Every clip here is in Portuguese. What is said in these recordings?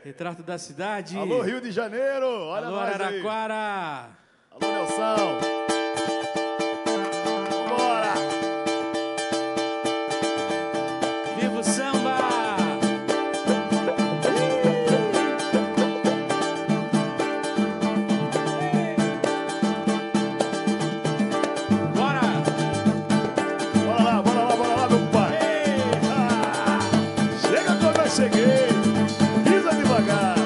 Retrato da cidade. Alô, Rio de Janeiro. Olha alô, nós Araraquara. Aí. Alô, Nelson. Bora. Viva o samba. Bora. Bora lá, meu pai. Chega quando eu cheguei. Pisa devagar.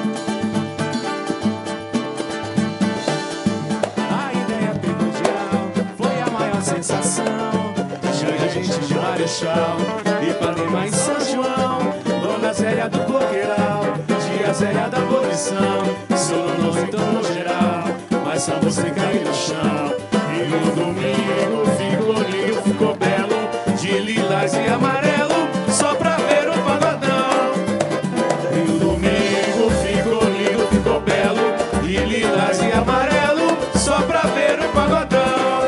A ideia primordial foi a maior sensação. Tinha gente de Marechal, Ipanema e São João, Dona Zélia do Boqueiral, Tia Zélia da abolição, Sono no entorno geral, mas só você cair no chão. E no domingo ficou lindo, ficou belo, de lilás e amarelo, só pra ver o pagodão. E no domingo ficou lindo, ficou belo, de lilás e amarelo, só pra ver o pagodão.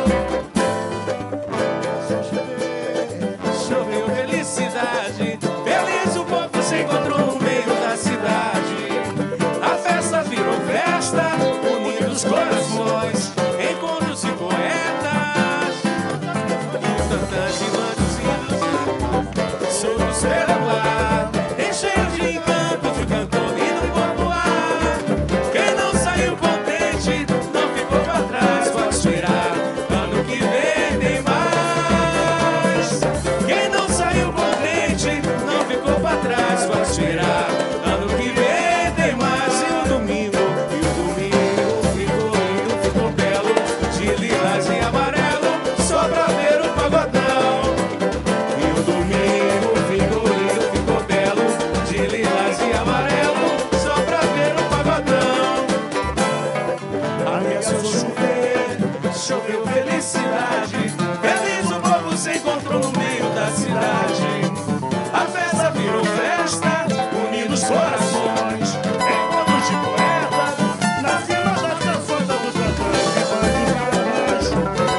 Choveu felicidade, feliz o povo se encontrou no meio da cidade. A festa virou festa, unindo os corações, encontros e poetas, cantantes e bandos, soltos pelo ar, encheram de encanto de cantor e no popular. Quem não saiu contente não ficou pra trás, pode esperar, ano que vem tem mais. Quem não saiu contente não ficou pra trás, pode esperar, ano que vem tem mais. E o domingo ficou lindo, ficou belo, de lilás e amarelo, só pra ver o pagodão. E o domingo ficou lindo, ficou belo, de lilás e amarelo, só pra ver o pagodão. Ameaçou chover, choveu felicidade, feliz o povo se encontrou no meio da cidade. A festa virou festa, unindo os corações, encontros de poetas, na cima das canções dos cantores e bandos.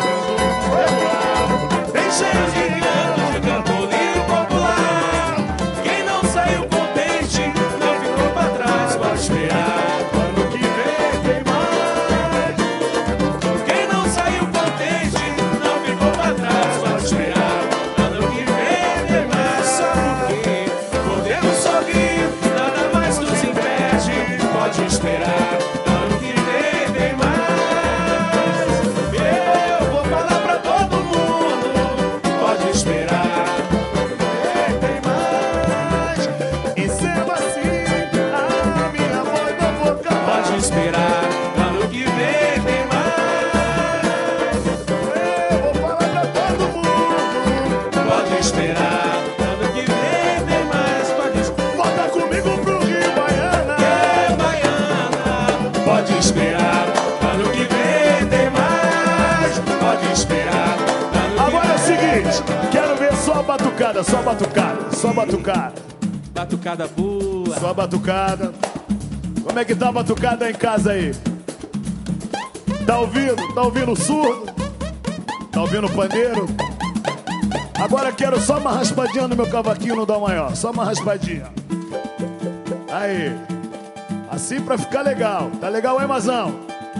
Encheram de encanto de cantor lindo popular. Quem não saiu contente não ficou pra trás, pode esperar, ano que vem tem mais. Quem não saiu contente não ficou pra trás, pode esperar, ano que vem tem mais. Sabe o que? Podemos sorrir, nada mais nos impede, pode esperar, ano que vem tem mais. Eu vou falar pra todo mundo, pode esperar, tem mais. E sendo assim, a minha voz não vou calar. Pode esperar, ano que vem tem mais. Eu vou falar pra todo mundo. Pode esperar, ano que vem tem mais. Pode esperar, Volta comigo pro Rio, Baiana. Baiana. Pode esperar, ano que vem tem mais. Pode esperar, ano que Agora é o vem. seguinte, quero ver só a batucada, só a batucada, só a batucada, Batucada boa. só a batucada. Como é que tá a batucada em casa aí? Tá ouvindo? Tá ouvindo o surdo? Tá ouvindo o pandeiro? Agora quero só uma raspadinha no meu cavaquinho no Dó maior, só uma raspadinha. Aí, assim pra ficar legal. Tá legal, hein, Mazão?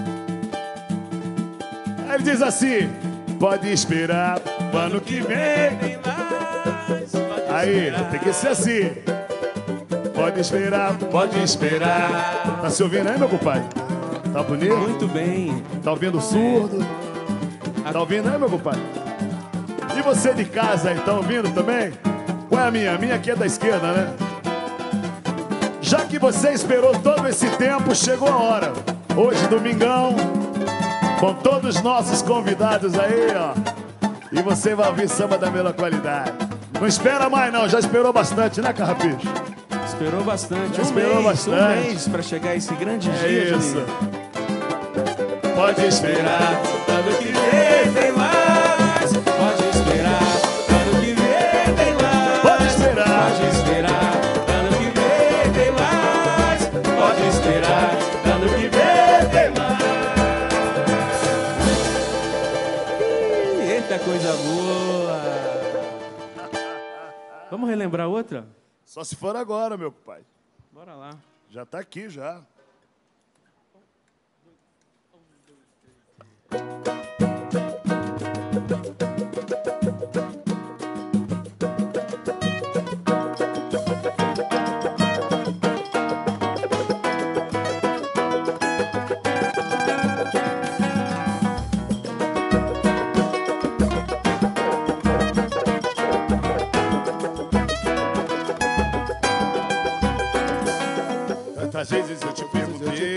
Aí ele diz assim: pode esperar, ano que vem. Tem mais. Pode Aí, esperar. tem que ser assim. Pode esperar, Pode esperar. Tá se ouvindo aí, meu compadre? Tá bonito? Muito bem. Tá ouvindo o surdo? Tá ouvindo aí, meu compadre? E você de casa aí, tá ouvindo também? Qual é a minha? A minha aqui é da esquerda, né? Já que você esperou todo esse tempo, chegou a hora. Hoje, domingão, com todos os nossos convidados aí, ó. E você vai ouvir samba da melhor qualidade. Não espera mais não, já esperou bastante, né, Carrapicho? Esperou bastante. Esperou bastante. Um mês pra chegar esse grande É dia. isso. Juninho. Pode esperar. Ano que vem tem mais. Pode esperar. Ano que vem tem mais. Pode esperar. Pode esperar. Ano que vem tem mais. Pode esperar. Ano que vem tem mais. Eita coisa boa. Vamos relembrar outra? Só se for agora, meu pai. Bora lá. Já tá aqui, já. Tantas vezes eu te perguntei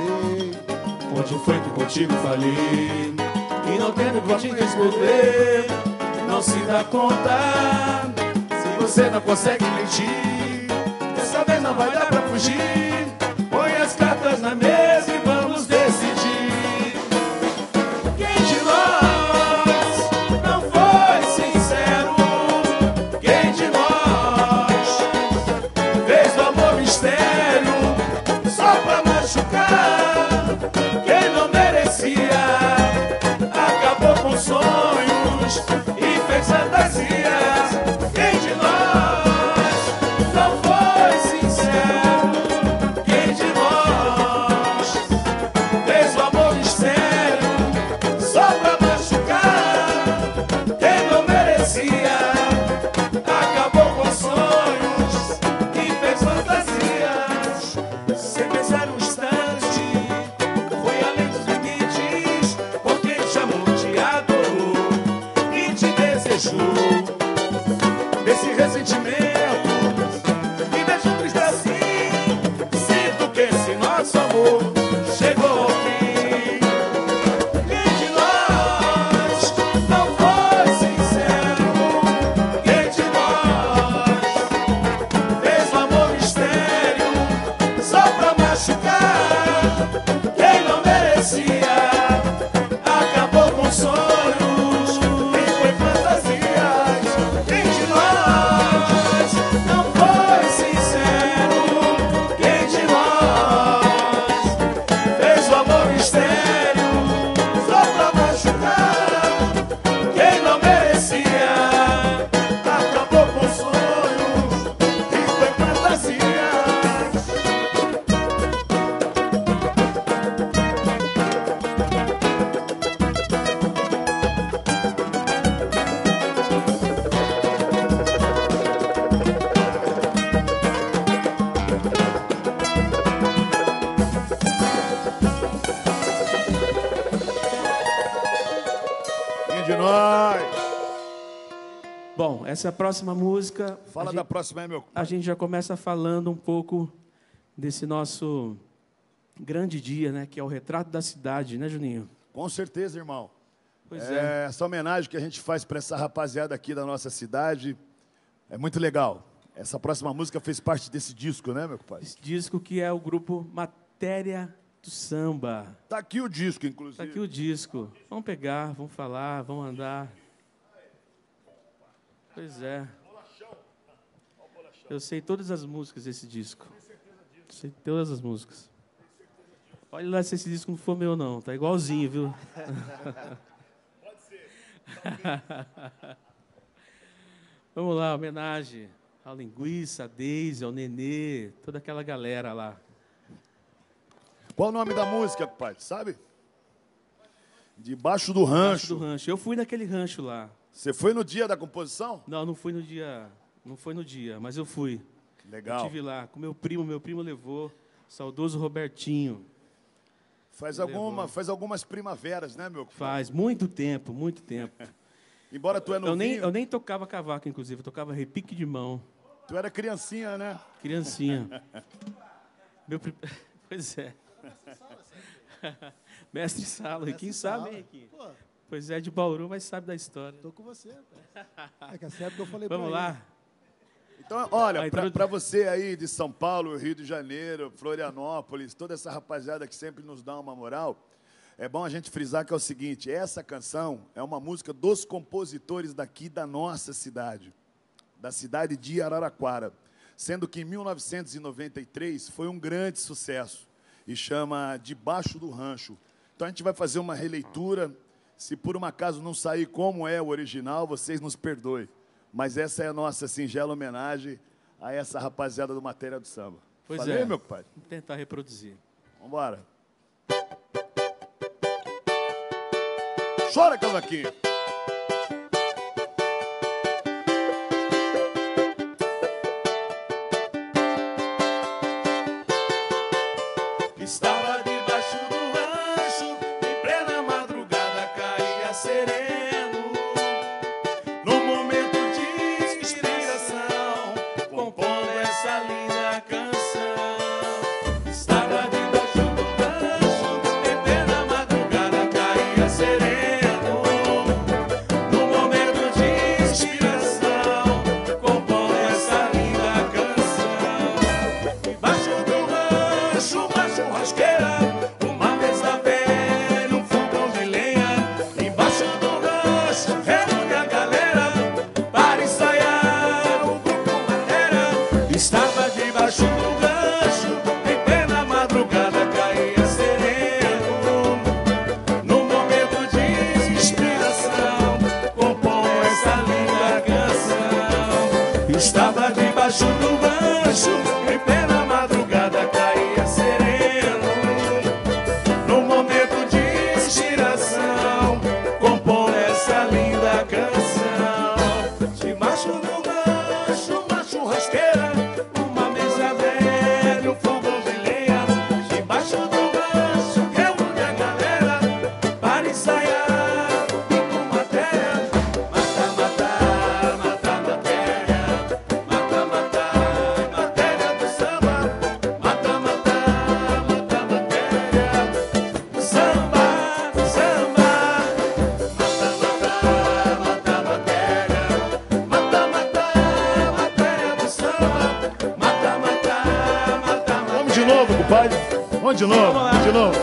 onde foi que contigo falei, e não tendo que te responder, não se dá conta. Se você não consegue mentir, dessa vez não vai dar pra fugir. Põe as cartas na mesa e vamos decidir. Quem de nós não foi sincero? Quem de nós fez do amor mistério só pra machucar quem não merecia? Acabou com sonhos e fez fantasias. Quem de nós não foi sincero? Quem de nós fez o amor mistério só pra machucar quem não merecia? Acabou com sonhos e fez fantasias. Sem pensar um instante, foi além dos limites, porque te chamou, te adorou e te desejou. Desse ressentimento me deixou triste assim. Sinto que esse nosso amor chegou ao fim. Quem de nós não foi sincero? Quem de nós fez o amor mistério só pra machucar quem não merecia? Acabou com sonhos e foi fantasias. Quem de nós não foi sincero? Quem de nós fez o amor mistério só pra machucar quem não merecia? Acabou com sonhos e foi fantasias. Quem de nós? Bom, essa próxima música, Fala da próxima aí, meu. a gente já começa falando um pouco desse nosso grande dia, né? Que é o retrato da cidade, né, Juninho? Com certeza, irmão. Pois é. Essa homenagem que a gente faz para essa rapaziada aqui da nossa cidade é muito legal. Essa próxima música fez parte desse disco, né, meu pai? Esse disco que é o grupo Matéria do Samba. Tá aqui o disco, inclusive. Tá aqui o disco. Vamos pegar, vamos falar, vamos andar. Pois é. Eu sei todas as músicas desse disco. Sei todas as músicas. Olha lá se esse disco não for meu, não. Tá igualzinho, viu? Pode ser. Vamos lá, homenagem à Linguiça, a Deise, ao Nenê, toda aquela galera lá. Qual o nome da música, pai? Sabe? Debaixo do Rancho do rancho. rancho. Eu fui naquele rancho lá. Você foi no dia da composição? Não, não fui no dia. Não foi no dia, mas eu fui. Legal. Eu estive lá com meu primo levou, saudoso Robertinho. Faz Levou. algumas primaveras, né, meu? Faz muito tempo, muito tempo. Embora tu é novinho, Eu nem tocava cavaco, inclusive, eu tocava repique de mão, tu era criancinha, né? criancinha. Pois é. Mestre Sala, e quem sabe, hein, aqui? Pô, Pois é, de Bauru, mas sabe da história. tô com você. Cara. É que essa época eu falei pra Vamos ele. lá? Então, olha, Vai, para você aí de São Paulo, Rio de Janeiro, Florianópolis, toda essa rapaziada que sempre nos dá uma moral, é bom a gente frisar que é o seguinte, essa canção é uma música dos compositores daqui da nossa cidade, da cidade de Araraquara, sendo que em 1993 foi um grande sucesso e chama Debaixo do Rancho. Então a gente vai fazer uma releitura, se por um acaso não sair como é o original, vocês nos perdoem. Mas essa é a nossa singela homenagem a essa rapaziada do Matéria do Samba. Pois Falei, é, meu compadre? vou tentar reproduzir. Vambora. Chora, cavaquinho. Estava debaixo do rancho, em plena madrugada caía sereno. No momento de inspiração, compondo essa linda canção. Estava debaixo do rancho, em plena madrugada caía sereno. No momento de inspiração, compondo essa linda canção. Debaixo do rancho, uma churrasqueira, uma mesa velha, um fogão de lenha. Embaixo do rancho, reúne a galera para ensaiar o grupo matéria. Estava debaixo do rancho, em plena madrugada caía sereno. No momento de inspiração, compõe essa linda canção. Estava debaixo do rancho, em plena madrugada caía sereno. No momento de inspiração, compõe essa linda canção. Debaixo do rancho, uma churrasqueira, uma mesa velha, um fogão de lenha. Debaixo do rancho, reúne a galera para ensaiar o grupo matéria. Mata, mata, mata matéria. Mata, mata, matéria do samba. Mata, mata, mata matéria do samba, do samba. Mata, mata, mata matéria. Mata, mata, matéria do samba. Mata, mata, mata matéria. Vamos de novo, compadre. Vamos de novo, vamos de novo.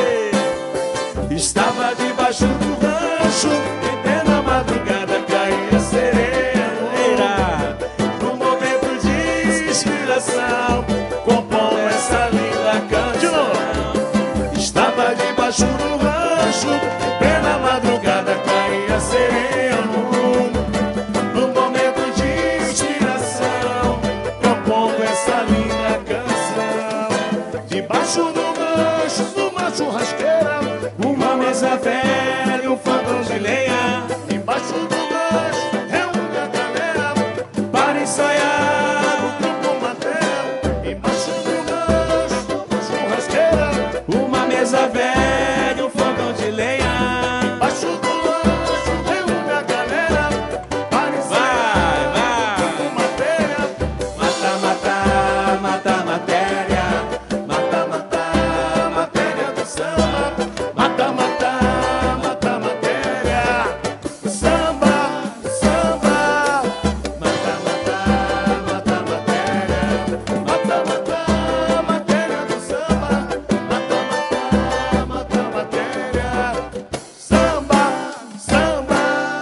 Estava debaixo do rancho, em plena madrugada caía sereno. No momento de inspiração, compõe essa linda canção. Estava debaixo do rancho, em plena madrugada caía sereno. No momento de inspiração, compõe essa linda canção. Debaixo do rancho, numa churrasqueira, uma mesa velha, um fogão de lenha. Embaixo do rancho, reúne a galera para ensaiar o grupo matéria. Embaixo do rancho, uma churrasqueira, uma mesa velha, um fogão de lenha. Embaixo do rancho, reúne a galera para ensaiar o grupo matéria. Mata, mata, mata matéria. Mata, mata, matéria do samba. Mata, mata, mata matéria do samba, samba. Mata, mata, mata matéria. Mata, mata, matéria do samba. Mata, mata, mata matéria. Samba, samba.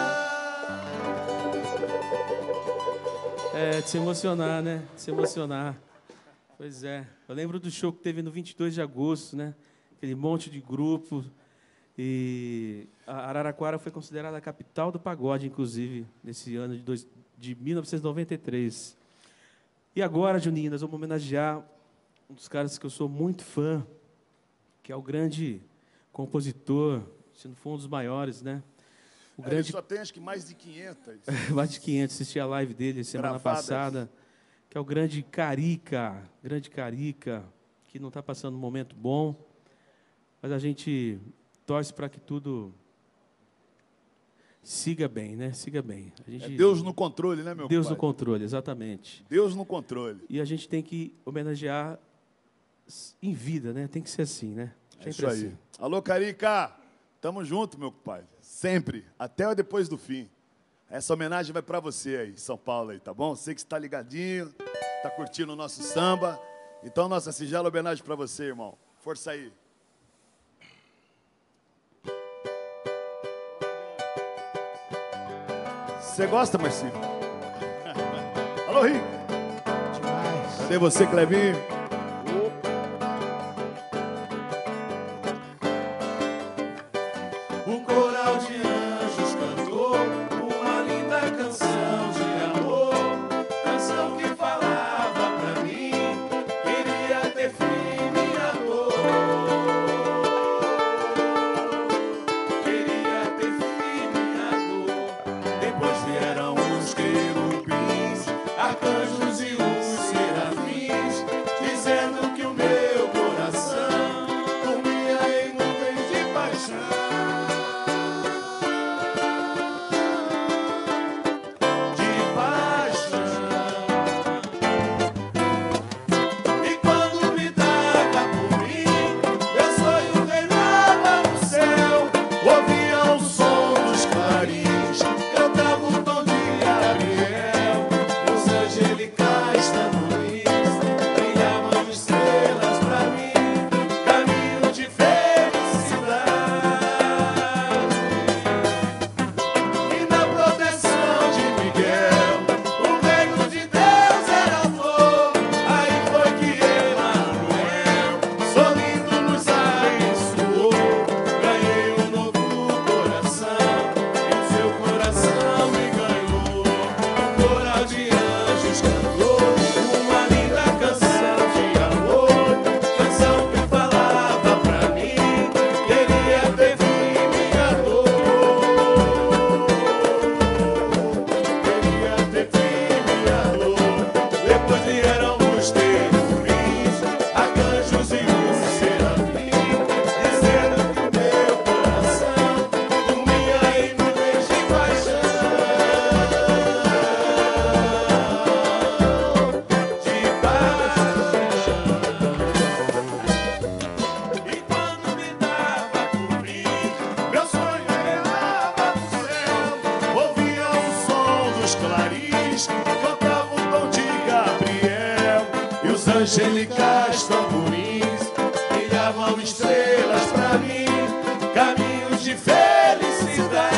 É, de se emocionar, né? De se emocionar. Pois é. Eu lembro do show que teve no 22 de agosto, né? Aquele monte de grupo. E a Araraquara foi considerada a capital do pagode, inclusive, nesse ano de 1993. E agora, Juninho, nós vamos homenagear um dos caras que eu sou muito fã, que é o grande compositor, se não for um dos maiores, né? O Ele grande só tem acho que mais de 500. mais de 500, assisti a live dele semana Gravadas. passada, que é o grande Carica, que não está passando um momento bom, mas a gente torce para que tudo siga bem, né? Siga bem. A gente, É Deus no controle, né, meu Deus no compadre? controle, exatamente. Deus no controle. E a gente tem que homenagear em vida, né? Tem que ser assim, né? É isso aí. Alô, Carica! Tamo junto, meu compadre. Sempre. Até depois do fim. Essa homenagem vai para você aí, São Paulo aí, tá bom? Você que está ligadinho, está curtindo o nosso samba. Então, nossa singela homenagem para você, irmão. Força aí. Você gosta, Marcinho? Alô, Rick. Demais. Cadê você, Clevinho? O coral de anjos cantou uma linda canção de amor, canção que falava pra mim, queria angélicas tamborins, brilhavam estrelas pra mim, caminhos de felicidade.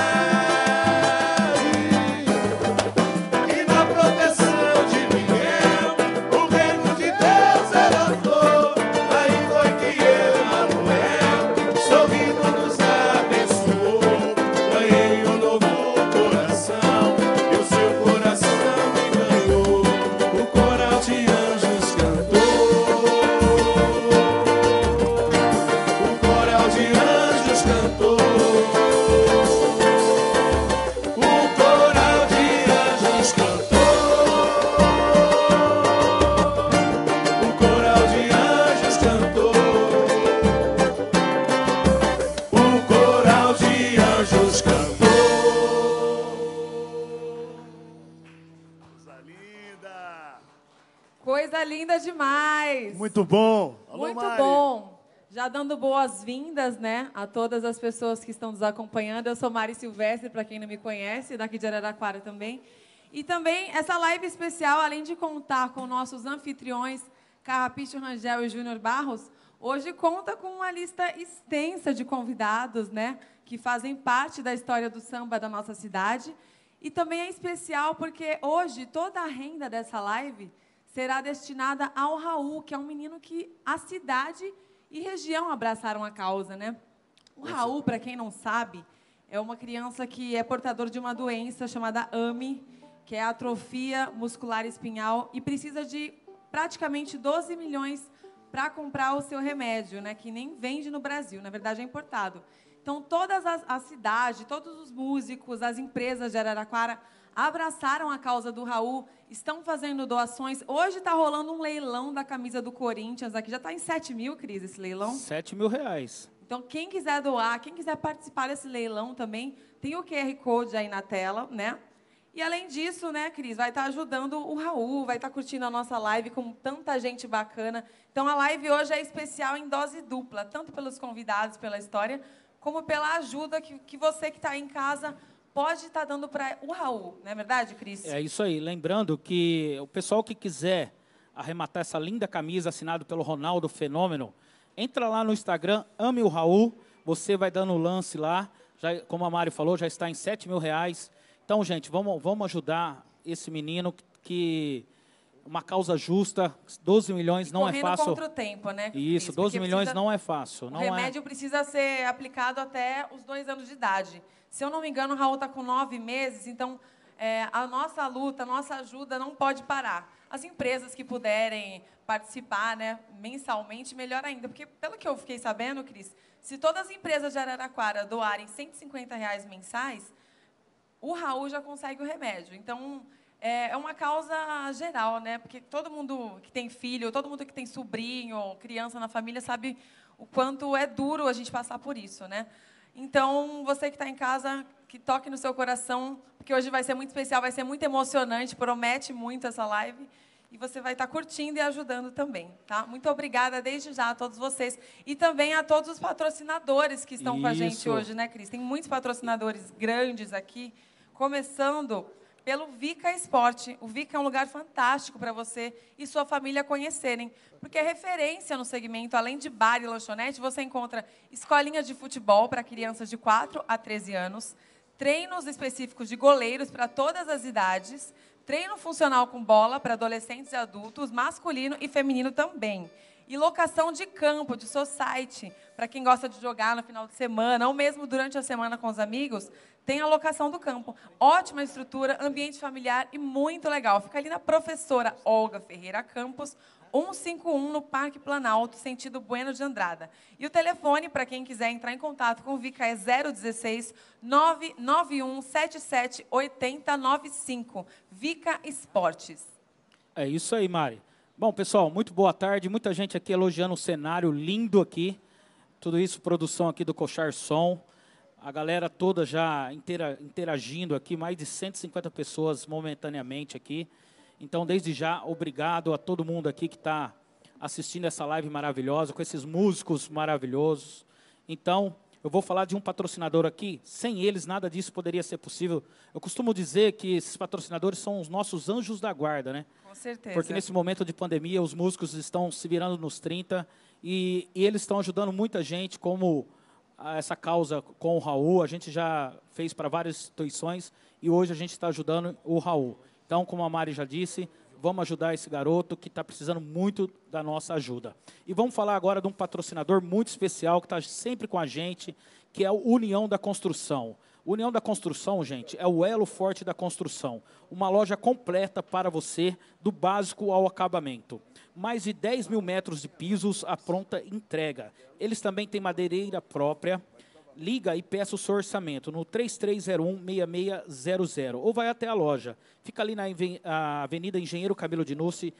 E na proteção de Miguel, o reino de Deus era flor. Aí foi que Emanuel, sorrindo, nos abençoou. Ganhei um novo coração, e o seu coração me ganhou. O coral de anjos cantou. O coral de anjos cantou. O coral de anjos cantou. O coral de anjos cantou. O coral de anjos cantou. Coisa linda. Coisa linda demais. Muito bom. Alô, Muito Mari. bom. Já dando boas-vindas, né, a todas as pessoas que estão nos acompanhando. Eu sou Mari Silvestre, para quem não me conhece, daqui de Araraquara também. E também essa live especial, além de contar com nossos anfitriões, Carrapicho Rangel e Júnior Barros, hoje conta com uma lista extensa de convidados, né, que fazem parte da história do samba da nossa cidade. E também é especial porque hoje toda a renda dessa live será destinada ao Raul, que é um menino que a cidade e região abraçaram a causa, né? O Raul, para quem não sabe, é uma criança que é portador de uma doença chamada AMI, que é a atrofia muscular espinhal, e precisa de praticamente 12 milhões para comprar o seu remédio, né? Que nem vende no Brasil, na verdade é importado. Então, todas a cidade, todos os músicos, as empresas de Araraquara abraçaram a causa do Raul, estão fazendo doações. Hoje está rolando um leilão da camisa do Corinthians aqui. Já está em 7 mil, Cris, esse leilão? 7 mil reais. Então, quem quiser doar, quem quiser participar desse leilão também, tem o QR Code aí na tela, né? E, além disso, né, Cris, vai estar ajudando o Raul, vai estar curtindo a nossa live com tanta gente bacana. Então, a live hoje é especial em dose dupla, tanto pelos convidados, pela história, como pela ajuda que você que está aí em casa pode estar dando para o Raul. Não é verdade, Cris? É isso aí. Lembrando que o pessoal que quiser arrematar essa linda camisa assinada pelo Ronaldo Fenômeno, entra lá no Instagram, Ame o Raul, você vai dando o lance lá. Já, como a Mari falou, já está em 7 mil reais. Então, gente, vamos ajudar esse menino que uma causa justa, 12 milhões não é fácil. Correndo contra o tempo, né, Cris? Isso, 12 milhões não é fácil. O remédio precisa ser aplicado até os 2 anos de idade. Se eu não me engano, o Raul está com 9 meses, então a nossa luta, a nossa ajuda não pode parar. As empresas que puderem participar, né, mensalmente, melhor ainda. Porque, pelo que eu fiquei sabendo, Cris, se todas as empresas de Araraquara doarem R$150 mensais, o Raul já consegue o remédio. Então, é uma causa geral, né? Porque todo mundo que tem filho, todo mundo que tem sobrinho, criança na família, sabe o quanto é duro a gente passar por isso, né? Então, você que está em casa, que toque no seu coração, porque hoje vai ser muito especial, vai ser muito emocionante, promete muito essa live, e você vai estar curtindo e ajudando também, tá? Muito obrigada desde já a todos vocês, e também a todos os patrocinadores que estão com a gente hoje, né, Cris? Tem muitos patrocinadores grandes aqui, começando pelo Vica Esporte. O Vica é um lugar fantástico para você e sua família conhecerem, porque é referência no segmento. Além de bar e lanchonete, você encontra escolinha de futebol para crianças de 4 a 13 anos, treinos específicos de goleiros para todas as idades, treino funcional com bola para adolescentes e adultos, masculino e feminino também. E locação de campo, de society, para quem gosta de jogar no final de semana, ou mesmo durante a semana com os amigos, tem a locação do campo. Ótima estrutura, ambiente familiar e muito legal. Fica ali na Professora Olga Ferreira Campos, 151, no Parque Planalto, sentido Bueno de Andrada. E o telefone, para quem quiser entrar em contato com o Vica, é 016 991 77 8095. Vica Esportes. É isso aí, Mari. Bom, pessoal, muito boa tarde. Muita gente aqui elogiando o cenário lindo aqui. Tudo isso, produção aqui do Cochar Som. A galera toda já interagindo aqui, mais de 150 pessoas momentaneamente aqui. Então, desde já, obrigado a todo mundo aqui que está assistindo essa live maravilhosa, com esses músicos maravilhosos. Então, eu vou falar de um patrocinador aqui. Sem eles, nada disso poderia ser possível. Eu costumo dizer que esses patrocinadores são os nossos anjos da guarda, né? Com certeza. Porque nesse momento de pandemia, os músicos estão se virando nos 30 e eles estão ajudando muita gente, como essa causa com o Raul. A gente já fez para várias instituições e hoje a gente está ajudando o Raul. Então, como a Mari já disse, vamos ajudar esse garoto que está precisando muito da nossa ajuda. E vamos falar agora de um patrocinador muito especial que está sempre com a gente, que é o União da Construção. União da Construção, gente, é o elo forte da construção. Uma loja completa para você, do básico ao acabamento. Mais de 10 mil metros de pisos à pronta entrega. Eles também têm madeireira própria. Liga e peça o seu orçamento no 3301-6600 ou vai até a loja. Fica ali na Avenida Engenheiro Camilo de Nucci,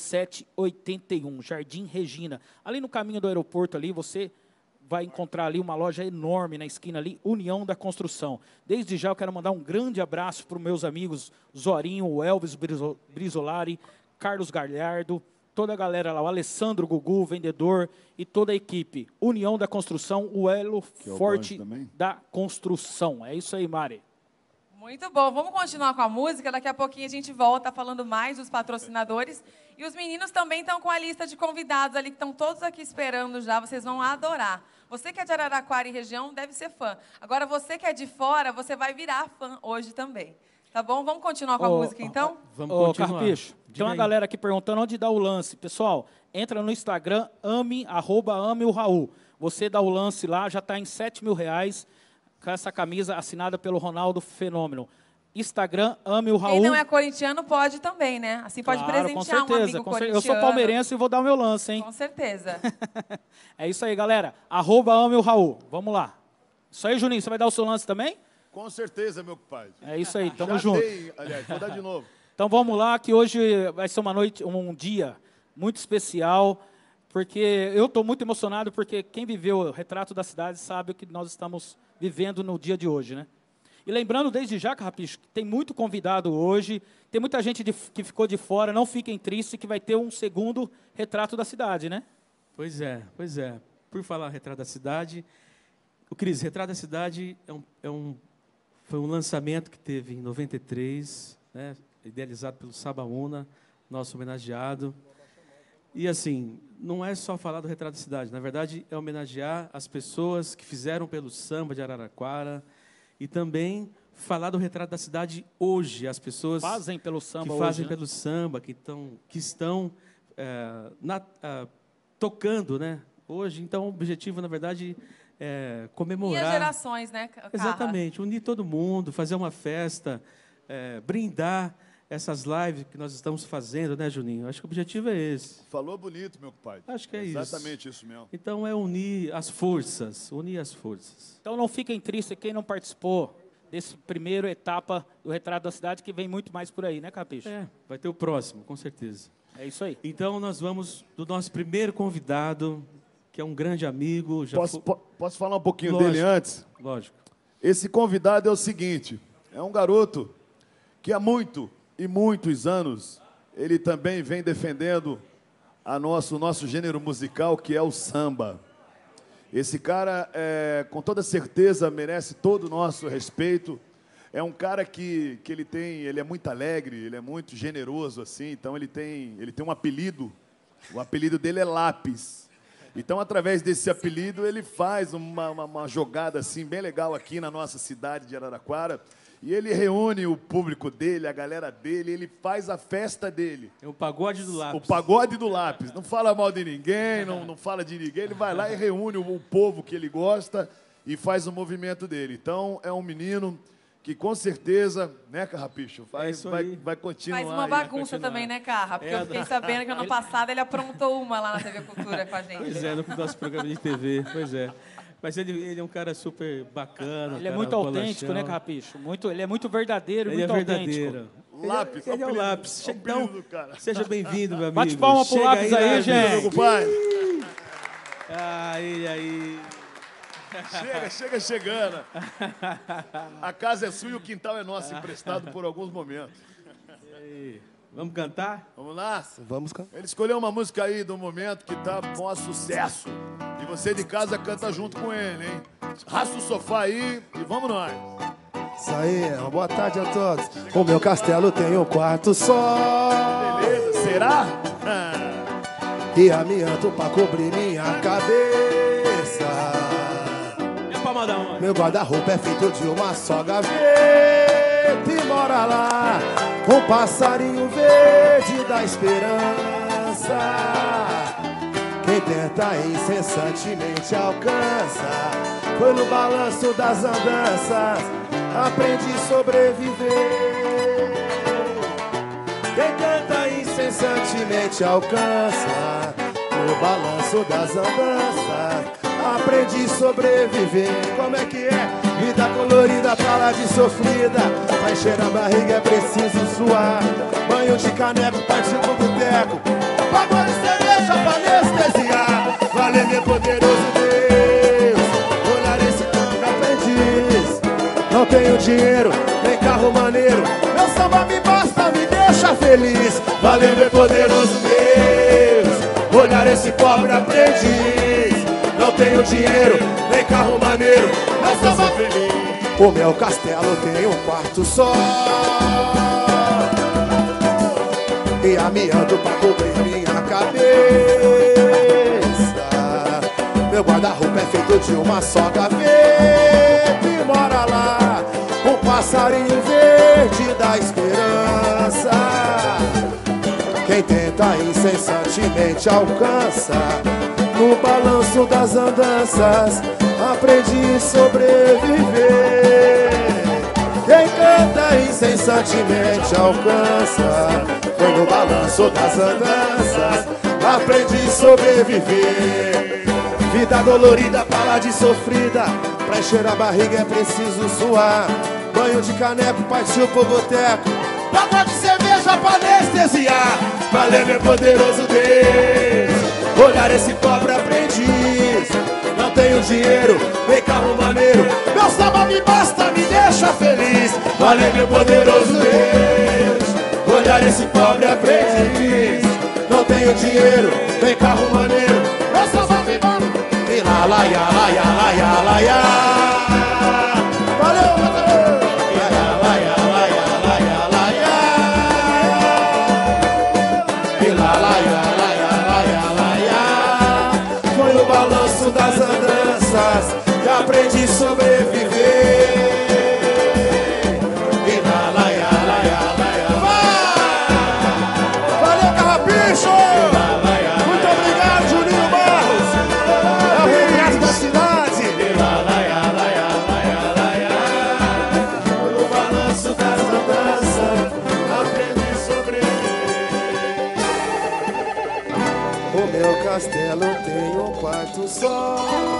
1781, Jardim Regina. Ali no caminho do aeroporto, ali você vai encontrar ali uma loja enorme na esquina ali, União da Construção. Desde já eu quero mandar um grande abraço para os meus amigos Zorinho, o Elvis Brizolari, Carlos Galhardo, toda a galera lá, o Alessandro Gugu, vendedor, e toda a equipe. União da Construção, o elo forte da construção. É isso aí, Mari. Muito bom. Vamos continuar com a música. Daqui a pouquinho a gente volta falando mais dos patrocinadores. E os meninos também estão com a lista de convidados ali, que estão todos aqui esperando já. Vocês vão adorar. Você que é de Araraquara e região deve ser fã. Agora, você que é de fora, você vai virar fã hoje também. Tá bom? Vamos continuar com a música, então? Vamos continuar. Carpicho, tem uma galera aqui perguntando onde dá o lance. Pessoal, entra no Instagram, ame o Raul. Você dá o lance lá, já está em R$7.000, com essa camisa assinada pelo Ronaldo Fenômeno. Instagram, ame o Raul. Quem não é corintiano pode também, né? Assim pode presentear com certeza, um amigo corintiano. Eu sou palmeirense e vou dar o meu lance, hein? Com certeza. É isso aí, galera. @ame o Raul. Vamos lá. Isso aí, Juninho, você vai dar o seu lance também? Com certeza, meu compadre. É isso aí, tamo Já junto. dei, aliás, vou dar de novo. Então vamos lá, que hoje vai ser uma noite, um dia muito especial, porque eu estou muito emocionado, porque quem viveu o Retrato da Cidade sabe o que nós estamos vivendo no dia de hoje, né? E lembrando desde já, Carrapicho, que tem muito convidado hoje, tem muita gente que ficou de fora, não fiquem tristes, que vai ter um segundo Retrato da Cidade, né? Pois é. Por falar Retrato da Cidade, o Cris, Retrato da Cidade foi um lançamento que teve em 93, né, idealizado pelo Sabaúna, nosso homenageado. E, assim, não é só falar do Retrato da Cidade. Na verdade, é homenagear as pessoas que fizeram pelo samba de Araraquara e também falar do Retrato da Cidade hoje. As pessoas fazem pelo samba que hoje, fazem né? pelo samba, que estão tocando, né, hoje. Então, o objetivo, na verdade, comemorar. E as gerações, né, Carra? Exatamente, unir todo mundo, fazer uma festa, brindar essas lives que nós estamos fazendo, né, Juninho? Acho que o objetivo é esse. Falou bonito, meu compadre. Acho que é isso. Exatamente isso mesmo. Então é unir as forças, Então não fiquem tristes quem não participou desse primeiro etapa do Retrato da Cidade, que vem muito mais por aí, né, Capicho? Vai ter o próximo, com certeza. É isso aí. Então nós vamos do nosso primeiro convidado, que é um grande amigo. Posso falar um pouquinho dele antes? Lógico. Esse convidado é o seguinte, é um garoto que há muitos anos ele também vem defendendo o nosso gênero musical, que é o samba. Esse cara, com toda certeza, merece todo o nosso respeito. É um cara que ele é muito alegre, ele é muito generoso, assim, então ele tem um apelido, o apelido dele é Lápis. Então, através desse apelido, ele faz uma jogada assim bem legal aqui na nossa cidade de Araraquara. E ele reúne o público dele, a galera dele, ele faz a festa dele. É o pagode do Lápis. O pagode do Lápis. Não fala mal de ninguém, não fala de ninguém. Ele vai lá e reúne o povo que ele gosta e faz o movimento dele. Então, é um menino que, com certeza, né, Carrapicho, vai continuar. Faz uma bagunça também, né, Carra? Porque eu fiquei sabendo que ano passado ele aprontou uma lá na TV Cultura com a gente. Pois é, no nosso programa de TV, pois é. Mas ele é um cara super bacana. Ele é muito autêntico, né, Carrapicho? Ele é muito verdadeiro e muito autêntico. Lápis, ele é o Lápis. Então, seja bem-vindo, meu amigo. Bate palma pro Lápis aí, gente. Aí. Chega chegando. A casa é sua e o quintal é nosso, emprestado por alguns momentos. E aí? Vamos cantar? Vamos lá? Vamos cantar. Ele escolheu uma música aí do momento que tá bom sucesso. E você de casa canta junto com ele, hein? Raspa o sofá aí e vamos nós. Isso aí, uma boa tarde a todos. O meu castelo tem um quarto só. Beleza, será? E amianto pra cobrir minha cabeça. E pra mandar uma? Meu guarda-roupa é feito de uma só gaveta. E mora lá um passarinho verde da esperança. Quem tenta incessantemente alcança. Foi no balanço das andanças, aprendi a sobreviver. Quem canta incessantemente alcança. No balanço das andanças, aprendi a sobreviver. Como é que é? Vida colorida pra lá de sofrida. Pra encher a barriga é preciso suar. Banho de caneco, partiu pro boteco. Pagode cerveja pra anestesiar. Valeu, meu poderoso Deus. Olhar esse canto aprendiz. Não tenho dinheiro, nem carro maneiro. Meu samba me basta, me deixa feliz. Valeu, meu poderoso Deus. Olhar esse pobre aprendiz. Não tenho dinheiro, nem carro maneiro. Meu samba feliz. O meu castelo tem um quarto só. E amianto pra cobrir minha cabeça. Meu guarda-roupa é feito de uma só gaveta. E mora lá um passarinho verde da esperança. Quem tenta incessantemente alcança. No balanço das andanças, aprendi a sobreviver. Quem canta incessantemente alcança. Foi no balanço das andanças, aprendi a sobreviver. Vida dolorida, pra lá de sofrida. Pra encher a barriga é preciso suar. Banho de caneco, partiu pro boteco. Pagode de cerveja pra anestesiar. Valeu, meu poderoso Deus. Olhar esse pobre aprendiz. Não tenho dinheiro, nem carro maneiro. Meu samba me basta, me deixa feliz. Valeu, meu poderoso Deus. Olhar esse pobre aprendiz. Não tenho dinheiro, nem carro maneiro. Meu samba me basta. E lá, lá, ya, lá, ya, lá, ya, lá, ya. Valeu, meu Deus. Lá, ya, lá, ya, lá, ya, lá, ya. E lá, lá, ya, lá, ya, lá, ya, lá, ya. Foi no balanço das andanças que aprendi a sobreviver. E lá, lá, ya, lá, ya, lá, ya. Valeu, Carrapicho! Muito obrigado, Juninho Barros! É o retrato da cidade! E lá, lá, ya, lá, ya, lá, ya, lá, ya. Foi no balanço das andanças aprendi a sobreviver. O meu castelo tem um quarto só.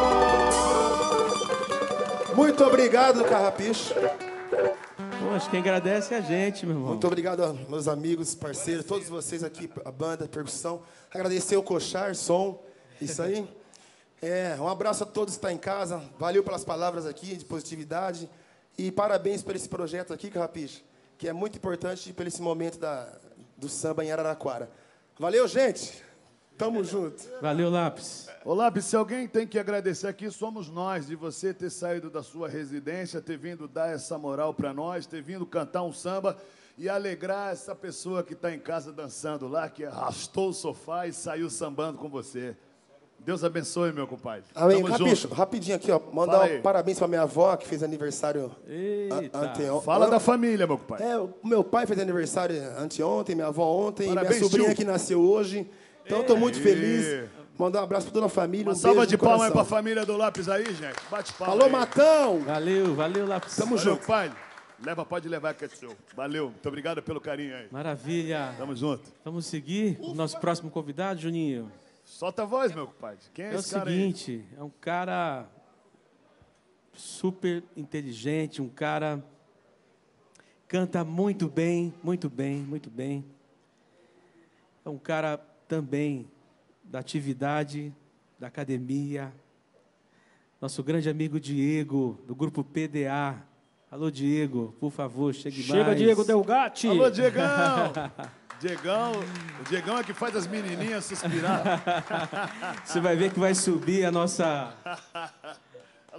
Muito obrigado, Carrapicho. Poxa, quem agradece é a gente, meu irmão. Muito obrigado aos meus amigos, parceiros, todos vocês aqui, a banda, a percussão. Agradecer o Cochar, som, isso aí. Um abraço a todos que estão em casa. Valeu pelas palavras aqui, de positividade. E parabéns por esse projeto aqui, Carrapicho, que é muito importante por esse momento do samba em Araraquara. Valeu, gente! Tamo junto. Valeu, Lápis. Ô, Lápis, se alguém tem que agradecer aqui, somos nós, de você ter saído da sua residência, ter vindo dar essa moral para nós, ter vindo cantar um samba e alegrar essa pessoa que está em casa dançando lá, que arrastou o sofá e saiu sambando com você. Deus abençoe, meu compadre. Amém. Tamo Capicho, junto. rapidinho aqui, ó. Mandar parabéns pra minha avó, que fez aniversário anteontem. Fala da família, meu compadre. O meu pai fez aniversário anteontem, minha avó ontem, Parabéns, e minha sobrinha tio. que nasceu hoje. Então, estou muito feliz. Mandar um abraço para toda a família. Uma Um salva beijo de no palmas aí coração. pra família do Lápis aí, gente. Bate palma. Alô, aí. Matão! Valeu, Lápis. Tamo Valeu, junto. pai. Pode levar que é seu. Valeu. Muito obrigado pelo carinho aí. Maravilha. Tamo junto. Vamos seguir o nosso próximo convidado, Juninho. Solta a voz, meu compadre. Quem é É o esse cara aí? seguinte, é um cara super inteligente, um cara canta muito bem, muito bem, muito bem. É um cara também da atividade, da academia. Nosso grande amigo Diego, do grupo PDA. Alô, Diego, por favor, chegue mais. Chega, Diego Delgatti. Alô, Diegão. O Diegão é que faz as menininhas suspirar. Você vai ver que vai subir a nossa...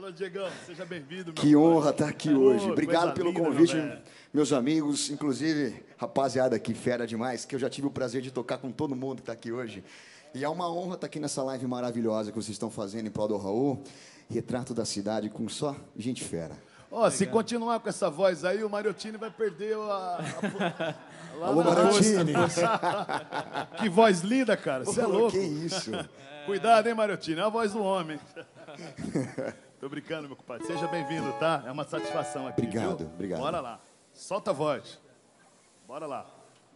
Alô, Diegão, seja bem-vindo. Que honra estar aqui hoje. Obrigado pelo linda, convite, meu velho. meus amigos, inclusive, rapaziada aqui, fera demais, que eu já tive o prazer de tocar com todo mundo que está aqui hoje. E é uma honra estar aqui nessa live maravilhosa que vocês estão fazendo em prol do Raul. Retrato da cidade com só gente fera. Ó, se continuar com essa voz aí, o Mariottini vai perder Alô, Mariottini. Que voz linda, cara. Você é louco. Que isso. Cuidado, hein, Mariottini. É a voz do homem. Tô brincando, meu compadre. Seja bem-vindo, tá? É uma satisfação aqui. Obrigado, viu? obrigado. Bora lá. Solta a voz. Bora lá.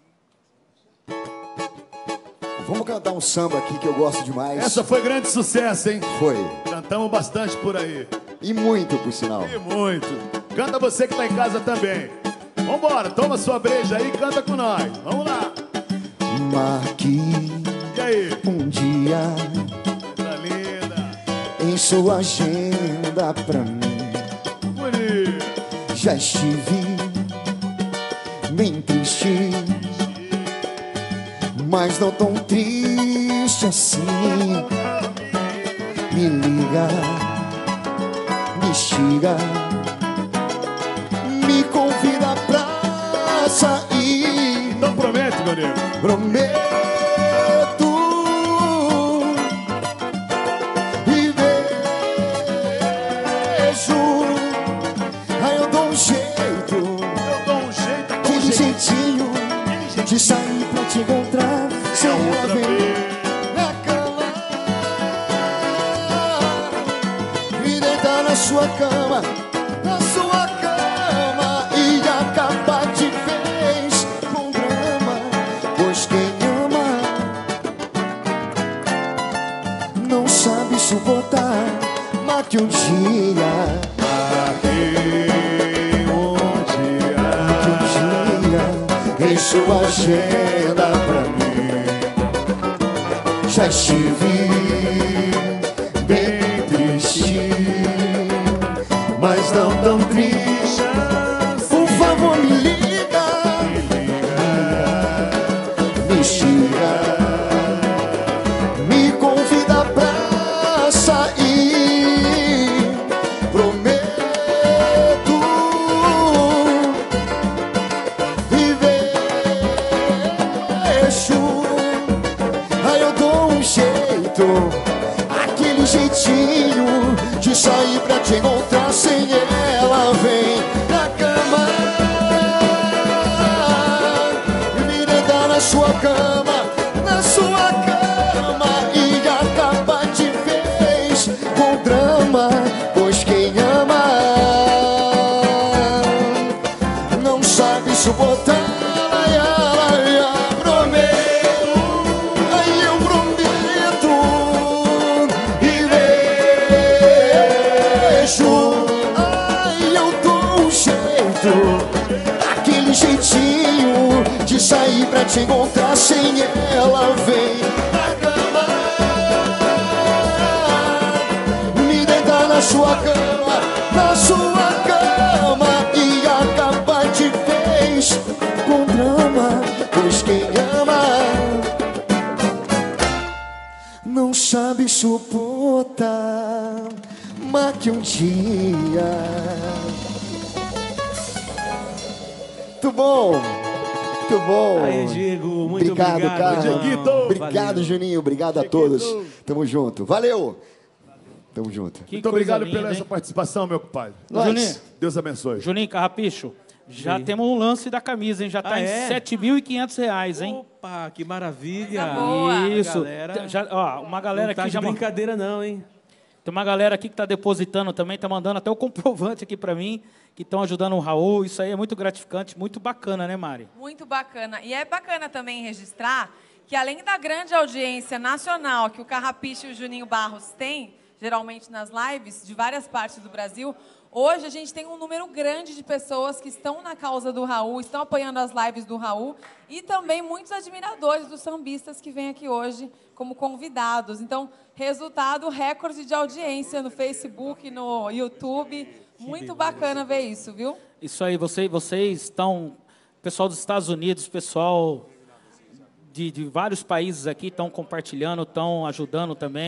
Vamos cantar um samba aqui que eu gosto demais. Essa foi grande sucesso, hein? Foi. Cantamos bastante por aí. E muito, por sinal. E muito. Canta você que tá em casa também. Vambora, toma sua breja aí e canta com nós. Vamos lá. Marque E aí? um dia Coisa linda. em sua agenda pra mim. Bonito. Já estive bem triste, mas não tão triste assim. Me liga, me instiga, me convida pra sair. Então promete, meu nego. Prometo e vejo. Aí eu dou um jeito, Eu dou um jeito, aquele jeitinho de sair pra te encontrar. Sem ela outra vem vez. na cama e deitar na sua cama, e acabar de vez com drama. Pois quem ama não sabe suportar, mas que um dia, em sua agenda pra mim. Já estive bem triste, mas não tão triste. Por favor, me liga, me instiga, me convida pra sair. Prometo e vejo. Aí eu dou um jeito, aquele jeitinho de sair pra te encontrar. Sem ela vem na cama e me deitar na sua cama, e acabar de vez com drama. Pois quem ama não sabe suportar. Eu prometo e vejo. Eu dou um jeito, aquele jeitinho de sair pra te encontrar. Sem ela vem na cama, me deitar na sua cama, e acabar de vez com drama. Pois quem ama não sabe suportar, mas que um dia. Muito bom, muito bom. Aí, Diego, muito obrigado, cara. Dieguito. Obrigado, Valeu. Juninho. Obrigado a todos. Tamo junto. Valeu. Tamo junto. Que Muito coisa obrigado linda, pela hein? essa participação, meu compadre. Juninho, Deus abençoe. Juninho Carrapicho, já Sim. temos um lance da camisa, hein? Já tá Ah, em é? R$7.500, hein? Opa, que maravilha. Coisa boa. Isso. Galera, Já, ó, uma galera não tá aqui de já brincadeira não, hein? tem uma galera aqui que está depositando também, está mandando até o comprovante aqui para mim, que estão ajudando o Raul. Isso aí é muito gratificante, muito bacana, né, Mari? Muito bacana. E é bacana também registrar que, além da grande audiência nacional que o Carrapicho e o Juninho Barros têm, geralmente nas lives de várias partes do Brasil, hoje a gente tem um número grande de pessoas que estão na causa do Raul, estão apoiando as lives do Raul, e também muitos admiradores dos sambistas que vêm aqui hoje como convidados. Então, resultado, recorde de audiência no Facebook, no YouTube. Muito bacana ver isso, viu? Isso aí, vocês estão... Pessoal dos Estados Unidos, pessoal de vários países aqui estão compartilhando, estão ajudando também.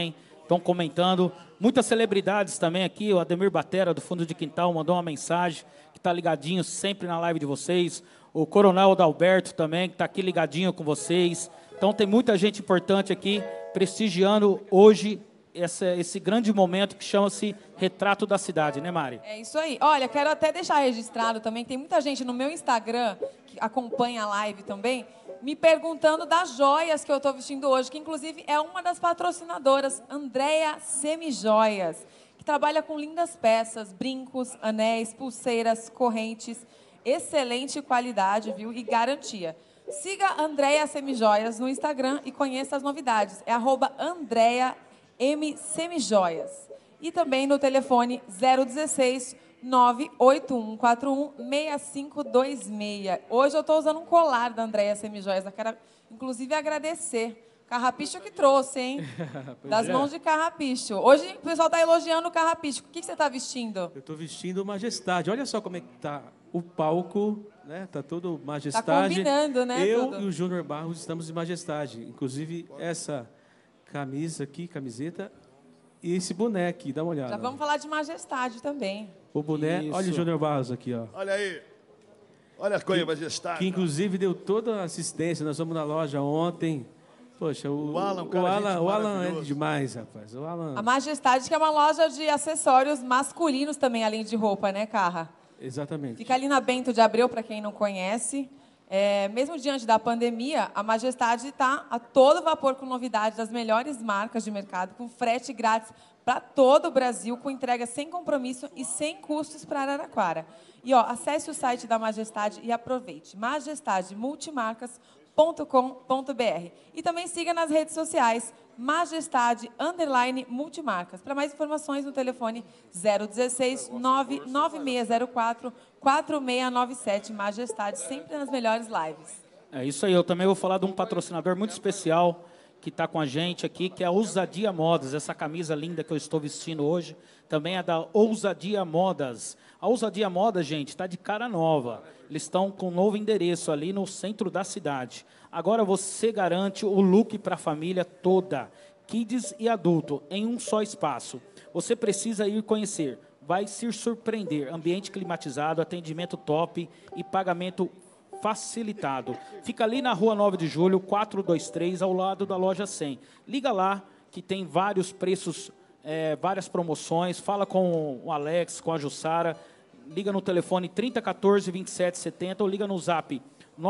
estão comentando. Muitas celebridades também aqui. O Ademir Batera, do Fundo de Quintal, mandou uma mensagem, que está ligadinho sempre na live de vocês. O Coronel Adalberto também, que está aqui ligadinho com vocês. Então, tem muita gente importante aqui prestigiando hoje esse grande momento que chama-se Retrato da Cidade, né, Mari? É isso aí. Olha, quero até deixar registrado também, tem muita gente no meu Instagram, que acompanha a live também, me perguntando das joias que eu estou vestindo hoje, que inclusive é uma das patrocinadoras, Andréa Semijoias, que trabalha com lindas peças, brincos, anéis, pulseiras, correntes, excelente qualidade, viu? E garantia. Siga a Andréa Semijoias no Instagram e conheça as novidades. É @Andréa M Semijoias. E também no telefone 016 98141 6526. Hoje eu estou usando um colar da Andréa Semijoias. Eu quero, inclusive, agradecer. Carrapicho que trouxe, hein? Das mãos de Carrapicho. Hoje o pessoal está elogiando o Carrapicho. O que você está vestindo? Eu estou vestindo Majestade. Olha só como é que está o palco, né? Está todo Majestade. Está combinando, né? Eu tudo. e o Júnior Barros estamos em Majestade. Inclusive, essa camisa aqui, camiseta, e esse boné aqui, dá uma olhada. Já vamos falar de Majestade também. O boné, Isso. olha o Júnior Barros aqui, ó. Olha aí. Olha a coisa, Majestade. Que inclusive deu toda a assistência. Nós fomos na loja ontem. Poxa, O Alan, um cara, gente o Alan é maravilhoso. demais, rapaz. O Alan. A Majestade, que é uma loja de acessórios masculinos também, além de roupa, né, Carra? Exatamente. Fica ali na Bento de Abreu, para quem não conhece. Mesmo diante da pandemia, a Majestade está a todo vapor com novidades das melhores marcas de mercado, com frete grátis para todo o Brasil, com entrega sem compromisso e sem custos para Araraquara. E ó, acesse o site da Majestade e aproveite. majestademultimarcas.com.br. E também siga nas redes sociais, Majestade_Multimarcas. Para mais informações, no telefone 016 99604 4697. Majestade, sempre nas melhores lives. É isso aí, eu também vou falar de um patrocinador muito especial que está com a gente aqui, que é a Ousadia Modas. Essa camisa linda que eu estou vestindo hoje também é da Ousadia Modas. A Ousadia Modas, gente, está de cara nova. Eles estão com um novo endereço ali no centro da cidade. Agora você garante o look para a família toda, kids e adulto, em um só espaço. Você precisa ir conhecer. Vai se surpreender. Ambiente climatizado, atendimento top e pagamento facilitado. Fica ali na Rua 9 de Julho, 423, ao lado da Loja 100. Liga lá, que tem vários preços, várias promoções. Fala com o Alex, com a Jussara. Liga no telefone 3014-2770 ou liga no zap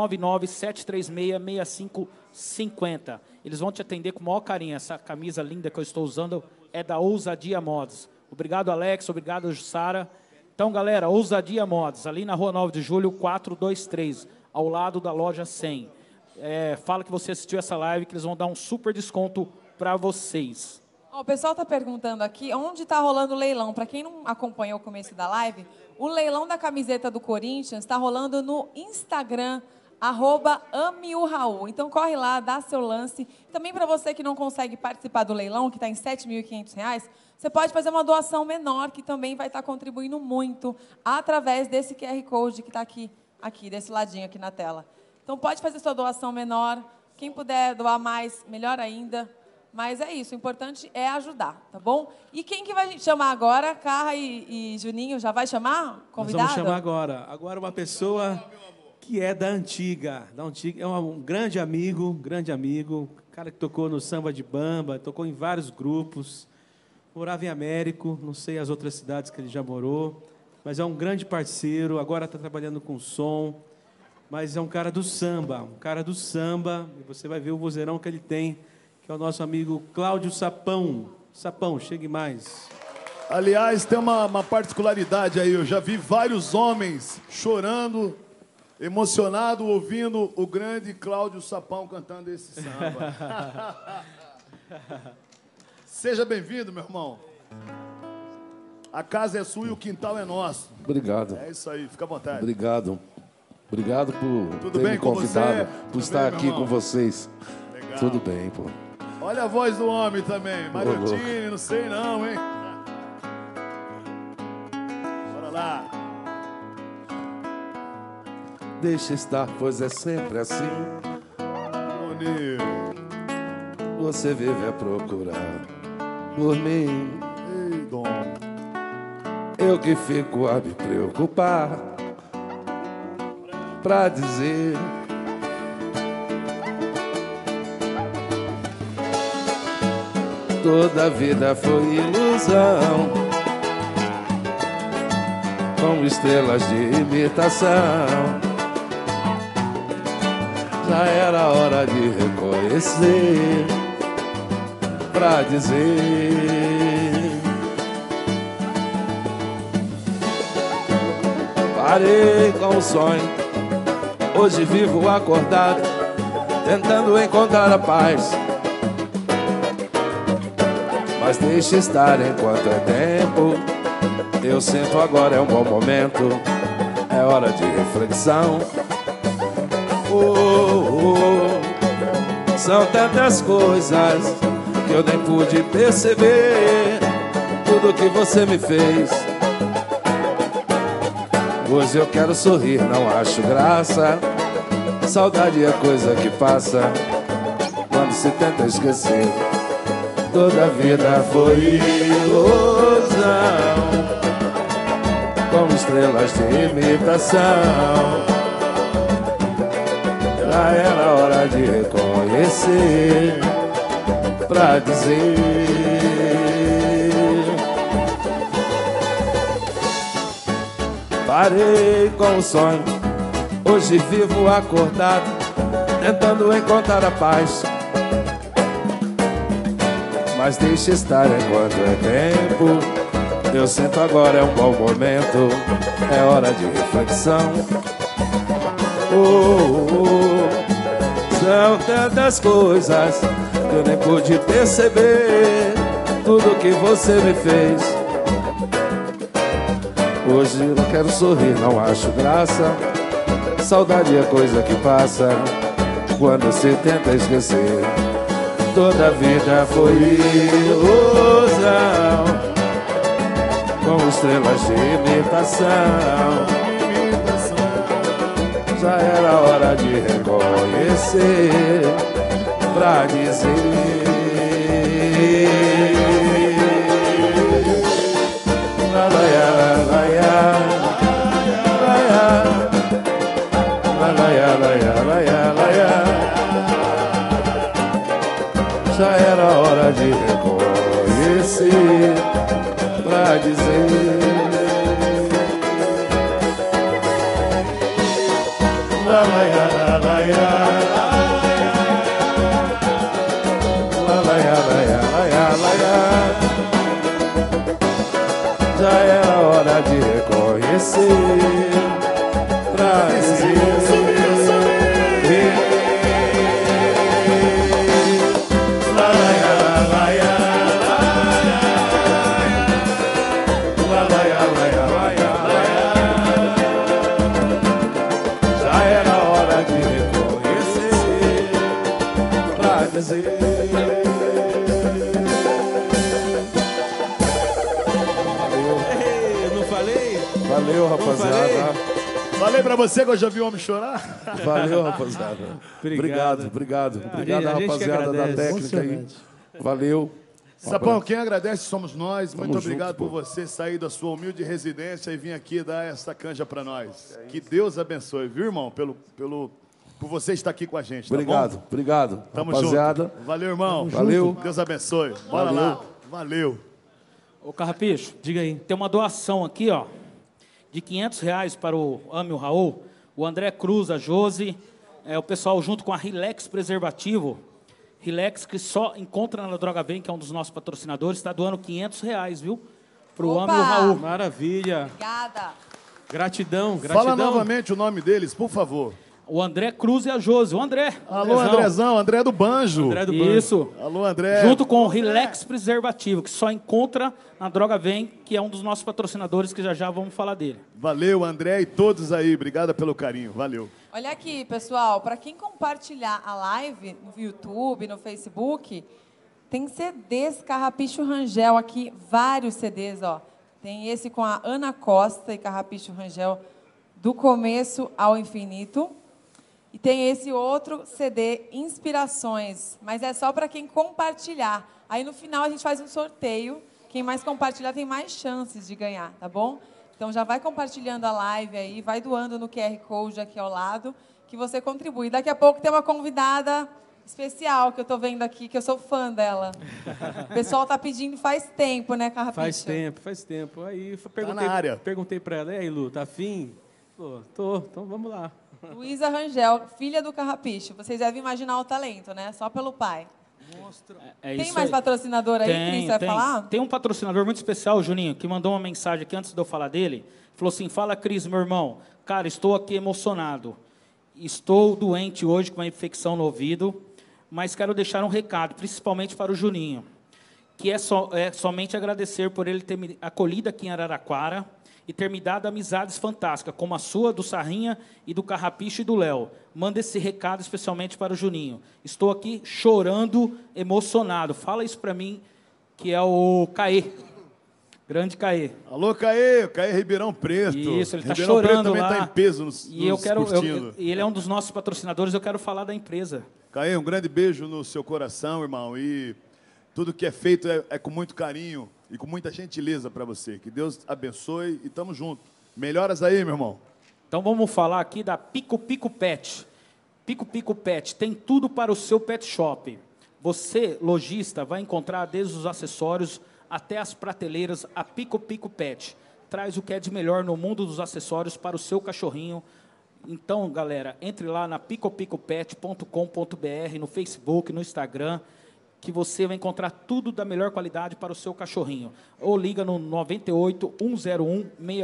99736-6550. Eles vão te atender com o maior carinho. Essa camisa linda que eu estou usando é da Ousadia Modas. Obrigado, Alex. Obrigado, Jussara. Então, galera, Ousadia Modas, ali na Rua 9 de Julho, 423, ao lado da Loja 100. Fala que você assistiu essa live, que eles vão dar um super desconto para vocês. O pessoal está perguntando aqui onde está rolando o leilão. Para quem não acompanhou o começo da live, o leilão da camiseta do Corinthians está rolando no Instagram, @AmeORaul. Então, corre lá, dá seu lance. Também para você que não consegue participar do leilão, que está em R$ 7.500, você pode fazer uma doação menor, que também vai estar contribuindo muito através desse QR Code que está aqui, desse ladinho aqui na tela. Então, pode fazer sua doação menor. Quem puder doar mais, melhor ainda. Mas é isso, o importante é ajudar, tá bom? E quem que vai chamar agora? Carra e Juninho, já vai chamar? Convidado? Nós vamos chamar agora. Agora uma pessoa que é da antiga. É um grande amigo, cara que tocou no Samba de Bamba, tocou em vários grupos, morava em Américo, não sei as outras cidades que ele já morou, mas é um grande parceiro, agora está trabalhando com som, mas é um cara do samba, e você vai ver o vozeirão que ele tem, que é o nosso amigo Cláudio Sapão. Sapão, chegue mais. Aliás, tem uma particularidade aí. Eu já vi vários homens chorando, emocionado, ouvindo o grande Cláudio Sapão cantando esse samba. Seja bem-vindo, meu irmão. A casa é sua e o quintal é nosso. Obrigado. É isso aí, fica à vontade. Obrigado. Obrigado por Tudo ter bem me com convidado, você? por Tudo estar bem, aqui meu com irmão? vocês. Legal. Tudo bem, pô. Olha a voz do homem também. Mariotini, não sei não, hein? Bora lá. Deixa estar, pois é sempre assim. Bonito. Você vive a procurar por mim. Ei, Dom. Eu que fico a me preocupar pra dizer toda a vida foi ilusão, com estrelas de imitação. Já era hora de reconhecer pra dizer parei com o sonho, hoje vivo acordado, tentando encontrar a paz. Mas deixa estar enquanto é tempo. Eu sinto agora é um bom momento, é hora de reflexão. São tantas coisas que eu nem pude perceber. Tudo que você me fez. Hoje eu quero sorrir, não acho graça. Saudade é coisa que passa quando se tenta esquecer. Toda a vida foi ilusão, como estrelas de imitação. Já era hora de reconhecer pra dizer parei com o sonho, hoje vivo acordado, tentando encontrar a paz. Mas deixa estar enquanto é tempo. Eu sinto agora é um bom momento, é hora de reflexão. São tantas coisas que eu nem pude perceber. Tudo que você me fez. Hoje eu quero sorrir, não acho graça. Saudade é coisa que passa quando se tenta esquecer. Toda a vida foi ilusão, com estrelas de imitação. Já era hora de reconhecer pra dizer la la ya la la ya la ya la la ya la ya la ya la ya. Já era hora de reconhecer pra dizer la la ya la la ya la la ya la ya la ya la ya. Já era hora de reconhecer pra dizer valeu, rapaziada. Falei pra você que eu já vi o homem chorar. Valeu, rapaziada. Obrigado, rapaziada da técnica aí. Valeu. Sapão, quem agradece somos nós. Muito Tamo obrigado junto, por pô. você sair da sua humilde residência e vir aqui dar essa canja pra nós. Que Deus abençoe, viu, irmão? Por você estar aqui com a gente, tá Obrigado, bom? obrigado, Tamo rapaziada. junto. Valeu, irmão. Valeu. Deus abençoe. Bora lá. Valeu. Ô, Carrapicho, Diga aí. tem uma doação aqui, ó, de R$500 para o Ame o Raul, o André Cruz, a Josi, o pessoal junto com a Relax Preservativo. Relax, que só encontra na Droga Vem, que é um dos nossos patrocinadores, está doando R$500, viu? Para o Ame o Raul. Maravilha. Obrigada. Gratidão, Fala novamente o nome deles, por favor. O André Cruz e a Josi. O André. Alô, Andrezão. André do Banjo. André do Banjo. Isso. Alô, André. Junto com o Relax Preservativo, que só encontra na Droga Vem, que é um dos nossos patrocinadores, que já já vamos falar dele. Valeu, André e todos aí. Obrigada pelo carinho. Valeu. Olha aqui, pessoal, para quem compartilhar a live no YouTube, no Facebook, tem CDs Carrapicho Rangel aqui, vários CDs, ó. Tem esse com a Ana Costa e Carrapicho Rangel, do começo ao infinito. E tem esse outro CD, Inspirações, mas é só para quem compartilhar. Aí no final a gente faz um sorteio. Quem mais compartilhar tem mais chances de ganhar, tá bom? Então já vai compartilhando a live aí, vai doando no QR Code aqui ao lado, que você contribui. Daqui a pouco tem uma convidada especial que eu tô vendo aqui, que eu sou fã dela. O pessoal tá pedindo faz tempo, né, Carrapicho? Faz tempo. Aí na área. Perguntei para ela, e aí, Lu, tá afim? Pô, tô, então vamos lá. Luísa Rangel, filha do Carrapicho. Vocês devem imaginar o talento, né? Só pelo pai. Tem mais patrocinador aí, Cris? Vai falar? Tem um patrocinador muito especial, Juninho, que mandou uma mensagem aqui antes de eu falar dele. Falou assim, fala, Cris, meu irmão. Cara, estou aqui emocionado. Estou doente hoje com uma infecção no ouvido, mas quero deixar um recado, principalmente para o Juninho, que é somente agradecer por ele ter me acolhido aqui em Araraquara e ter me dado amizades fantásticas, como a sua, do Sarrinha e do Carrapicho e do Léo. Manda esse recado especialmente para o Juninho. Estou aqui chorando, emocionado. Fala isso para mim, que é o Caê. Grande Caê. Alô, Caê. Caê Ribeirão Preto. Isso, ele está Ribeirão chorando Preto também lá. está em peso E ele é um dos nossos patrocinadores, eu quero falar da empresa. Caê, um grande beijo no seu coração, irmão. E tudo que é feito é com muito carinho e com muita gentileza para você. Que Deus abençoe e tamo junto. Melhoras aí, meu irmão. Então vamos falar aqui da Pico Pico Pet. Pico Pico Pet tem tudo para o seu pet shop. Você, lojista, vai encontrar desde os acessórios até as prateleiras. A Pico Pico Pet traz o que é de melhor no mundo dos acessórios para o seu cachorrinho. Então, galera, entre lá na picopicopet.com.br, no Facebook, no Instagram, que você vai encontrar tudo da melhor qualidade para o seu cachorrinho. Ou liga no 98 101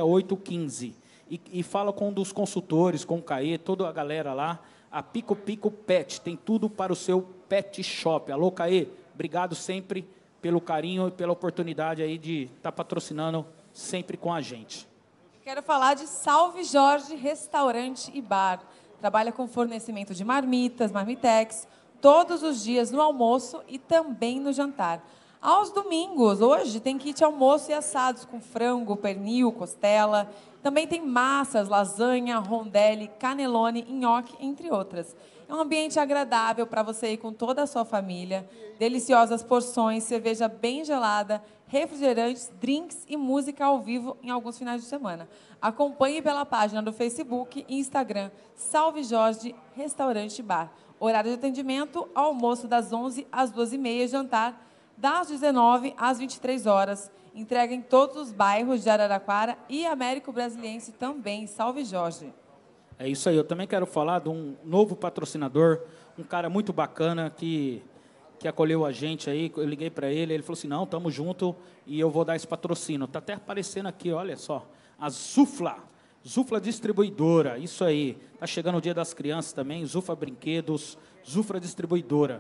6815 e fala com um dos consultores, com o Caê, toda a galera lá. A Pico Pico Pet tem tudo para o seu pet shop. Alô, Caê, obrigado sempre pelo carinho e pela oportunidade aí de estar patrocinando sempre com a gente. Quero falar de Salve Jorge Restaurante e Bar. Trabalha com fornecimento de marmitas, marmitex, todos os dias no almoço e também no jantar. Aos domingos, hoje, tem kit almoço e assados com frango, pernil, costela. Também tem massas, lasanha, rondelli, canelone, nhoque, entre outras. É um ambiente agradável para você ir com toda a sua família. Deliciosas porções, cerveja bem gelada, refrigerantes, drinks e música ao vivo em alguns finais de semana. Acompanhe pela página do Facebook e Instagram, Salve Jorge Restaurante e Bar. Horário de atendimento, almoço das 11 às 12h30, jantar das 19 às 23 horas. Entrega em todos os bairros de Araraquara e Américo Brasiliense também. Salve Jorge. É isso aí, eu também quero falar de um novo patrocinador, um cara muito bacana que acolheu a gente aí. Eu liguei para ele, ele falou assim, não, tamo junto e eu vou dar esse patrocínio. Tá até aparecendo aqui, olha só, a Zufla Distribuidora, isso aí. Tá chegando o Dia das Crianças também, Zufla Brinquedos, Zufla Distribuidora.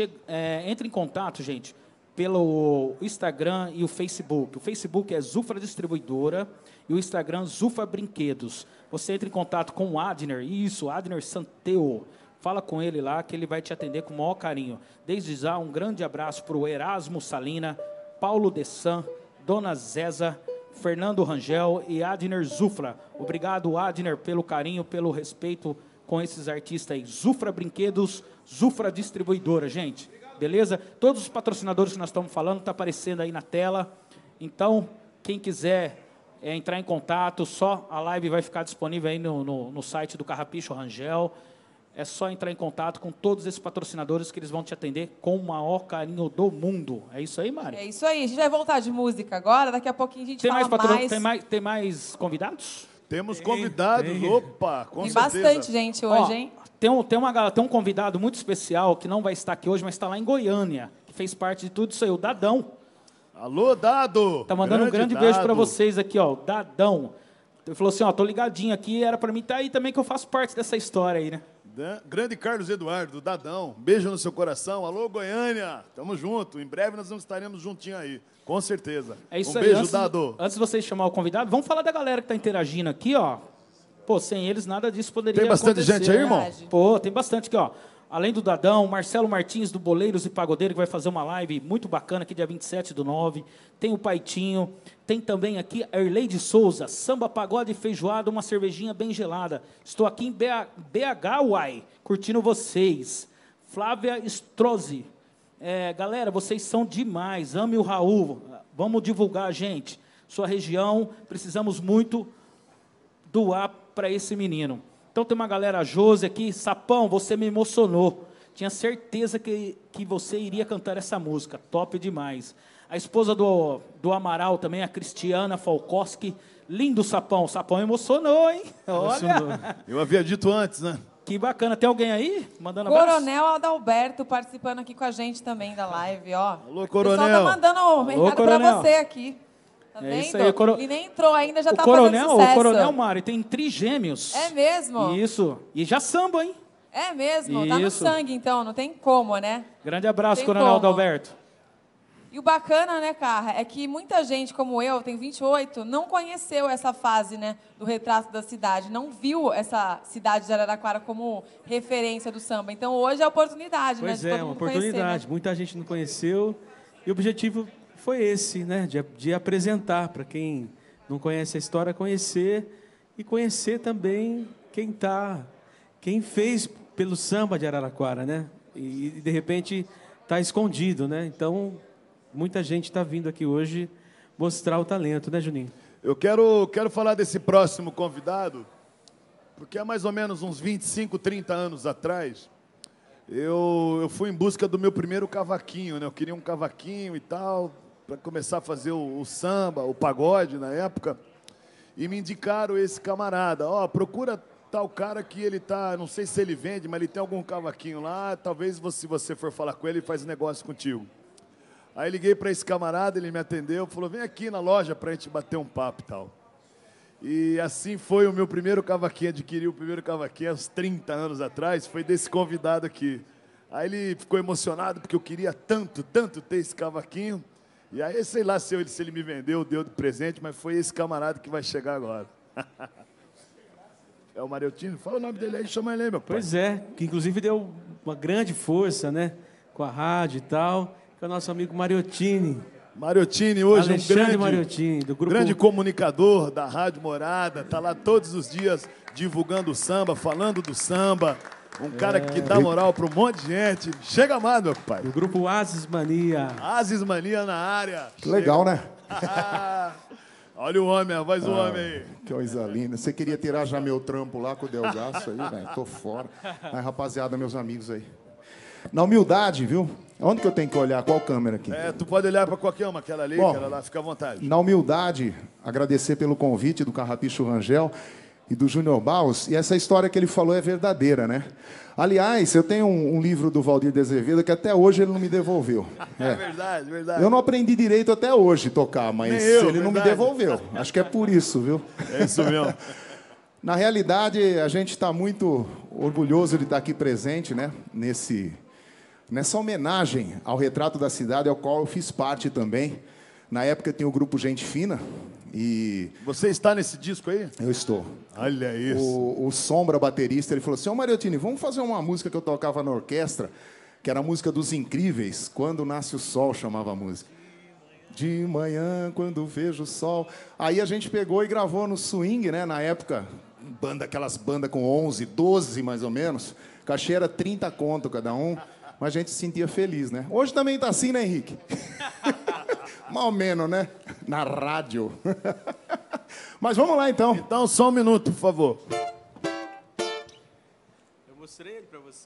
Entre em contato, gente, pelo Instagram e o Facebook. O Facebook é Zufla Distribuidora e o Instagram Zufla Brinquedos. Você entra em contato com o Adner, Adner Santeo. Fala com ele lá, que ele vai te atender com o maior carinho. Desde já, um grande abraço para o Erasmo Salina, Paulo Dessan, Dona Zeza, Fernando Rangel e Adner Zufla. Obrigado, Adner, pelo carinho, pelo respeito com esses artistas aí. Zufla Brinquedos, Zufla Distribuidora, gente. Beleza? Todos os patrocinadores que nós estamos falando estão aparecendo aí na tela. Então, quem quiser entrar em contato, só a live vai ficar disponível aí no site do Carrapicho Rangel. É só entrar em contato com todos esses patrocinadores que eles vão te atender com o maior carinho do mundo. É isso aí, Mari? É isso aí. A gente vai voltar de música agora. Daqui a pouquinho a gente fala mais. Tem mais convidados? Temos convidados. Opa, com tem certeza. Bastante gente hoje, hein? Tem um convidado muito especial que não vai estar aqui hoje, mas está lá em Goiânia, que fez parte de tudo isso aí, o Dadão. Alô, Dado! Tá mandando um grande beijo para vocês aqui, ó, o Dadão. Ele falou assim, ó, tô ligadinho aqui, era para mim estar aí também, que eu faço parte dessa história aí, né? Grande Carlos Eduardo, Dadão, beijo no seu coração. Alô, Goiânia, tamo junto. Em breve nós estaremos juntinho aí, com certeza. É isso aí. Beijo, Dado. Antes de vocês chamar o convidado, vamos falar da galera que tá interagindo aqui, ó. Pô, sem eles nada disso poderia acontecer. Tem bastante gente aí, irmão? Pô, tem bastante aqui, ó. Além do Dadão, Marcelo Martins, do Boleiros e Pagodeiro, que vai fazer uma live muito bacana aqui, dia 27/9. Tem o Paitinho. Tem também aqui a Erleide Souza, samba, pagode e feijoada, uma cervejinha bem gelada. Estou aqui em BH, uai, curtindo vocês. Flávia Strozzi. Galera, vocês são demais. Ame o Raul. Vamos divulgar, gente. Sua região, precisamos muito doar para esse menino. Então tem uma galera, Josi aqui. Sapão, você me emocionou. Tinha certeza que você iria cantar essa música. Top demais. A esposa do Amaral também, a Cristiana Falkowski. Lindo Sapão. Sapão emocionou, hein? Olha. Eu havia dito antes, né? Que bacana. Tem alguém aí? Mandando abraço? Coronel Adalberto participando aqui com a gente também da live, ó. Alô, Coronel. O pessoal tá mandando um recado pra você aqui. Tá vendo? Isso aí, Ele nem entrou ainda, já tá fazendo sucesso. O Coronel Mário tem trigêmeos. É mesmo? Isso. E já samba, hein? É mesmo? Tá no sangue, então. Não tem como, né? Grande abraço, Tem Coronel como. Adalberto. E o bacana, né, Carra, é que muita gente, como eu, tem 28, não conheceu essa fase, né, do retrato da cidade, não viu essa cidade de Araraquara como referência do samba. Então, hoje é a oportunidade, né, de todo mundo uma oportunidade. conhecer, né? Muita gente não conheceu e o objetivo foi esse, né, de apresentar para quem não conhece a história, conhecer e conhecer também quem fez pelo samba de Araraquara, né? E de repente está escondido, né? Então muita gente está vindo aqui hoje mostrar o talento, né, Juninho? Eu quero falar desse próximo convidado, porque há mais ou menos uns 25, 30 anos atrás, eu fui em busca do meu primeiro cavaquinho, né? Eu queria um cavaquinho e tal, para começar a fazer o samba, o pagode na época, e me indicaram esse camarada. Ó, procura tal cara que ele tá, não sei se ele vende, mas ele tem algum cavaquinho lá, talvez se você for falar com ele, ele faz negócio contigo. Aí liguei para esse camarada, ele me atendeu, falou, vem aqui na loja para a gente bater um papo e tal. E assim foi o meu primeiro cavaquinho, adquiri o primeiro cavaquinho há uns 30 anos atrás, foi desse convidado aqui. Aí ele ficou emocionado porque eu queria tanto ter esse cavaquinho. E aí, sei lá se ele me vendeu, deu de presente, mas foi esse camarada que vai chegar agora. É o Mariotini? Fala o nome dele aí, chama ele aí, meu pai. Pois é, que inclusive deu uma grande força, né, com a rádio e tal, que é o nosso amigo Mariotini. Mariotini hoje Alexandre Mariotini, do grupo... grande comunicador da Rádio Morada, tá lá todos os dias divulgando o samba, falando do samba. Um cara que dá moral para um monte de gente. Chega mais, meu pai. Do grupo Asis Mania. Asis Mania na área. Que legal, né? Olha o homem, a voz do homem aí. Que coisa linda. Você queria tirar já meu trampo lá com o Delgaço aí, velho? Tô fora. Mas, rapaziada, meus amigos aí. Na humildade, viu? Onde que eu tenho que olhar? Qual câmera aqui? Tu pode olhar para qualquer uma, aquela ali, Bom, aquela lá, fica à vontade. Na humildade, agradecer pelo convite do Carrapicho Rangel e do Júnior Baus. E essa história que ele falou é verdadeira, né? Aliás, eu tenho um livro do Valdir de Azevedo que até hoje ele não me devolveu. É verdade, verdade. Eu não aprendi direito até hoje tocar, mas ele não me devolveu. Acho que é por isso, viu? É isso mesmo. Na realidade, a gente está muito orgulhoso de estar aqui presente, né? Nessa homenagem ao retrato da cidade, ao qual eu fiz parte também. Na época tinha o grupo Gente Fina. E você está nesse disco aí? Eu estou. Olha isso. O Sombra, baterista, ele falou assim, ô Mariotini, vamos fazer uma música que eu tocava na orquestra, que era a música dos Incríveis, Quando Nasce o Sol, chamava a música. De manhã, quando vejo o sol. Aí a gente pegou e gravou no swing, né? Na época, aquelas bandas com 11, 12 mais ou menos. Cachê era 30 conto cada um, mas a gente se sentia feliz, né? Hoje também tá assim, né, Henrique? Mais ou menos, né? Na rádio. Mas vamos lá, então. Então, só um minuto, por favor. Eu mostrei ele para você.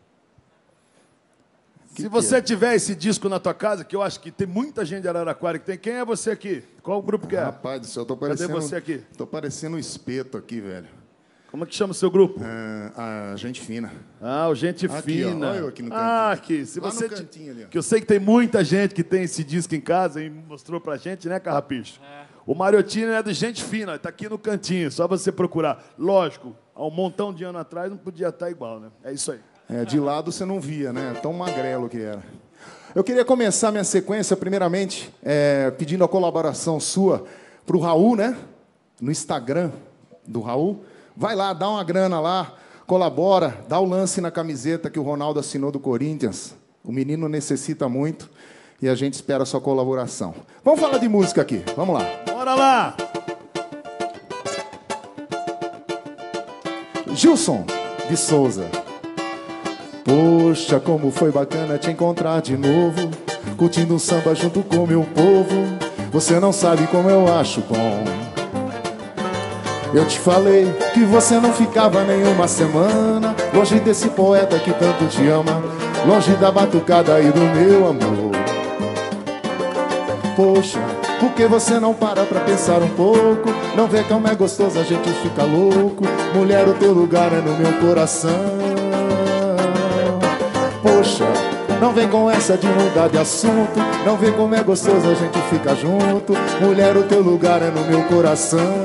Se você tiver esse disco na tua casa, que eu acho que tem muita gente de Araraquara que tem, quem é você aqui? Qual o grupo que é? Rapaz do céu, eu tô parecendo... Cadê você aqui? Tô parecendo um espeto aqui, velho. Como é que chama o seu grupo? A Gente Fina. O Gente aqui, Fina. Ó, olha eu aqui no cantinho. Aqui. Se lá você no cantinho ali, ó. Que eu sei que tem muita gente que tem esse disco em casa e mostrou pra gente, né, Carrapicho? O Mariotini é do Gente Fina, tá aqui no cantinho, só você procurar. Lógico, há um montão de anos atrás não podia estar igual, né? É isso aí. De lado você não via, né? Tão magrelo que era. Eu queria começar minha sequência, primeiramente, pedindo a colaboração sua pro Raul, né? No Instagram do Raul. Vai lá, dá uma grana lá. colabora, dá o lance na camiseta que o Ronaldo assinou do Corinthians. O menino necessita muito e a gente espera a sua colaboração. Vamos falar de música aqui, vamos lá. Bora lá! Gilson de Souza. Poxa, como foi bacana te encontrar de novo, curtindo um samba junto com meu povo. Você não sabe como eu acho bom. Eu te falei que você não ficava nenhuma semana longe desse poeta que tanto te ama, longe da batucada e do meu amor. Poxa, por que você não para pra pensar um pouco? Não vê como é gostoso, a gente fica louco. Mulher, o teu lugar é no meu coração. Poxa, não vem com essa de mudar de assunto. Não vê como é gostoso, a gente fica junto. Mulher, o teu lugar é no meu coração.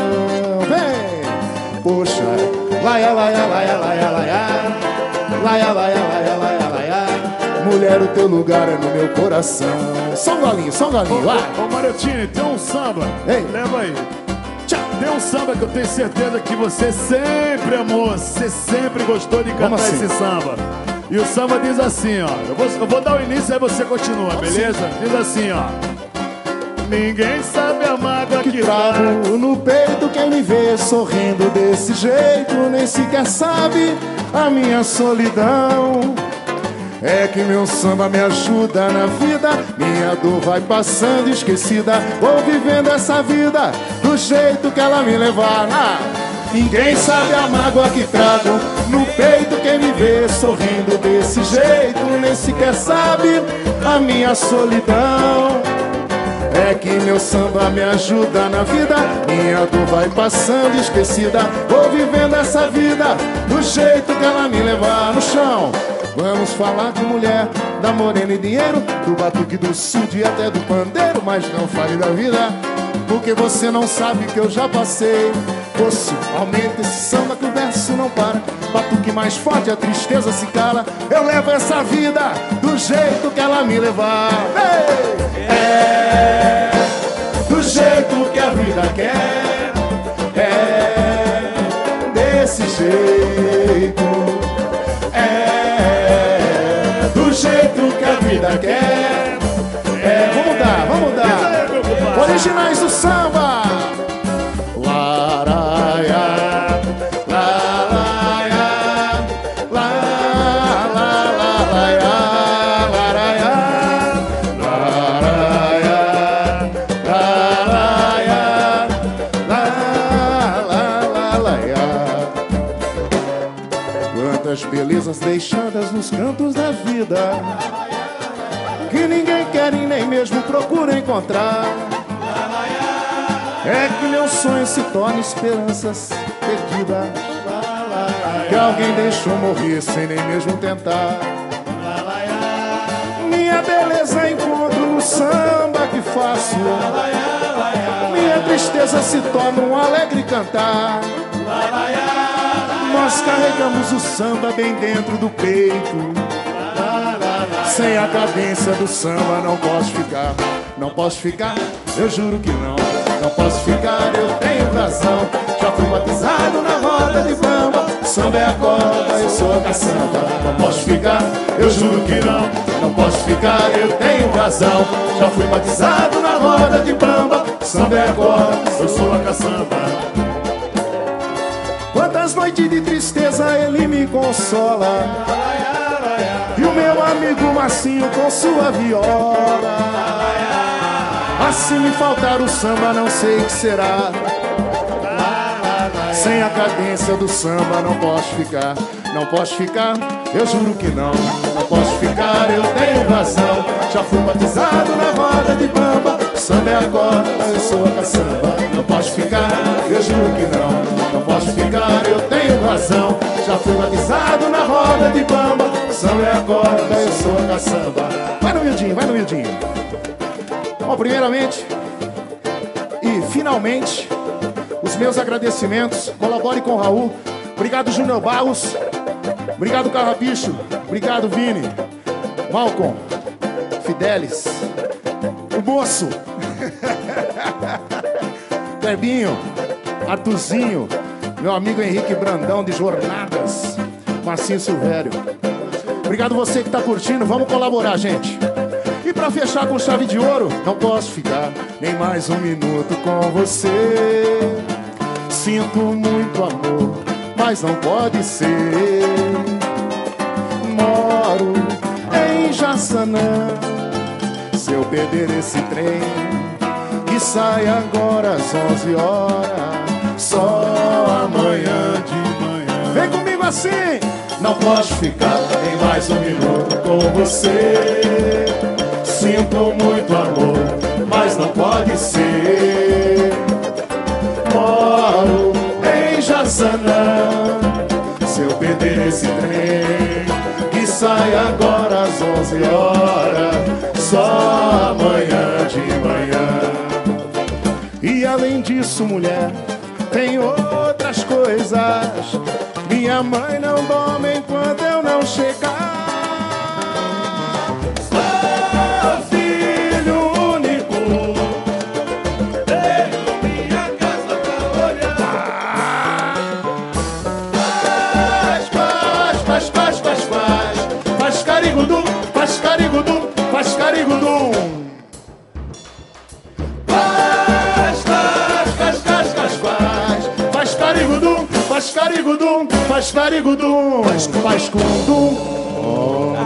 Vem! Poxa, laia, laia, laia, laia, laia. Laia, laia, laia, laia, laia. Mulher, o teu lugar é no meu coração. Só um galinho, vai! Ô Mariotinho, tem um samba. Ei. Leva aí. Tem um samba que eu tenho certeza que você sempre amou, você sempre gostou de cantar assim? esse samba. E o samba diz assim, ó. Eu vou dar o início, aí você continua, beleza? Diz assim, ó. Ninguém sabe a mágoa que trago no peito. Quem me vê sorrindo desse jeito nem sequer sabe a minha solidão. É que meu samba me ajuda na vida, minha dor vai passando esquecida. Vou vivendo essa vida do jeito que ela me levar. Ninguém sabe a mágoa que trago no peito. Quem me vê sorrindo desse jeito nem sequer sabe a minha solidão. É que meu samba me ajuda na vida, minha dor vai passando esquecida. Vou vivendo essa vida do jeito que ela me levar. No chão, vamos falar de mulher, da morena e dinheiro, do batuque do sul e até do pandeiro. Mas não fale da vida, porque você não sabe que eu já passei. Moço, aumenta esse samba que o verso não para. Batuque mais forte, a tristeza se cala. Eu levo essa vida do jeito que ela me levar. É do jeito que a vida quer. É desse jeito. É do jeito que a vida quer. É, vamos mudar. Originais do samba. Quantas belezas deixadas nos cantos da vida, que ninguém quer e nem mesmo procura encontrar. É que meu sonho se torna esperanças perdidas, que alguém deixou morrer sem nem mesmo tentar. Minha beleza encontro no samba que faço, minha tristeza se torna um alegre cantar. Nós carregamos o samba bem dentro do peito. Sem a cadência do samba não posso ficar. Não posso ficar, eu juro que não. Não posso ficar, eu tenho razão. Já fui batizado na roda de bamba. Samba é a corda, eu sou a caçamba. Não posso ficar, eu juro que não. Não posso ficar, eu tenho razão. Já fui batizado na roda de bamba. Samba é a corda, eu sou a caçamba. Quantas noites de tristeza ele me consola, e o meu amigo Marcinho com sua viola. Assim me faltar o samba, não sei o que será. Sem a cadência do samba não posso ficar. Não posso ficar, eu juro que não. Não posso ficar, eu tenho razão. Já fui batizado na roda de bamba. Samba é a corda, eu sou a caçamba. Não posso ficar, eu juro que não. Não posso ficar, eu tenho razão. Já fui batizado na roda de bamba. Samba é a corda, eu sou a caçamba. Vai no miudinho, vai no miudinho. Bom, primeiramente e finalmente, os meus agradecimentos. Colabore com o Raul. Obrigado, Júnior Barros. Obrigado, Carrapicho. Obrigado, Vini. Malcolm. Fidelis. O moço. Clebinho. Artuzinho. Meu amigo Henrique Brandão, de Jornadas. Marcinho Silvério. Obrigado você que tá curtindo. Vamos colaborar, gente. E pra fechar com chave de ouro, não posso ficar nem mais um minuto com você. Sinto muito amor, mas não pode ser. Moro em Jaçanã. Se eu perder esse trem, que sai agora às 11 horas, só amanhã de manhã. Vem comigo assim! Não posso ficar nem mais um minuto com você. Sinto muito amor, mas não pode ser. Moro em Jaçanã. Se eu perder esse trem, que sai agora às 11 horas, só amanhã de manhã. E além disso, mulher, tem outras coisas. Minha mãe não dorme enquanto eu não chegar. Sou filho único, tenho minha casa pra olhar. Faz carigudum, faz carigudum, faz carigudum. Faz carigudum, faz carigudum, faz carigudum, faz cundum.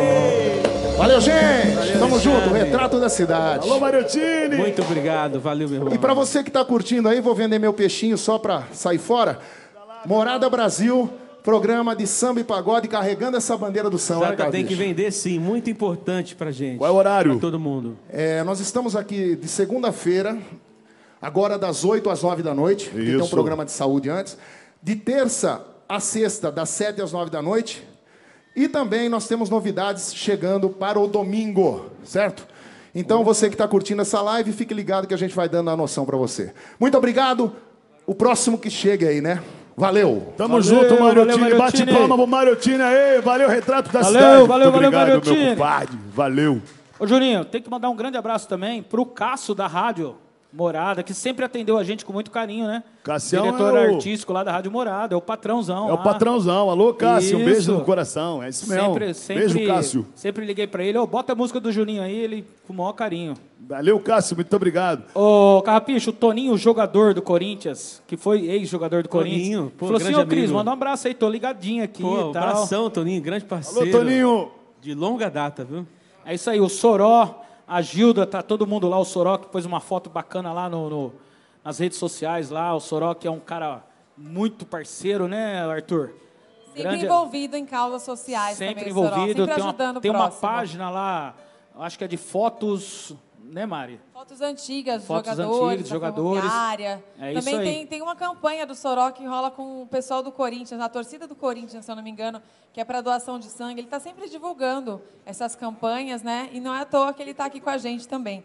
Valeu, gente. Tamo junto. Retrato da cidade. Alô, Mariotini. Muito obrigado, valeu, meu irmão. E pra você que tá curtindo aí, vou vender meu peixinho só pra sair fora. Morada Brasil, programa de samba e pagode carregando essa bandeira do samba. Exato, tem que vender sim, muito importante pra gente. Qual é o horário? Pra todo mundo. Nós estamos aqui de segunda-feira, agora das 8 às 9 da noite, porque tem um programa de saúde antes. De terça a sexta, das 7 às 9 da noite. E também nós temos novidades chegando para o domingo, certo? Então você que está curtindo essa live, fique ligado que a gente vai dando a noção para você. Muito obrigado. O próximo que chega aí, né? Valeu. Tamo junto, Mariotini. Bate palma pro Mariotini aí. Valeu, Retrato da Cidade. Valeu, Muito obrigado, Mariotini. meu compadre. Valeu. Ô, Juninho, tem que mandar um grande abraço também pro Cássio da Rádio Morada, que sempre atendeu a gente com muito carinho, né? Cassião diretor é o... artístico lá da Rádio Morada, é o patrãozão. É o patrãozão. Alô, Cássio, um Isso. beijo no coração. É isso mesmo. Beijo, Cássio. Sempre liguei pra ele, bota a música do Juninho aí, ele com o maior carinho. Valeu, Cássio, muito obrigado. Ô, Carrapicho, o Toninho, jogador do Corinthians, que foi ex-jogador do Corinthians, Pô, falou assim, grande ô Cris, amigo. manda um abraço aí, tô ligadinho aqui Pô, e tal. abração, Toninho, grande parceiro. Alô, Toninho. De longa data, viu? É isso aí, o Soró, a Gilda, tá todo mundo lá, o Soró que pôs uma foto bacana lá nas redes sociais lá, o Soró que é um cara muito parceiro, né, Arthur? Sempre envolvido em causas sociais sempre também, Soró. envolvido, Sempre ajudando o tem uma próximo. página lá, acho que é de fotos, né, Mari? Fotos antigas, Fotos jogadores, antigas, da jogadores. Ferroviária. É isso Também aí. tem uma campanha do Soró que rola com o pessoal do Corinthians, a torcida do Corinthians, se eu não me engano, que é para doação de sangue. Ele está sempre divulgando essas campanhas, né? E não é à toa que ele está aqui com a gente também.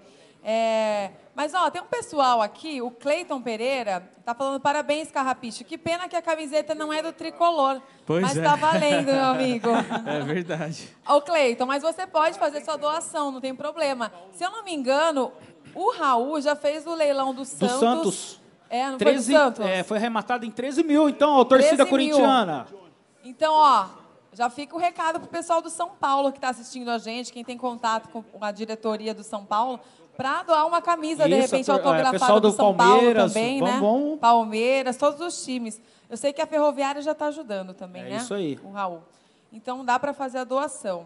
Mas, ó, tem um pessoal aqui, o Cleiton Pereira, tá falando parabéns, Carrapicho. Que pena que a camiseta não é do tricolor. Pois mas é. tá valendo, meu amigo. É verdade. Ô, Cleiton, mas você pode fazer sua doação, não tem problema. Se eu não me engano, o Raul já fez o leilão do Santos. Do Santos. Não foi do Santos? Foi arrematado em 13 mil, então, ó, torcida 13 mil. corintiana. Então, ó, já fica o recado pro pessoal do São Paulo que está assistindo a gente, quem tem contato com a diretoria do São Paulo, para doar uma camisa, de Isso, repente, pessoal autografada do São Palmeiras, Paulo também, né? Palmeiras, todos os times. Eu sei que a Ferroviária já está ajudando também, né? Isso aí. O Raul. Então, dá para fazer a doação.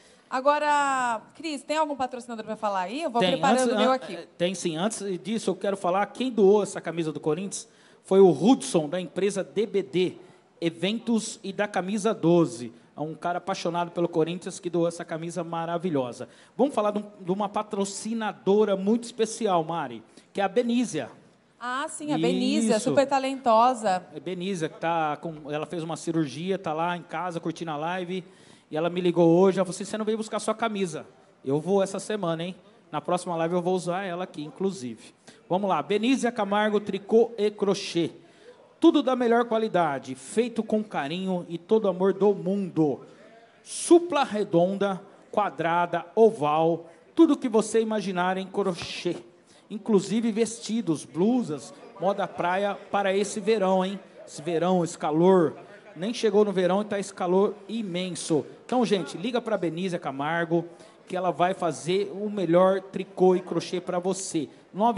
Agora, Cris, tem algum patrocinador para falar aí? Eu vou preparando o meu aqui. Tem sim. Antes disso, eu quero falar, quem doou essa camisa do Corinthians foi o Hudson, da empresa DBD, Eventos e da Camisa 12. É um cara apaixonado pelo Corinthians que doou essa camisa maravilhosa. Vamos falar de uma patrocinadora muito especial, Mari, que é a Benízia. Ah, sim, a Benízia, Isso. super talentosa. É Benízia, que ela fez uma cirurgia, está lá em casa curtindo a live, e ela me ligou hoje, ela falou assim, você não veio buscar sua camisa. Eu vou essa semana, hein? Na próxima live eu vou usar ela aqui, inclusive. Vamos lá, Benízia Camargo Tricô e Crochê. Tudo da melhor qualidade, feito com carinho e todo amor do mundo. Supla redonda, quadrada, oval, tudo que você imaginar em crochê. Inclusive vestidos, blusas, moda praia para esse verão, hein? Esse verão, esse calor, nem chegou no verão e está esse calor imenso. Então, gente, liga para a Benícia Camargo, que ela vai fazer o melhor tricô e crochê para você.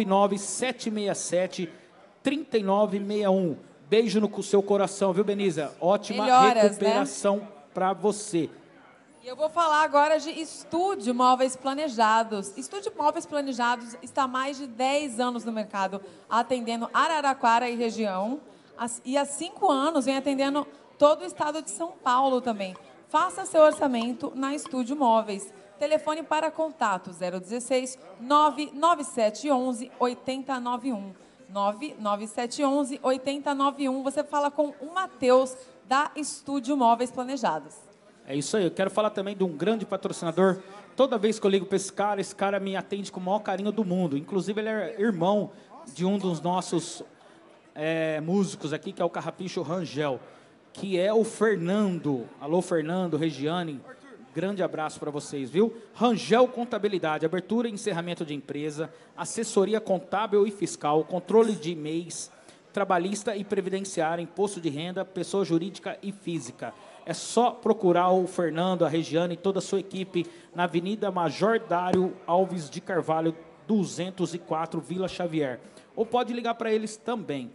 99767-3961. Beijo no seu coração, viu, Benícia? Ótima recuperação, né, para você. E eu vou falar agora de Estúdio Móveis Planejados. Estúdio Móveis Planejados está há mais de 10 anos no mercado, atendendo Araraquara e região. E há 5 anos vem atendendo todo o estado de São Paulo também. Faça seu orçamento na Estúdio Móveis. Telefone para contato 016 99711 8091. 99711 8091. Você fala com o Matheus da Estúdio Móveis Planejados. É isso aí. Eu quero falar também de um grande patrocinador. Toda vez que eu ligo para esse cara me atende com o maior carinho do mundo. Inclusive, ele é irmão de um dos nossos músicos aqui, que é o Carrapicho Rangel, que é o Fernando. Alô, Fernando, Regiane. Grande abraço para vocês, viu? Rangel Contabilidade, abertura e encerramento de empresa, assessoria contábil e fiscal, controle de e-mails, trabalhista e previdenciária, imposto de renda, pessoa jurídica e física. É só procurar o Fernando, a Regiane e toda a sua equipe na Avenida Major Dário Alves de Carvalho, 204, Vila Xavier. Ou pode ligar para eles também,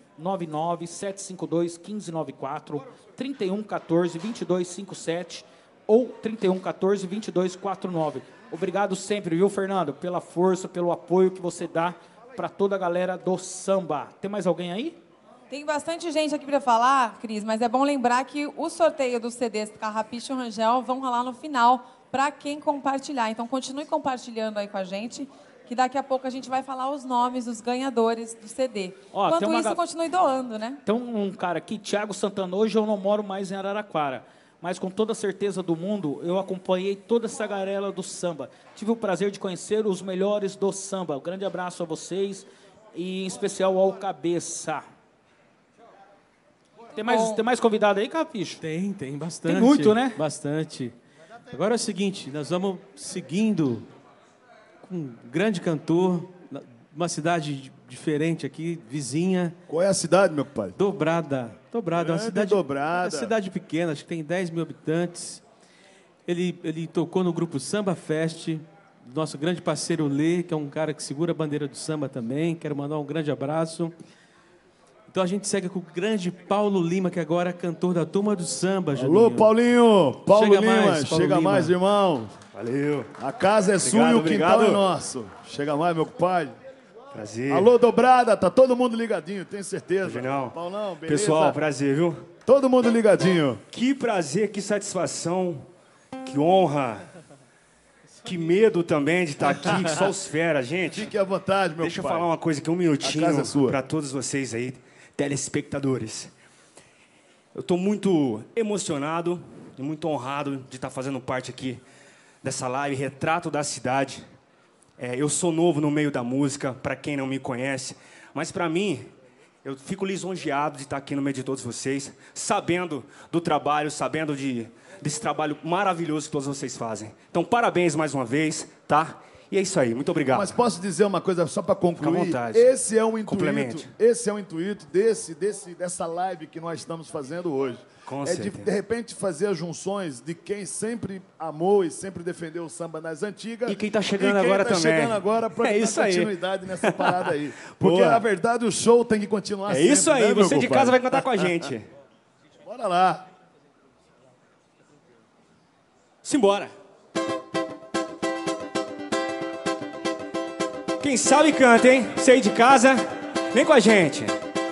99-752-1594, 3114-2257, ou 3114-2249. Obrigado sempre, viu, Fernando, pela força, pelo apoio que você dá para toda a galera do samba. Tem mais alguém aí? Tem bastante gente aqui para falar, Cris, mas é bom lembrar que o sorteio dos CDs do Carrapicho e Rangel vão rolar no final para quem compartilhar. Então, continue compartilhando aí com a gente, que daqui a pouco a gente vai falar os nomes dos ganhadores do CD. Enquanto isso, continue doando, né? Tem um cara aqui, Thiago Santana. Hoje eu não moro mais em Araraquara, mas com toda a certeza do mundo, eu acompanhei toda essa garela do samba. Tive o prazer de conhecer os melhores do samba. Um grande abraço a vocês e, em especial, ao Cabeça. Tem mais convidado aí, Capicho? Tem bastante. Tem muito, né? Bastante. Agora é o seguinte, nós vamos seguindo com um grande cantor, uma cidade diferente aqui, vizinha. Qual é a cidade, meu pai? Dobrada. Dobrada, é uma cidade Dobrada. Uma cidade pequena, acho que tem 10 mil habitantes. Ele tocou no grupo Samba Fest, nosso grande parceiro Lê, que é um cara que segura a bandeira do samba também. Quero mandar um grande abraço. Então a gente segue com o grande Paulo Lima, que agora é cantor da Turma do Samba, Juninho. Alô, Paulinho! Paulo Chega Lima, mais, Paulo chega Lima. mais, irmão. Valeu. A casa é sua e o quintal é nosso. Chega mais, meu compadre. Prazer. Alô, Dobrada, tá todo mundo ligadinho, tenho certeza. Genial. Paulão, beleza? Pessoal, prazer, viu? Todo mundo ligadinho. Que prazer, que satisfação, que honra, que medo também de estar aqui, só os feras, gente. Fique à vontade, meu Deixa eu pai. falar uma coisa aqui, um A minutinho casa é sua. para todos vocês aí, telespectadores. Eu estou muito emocionado e muito honrado de estar fazendo parte aqui dessa live, Retrato da Cidade. Eu sou novo no meio da música, para quem não me conhece, mas para mim, eu fico lisonjeado de estar aqui no meio de todos vocês, sabendo do trabalho, sabendo desse trabalho maravilhoso que todos vocês fazem. Então, parabéns mais uma vez, tá? E é isso aí, muito obrigado. Mas posso dizer uma coisa só para concluir? Fica à vontade. Esse é o intuito. Complemente. Esse é o intuito dessa live que nós estamos fazendo hoje. Com de certeza. repente fazer as junções de quem sempre amou e sempre defendeu o samba nas antigas. E quem tá chegando agora também. Chegando agora para É isso dar aí. continuidade nessa parada aí. Porque Boa. na verdade o show tem que continuar É sempre. isso aí, né, meu você de compadre? casa vai cantar com a gente. Bora lá. Simbora. Quem sabe canta, hein? Você aí de casa, vem com a gente.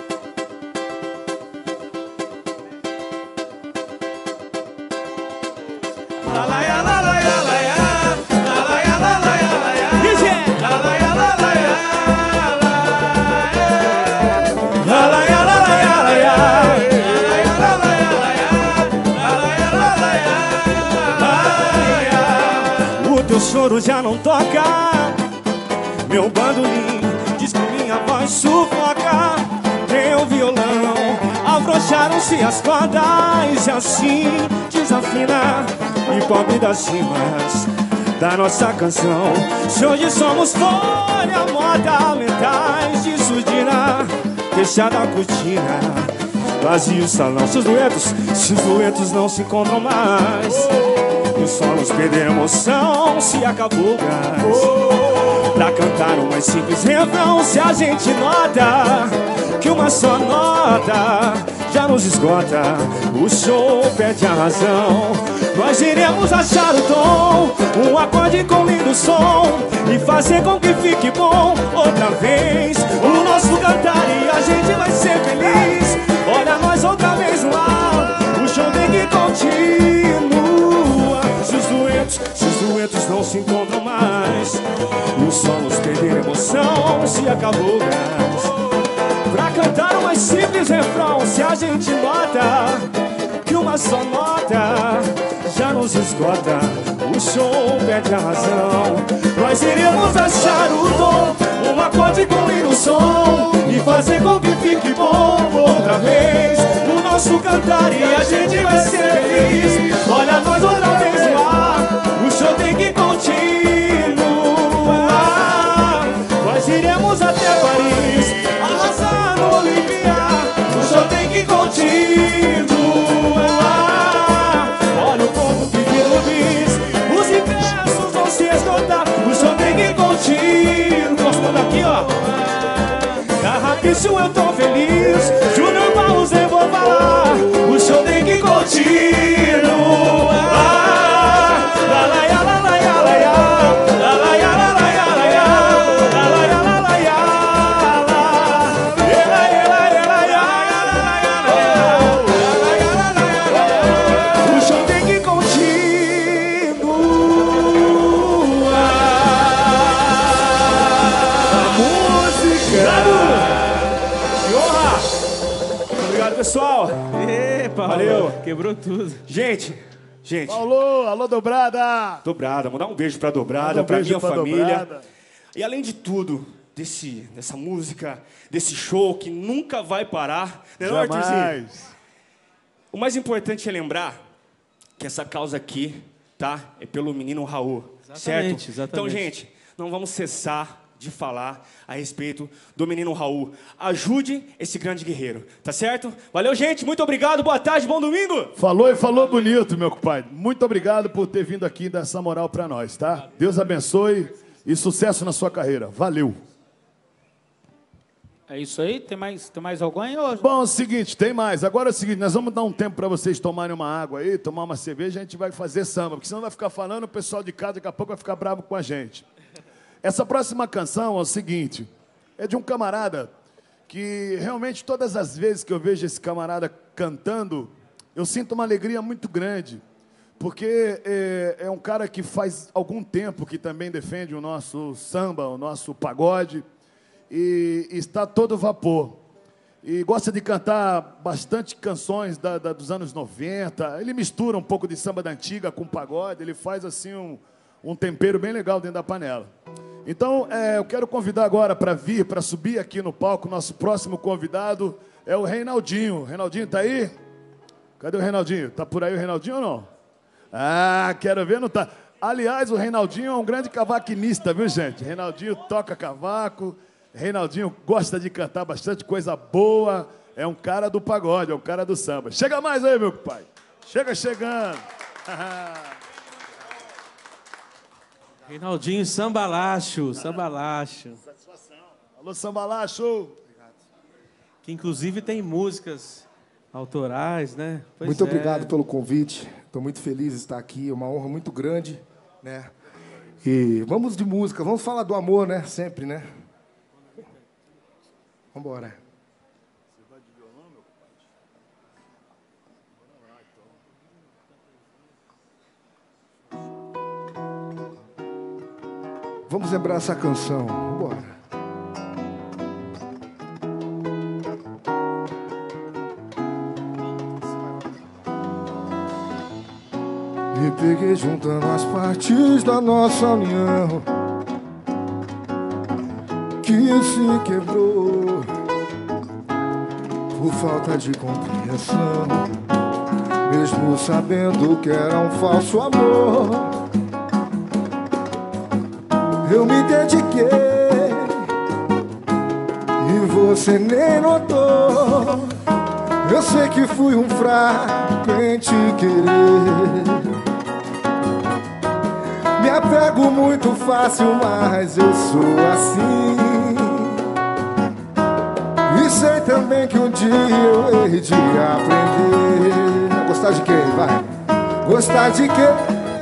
O teu choro já não toca, meu bandolim diz que minha voz sufoca. Meu violão, afrouxaram-se as cordas e assim desafina. E pobre das rimas da nossa canção, se hoje somos folha, moda, metais de surdina, fechada a cortina vazio o salão. Se os duetos não se encontram mais, e os solos perderam emoção, se acabou o gás. Pra cantar um mais simples refrão, se a gente nota que uma só nota já nos esgota, o show perde a razão. Nós iremos achar o tom, um acorde com lindo som, e fazer com que fique bom outra vez o nosso cantar, e a gente vai ser feliz. Olha nós outra vez no ar, o show tem que continua. Se os duetos não se encontram mais, e os solos perderam emoção, se acabou o gás. Pra cantar o mais simples refrão, se a gente nota que uma só nota já nos esgota, o show perde a razão. Nós iremos achar o tom, um acorde com lindo som, e fazer com que fique bom outra vez o nosso cantar, e a gente vai ser feliz. Olha nós outra vez lá, o show tem que continuar. Nós iremos até Paris, arrasar no Olimpia, o show tem que continuar. Olha o povo pedindo bis, os ingressos vão se esgotar, o show tem que continuar. Gostou daqui, ó? Carrapicho, eu tô feliz, Júnior Barros, eu vou falar, o show tem que continuar. Pessoal, Epa, valeu. Quebrou tudo. Gente. Alô, Dobrada. Dobrada, mandar um beijo pra Dobrada, pra minha família. E além de tudo, dessa música, desse show que nunca vai parar, né, não, Arthurzinho? O mais importante é lembrar que essa causa aqui, tá, é pelo menino Raul, certo? Exatamente. Então, gente, não vamos cessar de falar a respeito do menino Raul. Ajude esse grande guerreiro, tá certo? Valeu, gente, muito obrigado, boa tarde, bom domingo! Falou e falou bonito, meu compadre. Muito obrigado por ter vindo aqui dar essa moral pra nós, tá? Deus abençoe e sucesso na sua carreira. Valeu! É isso aí? Tem mais alguém hoje? Bom, é o seguinte, tem mais. Agora é o seguinte, nós vamos dar um tempo para vocês tomarem uma água aí, tomar uma cerveja, a gente vai fazer samba, porque senão vai ficar falando, o pessoal de casa daqui a pouco vai ficar bravo com a gente. Essa próxima canção é o seguinte, é de um camarada que realmente todas as vezes que eu vejo esse camarada cantando, eu sinto uma alegria muito grande, porque é um cara que faz algum tempo que também defende o nosso samba, o nosso pagode, e está a todo vapor. E gosta de cantar bastante canções dos anos 90, ele mistura um pouco de samba da antiga com pagode, ele faz assim um tempero bem legal dentro da panela. Então, eu quero convidar agora para subir aqui no palco, nosso próximo convidado é o Reinaldinho. Reinaldinho tá aí? Cadê o Reinaldinho? Tá por aí o Reinaldinho ou não? Ah, quero ver, não tá. Aliás, o Reinaldinho é um grande cavaquinista, viu, gente? Reinaldinho toca cavaco, Reinaldinho gosta de cantar bastante coisa boa, é um cara do pagode, é um cara do samba. Chega mais aí, meu pai. Chega chegando. Reinaldinho, Sambalacho, Sambalacho. Satisfação. Alô, Sambalacho. Que inclusive tem músicas autorais, né? Pois muito obrigado pelo convite. Estou muito feliz de estar aqui, é uma honra muito grande, né? E vamos de música, vamos falar do amor, né? Sempre, né? Vamos embora. Você vai de violão, meu compadre? Bora lá, então. Vamos lembrar essa canção. Vambora. Me peguei juntando as partes da nossa união que se quebrou por falta de compreensão, mesmo sabendo que era um falso amor. Eu me dediquei e você nem notou. Eu sei que fui um fraco em te querer. Me apego muito fácil, mas eu sou assim. E sei também que um dia eu hei de aprender. Gostar de quem? Vai. Gostar de quem?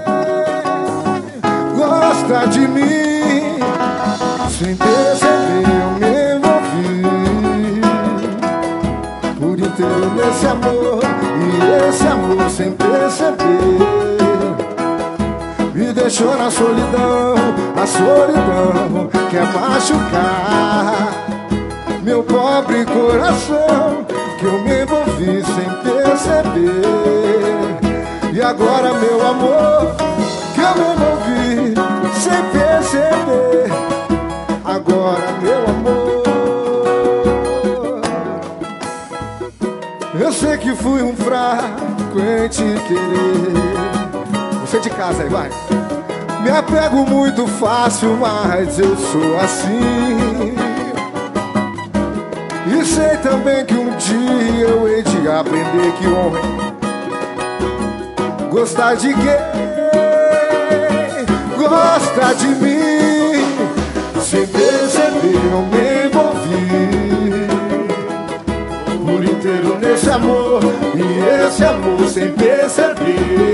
Gosta de mim. Sem perceber eu me envolvi por inteiro nesse amor. E esse amor sem perceber me deixou na solidão. A solidão quer machucar meu pobre coração, que eu me envolvi sem perceber. E agora, meu amor, que eu me envolvi sem perceber. Agora, meu amor, eu sei que fui um fraco em te querer. Você de casa aí, vai. Me apego muito fácil, mas eu sou assim. E sei também que um dia eu hei de aprender que homem gostar de quem gosta de mim. Sem perceber eu me envolvi por inteiro nesse amor. E esse amor sem perceber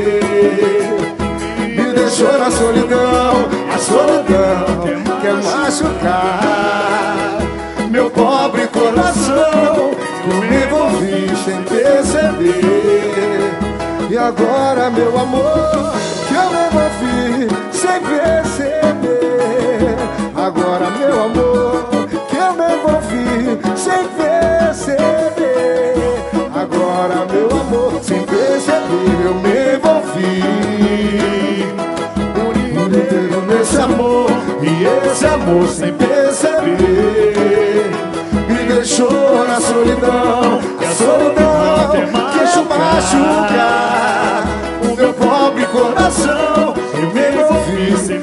me deixou na solidão. A solidão quer machucar meu pobre coração, que eu me envolvi sem perceber. E agora, meu amor, que eu me envolvi sem perceber. Agora, meu amor, que eu me envolvi sem perceber. Agora, meu amor, sem perceber eu me envolvi por inteiro nesse amor. E esse amor sem perceber me deixou na solidão. A solidão quer machucar o meu pobre coração. Eu me envolvi sem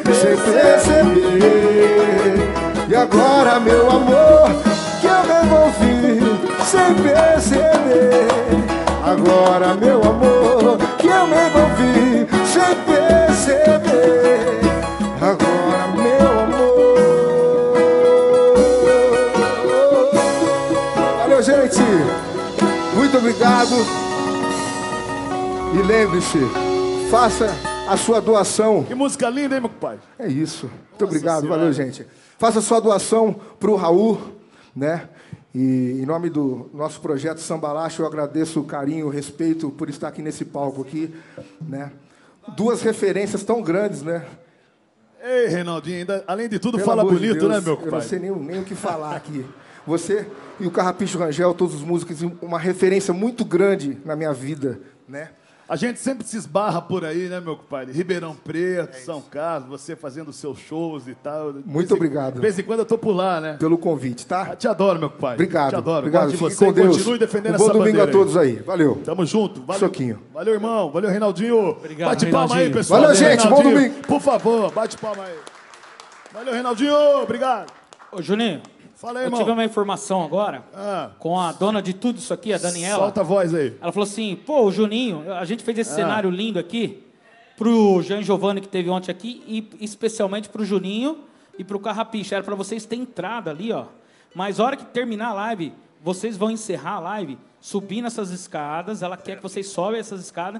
perceber. E agora, meu amor, que eu me envolvi sem perceber. Agora, meu amor, que eu me envolvi sem perceber. Agora, meu amor. Valeu, gente. Muito obrigado. E lembre-se, faça a sua doação. Que música linda, hein, meu pai? É isso. Muito obrigado. Valeu, gente. Faça a sua doação para o Raul, né? E em nome do nosso projeto Sambalacho, eu agradeço o carinho, o respeito por estar aqui nesse palco aqui, né? Duas referências tão grandes, né? Ei, Reinaldinho, ainda, além de tudo, Pelo fala amor de bonito, Deus, né, meu Eu pai? não sei nem o que falar aqui. Você e o Carrapicho Rangel, todos os músicos, uma referência muito grande na minha vida, né? A gente sempre se esbarra por aí, né, meu compadre? Ribeirão Preto, São Carlos, você fazendo seus shows e tal. Muito obrigado. De vez em quando eu tô por lá, né? Pelo convite, tá? Eu te adoro, meu compadre. Obrigado. Te adoro. Obrigado. Gosto de Fique você. com Deus. Continue defendendo Bom essa domingo bandeira a todos aí. Valeu. Tamo junto. Valeu. Soquinho. Valeu, irmão. Valeu, Reinaldinho. Obrigado, Bate palma aí, Reinaldinho. pessoal. Valeu, gente. Bom Reinaldinho. domingo. Por favor, bate palma aí. Valeu, Reinaldinho. Obrigado. Ô, Juninho, Fala aí, eu irmão. tive uma informação agora Ah. com a dona de tudo isso aqui, a Daniela. Solta a voz aí. Ela falou assim, pô, o Juninho, a gente fez esse cenário lindo aqui pro Jean Giovanni que teve ontem aqui e especialmente pro Juninho e pro Carrapicho. Era para vocês terem entrada ali, ó. Mas a hora que terminar a live, vocês vão encerrar a live subindo essas escadas. Ela quer que vocês sobem essas escadas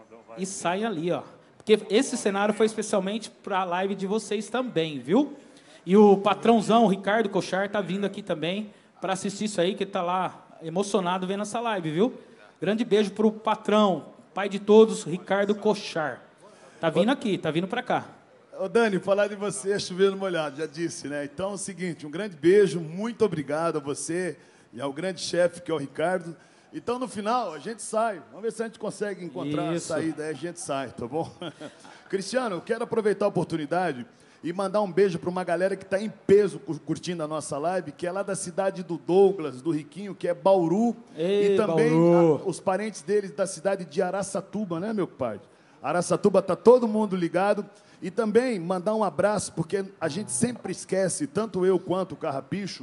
e saiam ali, ó. Porque esse cenário foi especialmente para a live de vocês também, viu? E o patrãozão, o Ricardo Cochar, tá vindo aqui também para assistir isso aí, que ele tá lá emocionado vendo essa live, viu? Grande beijo pro patrão, pai de todos, Ricardo Cochar. Tá vindo aqui, tá vindo para cá. Ô, Dani, falar de você é chover no molhado, já disse, né? Então é o seguinte, um grande beijo, muito obrigado a você e ao grande chefe, que é o Ricardo. Então, no final, a gente sai. Vamos ver se a gente consegue encontrar a Isso. saída, aí a gente sai, tá bom? Cristiano, eu quero aproveitar a oportunidade e mandar um beijo para uma galera que está em peso curtindo a nossa live, que é lá da cidade do Douglas, do Riquinho, que é Bauru. Ei, e também Bauru. os parentes deles da cidade de Araçatuba, né, meu pai? Araçatuba tá todo mundo ligado. E também mandar um abraço, porque a gente sempre esquece, tanto eu quanto o Carrapicho,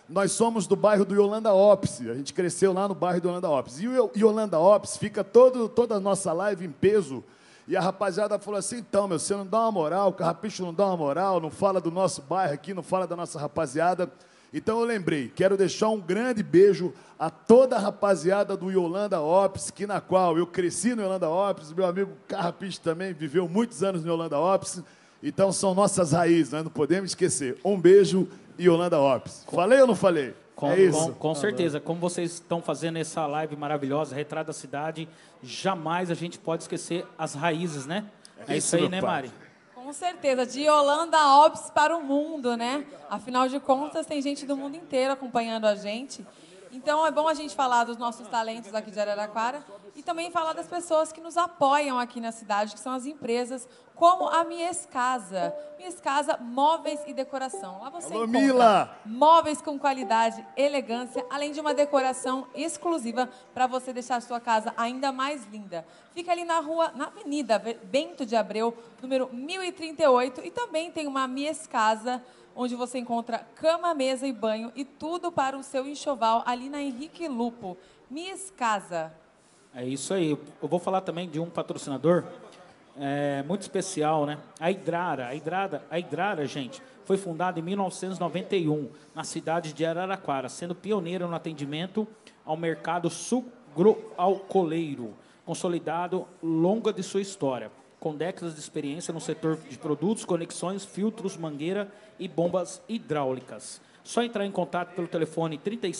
Nós somos do bairro do Yolanda Ópice. A gente cresceu lá no bairro do Yolanda Ópice. E o Yolanda Ópice fica toda a nossa live em peso. E a rapaziada falou assim, então, meu, você não dá uma moral, o Carrapicho não dá uma moral, não fala do nosso bairro aqui, não fala da nossa rapaziada. Então eu lembrei, quero deixar um grande beijo a toda a rapaziada do Yolanda Ópice, que na qual eu cresci no Yolanda Ópice, meu amigo Carrapicho também viveu muitos anos no Yolanda Ópice. Então são nossas raízes, nós não podemos esquecer. Um beijo e Yolanda Ópice. Falei ou não falei? É isso. Com certeza. Como vocês estão fazendo essa live maravilhosa, Retrato da Cidade, jamais a gente pode esquecer as raízes, né? É isso aí, né, Mari? Com certeza. De Yolanda Ópice para o mundo, né? Afinal de contas, tem gente do mundo inteiro acompanhando a gente. Então, é bom a gente falar dos nossos talentos aqui de Araraquara e também falar das pessoas que nos apoiam aqui na cidade, que são as empresas, como a Mies Casa. Mies Casa, móveis e decoração. Lá você encontra Mila! móveis com qualidade, elegância, além de uma decoração exclusiva para você deixar a sua casa ainda mais linda. Fica ali na Avenida Bento de Abreu, número 1038, e também tem uma Mies Casa, onde você encontra cama, mesa e banho e tudo para o seu enxoval ali na Henrique Lupo. Mies Casa. É isso aí. Eu vou falar também de um patrocinador muito especial, né? A Idrara, gente, foi fundada em 1991 na cidade de Araraquara, sendo pioneira no atendimento ao mercado sucroalcooleiro, consolidado longa de sua história, com décadas de experiência no setor de produtos, conexões, filtros, mangueira e bombas hidráulicas. Só entrar em contato pelo telefone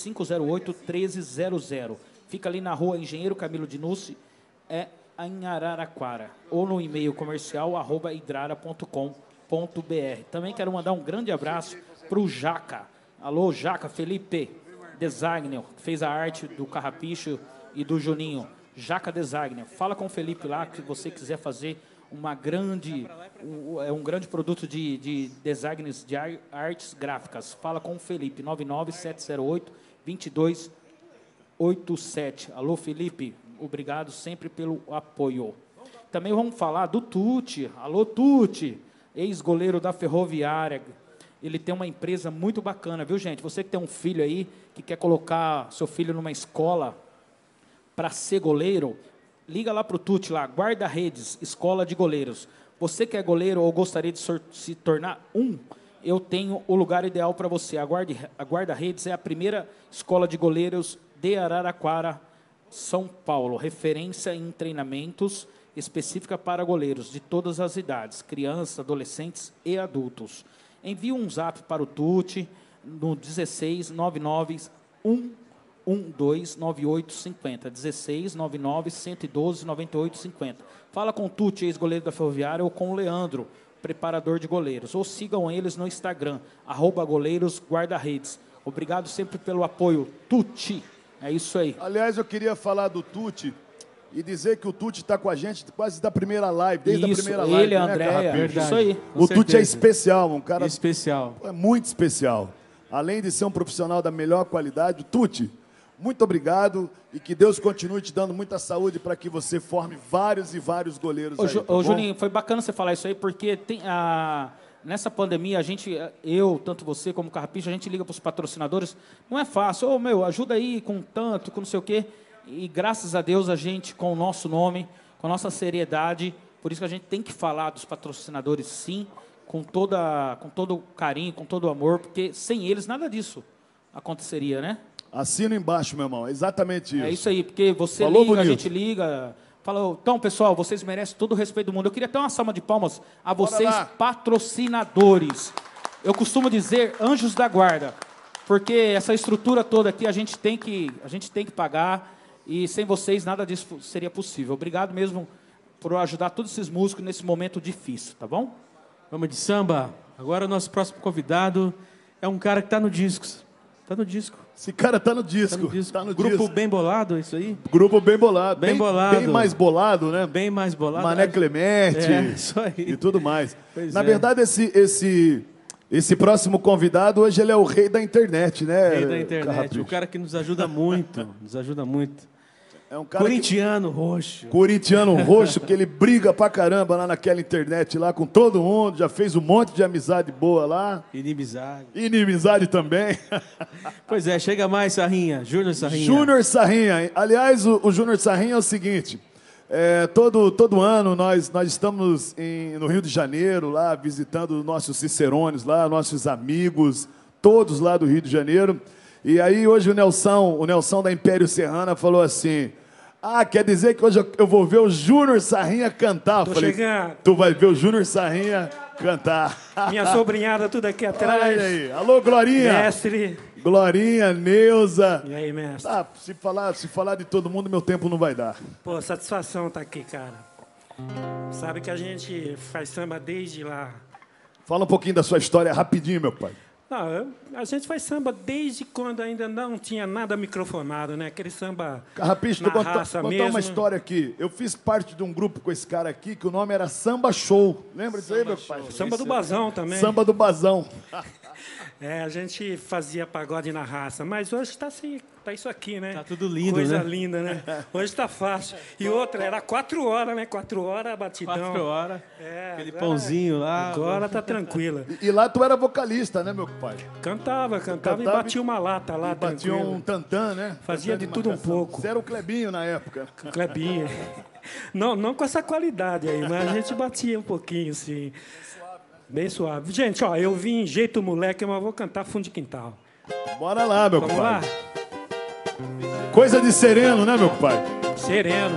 3508-1300. Fica ali na rua Engenheiro Camilo Dinucci, em Araraquara, ou no e-mail comercial @idrara.com.br. Também quero mandar um grande abraço para o Jaca. Alô, Jaca, Felipe, designer, que fez a arte do Carrapicho e do Juninho. Jaca Designer. Fala com o Felipe lá, que você quiser fazer um grande produto de designs de artes gráficas. Fala com o Felipe, 99708-2287. Alô, Felipe, obrigado sempre pelo apoio. Também vamos falar do Tuti. Alô, Tuti, ex-goleiro da Ferroviária. Ele tem uma empresa muito bacana, viu, gente? Você que tem um filho aí, que quer colocar seu filho numa escola para ser goleiro, liga lá para o Tuti, lá, Guarda-Redes, Escola de Goleiros. Você que é goleiro ou gostaria de se tornar eu tenho o lugar ideal para você. A Guarda-Redes é a primeira escola de goleiros de Araraquara, São Paulo. Referência em treinamentos específica para goleiros de todas as idades, crianças, adolescentes e adultos. Envie um zap para o Tuti no 1699-112-9850. 1699-112-9850. Fala com o Tuti, ex-goleiro da Ferroviária, ou com o Leandro, preparador de goleiros. Ou sigam eles no Instagram, @goleirosguarda-redes. Obrigado sempre pelo apoio, Tuti. É isso aí. Aliás, eu queria falar do Tuti e dizer que o Tuti está com a gente quase da primeira live, desde a primeira live. Ele, Andréia, isso aí. O Tuti é especial, um cara especial. É muito especial. Além de ser um profissional da melhor qualidade, Tuti, muito obrigado e que Deus continue te dando muita saúde para que você forme vários e vários goleiros aí, tá bom? Juninho, foi bacana você falar isso aí, porque nessa pandemia, tanto você como o Carrapicho, a gente liga para os patrocinadores, não é fácil, ajuda aí com tanto, com não sei o quê, e graças a Deus a gente, com o nosso nome, com a nossa seriedade, por isso que a gente tem que falar dos patrocinadores, sim, com todo carinho, com todo amor, porque sem eles nada disso aconteceria, né? Assina embaixo, meu irmão, exatamente isso. É isso aí, porque você Falou, liga, bonito. a gente liga, fala, então, pessoal, vocês merecem todo o respeito do mundo. Eu queria ter uma salva de palmas a vocês, patrocinadores. Eu costumo dizer anjos da guarda, porque essa estrutura toda aqui a gente tem que pagar, e sem vocês nada disso seria possível. Obrigado mesmo por ajudar todos esses músicos nesse momento difícil, tá bom? Vamos de samba. Agora o nosso próximo convidado é um cara que está no disco. Está no disco. Esse cara tá no disco. Tá no Grupo disco. Bem Bolado, é isso aí? Grupo Bem Bolado. Bem bolado. Bem mais bolado, né? Bem mais bolado. Mané Clemente isso aí. e tudo mais. Pois Na é. verdade, esse próximo convidado, hoje ele é o rei da internet, né? Rei da internet. Carrapicho? O cara que nos ajuda muito. Nos ajuda muito. É um cara Corintiano roxo. Corintiano roxo, que ele briga pra caramba lá naquela internet lá com todo mundo, já fez um monte de amizade boa lá. Inimizade. Inimizade também. Pois é, chega mais, Sarrinha. Júnior Sarrinha. Júnior Sarrinha. Aliás, o Júnior Sarrinha é o seguinte, todo ano nós estamos no Rio de Janeiro, lá visitando nossos cicerones lá, nossos amigos, todos lá do Rio de Janeiro. E aí hoje o Nelson da Império Serrana falou assim... Ah, quer dizer que hoje eu vou ver o Júnior Sarrinha cantar. Tô Falei, chegando. Tu vai ver o Júnior Sarrinha cantar. Minha sobrinhada tudo aqui atrás. Olha aí. Alô, Glorinha. Mestre. Glorinha, Neuza. E aí, mestre? Ah, se falar de todo mundo, meu tempo não vai dar. Pô, satisfação tá aqui, cara. Sabe que a gente faz samba desde lá. Fala um pouquinho da sua história rapidinho, meu pai. Não, a gente faz samba desde quando ainda não tinha nada microfonado, né? Aquele samba Carrapicho, na vou raça contar mesmo. uma história aqui. Eu fiz parte de um grupo com esse cara aqui, que o nome era Samba Show. Lembra disso aí, meu pai? Samba do Bazão também. Samba do Bazão. A gente fazia pagode na raça, mas hoje está assim, tá isso aqui, né? Tá tudo lindo, Coisa né? linda, né? Hoje está fácil. E outra, era 4 horas, né? 4 horas, batidão. 4 horas. Aquele pãozinho lá. Agora tá tranquila. E lá tu era vocalista, né, meu pai? Cantava e batia uma lata lá, batia tranquilo. um tantã, né? Fazia de tudo um pouco. Você era o Clebinho na época. Clebinho. Não com essa qualidade aí, mas a gente batia um pouquinho, sim. Bem suave. Gente, ó, eu vim jeito moleque, mas vou cantar fundo de quintal. Bora lá, meu Vamos pai. lá? Coisa de sereno, né, meu pai? Sereno.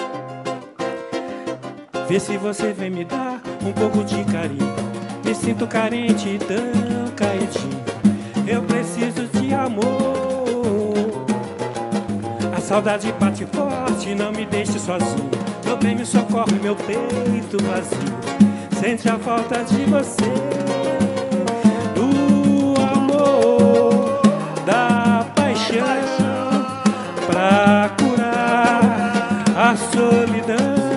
Vê se você vem me dar um pouco de carinho. Me sinto carente e tão caidinho. Eu preciso de amor. A saudade bate forte, não me deixe sozinho. Meu bem, me socorre, meu peito vazio. Sente a falta de você, do amor, da paixão, pra curar a solidão.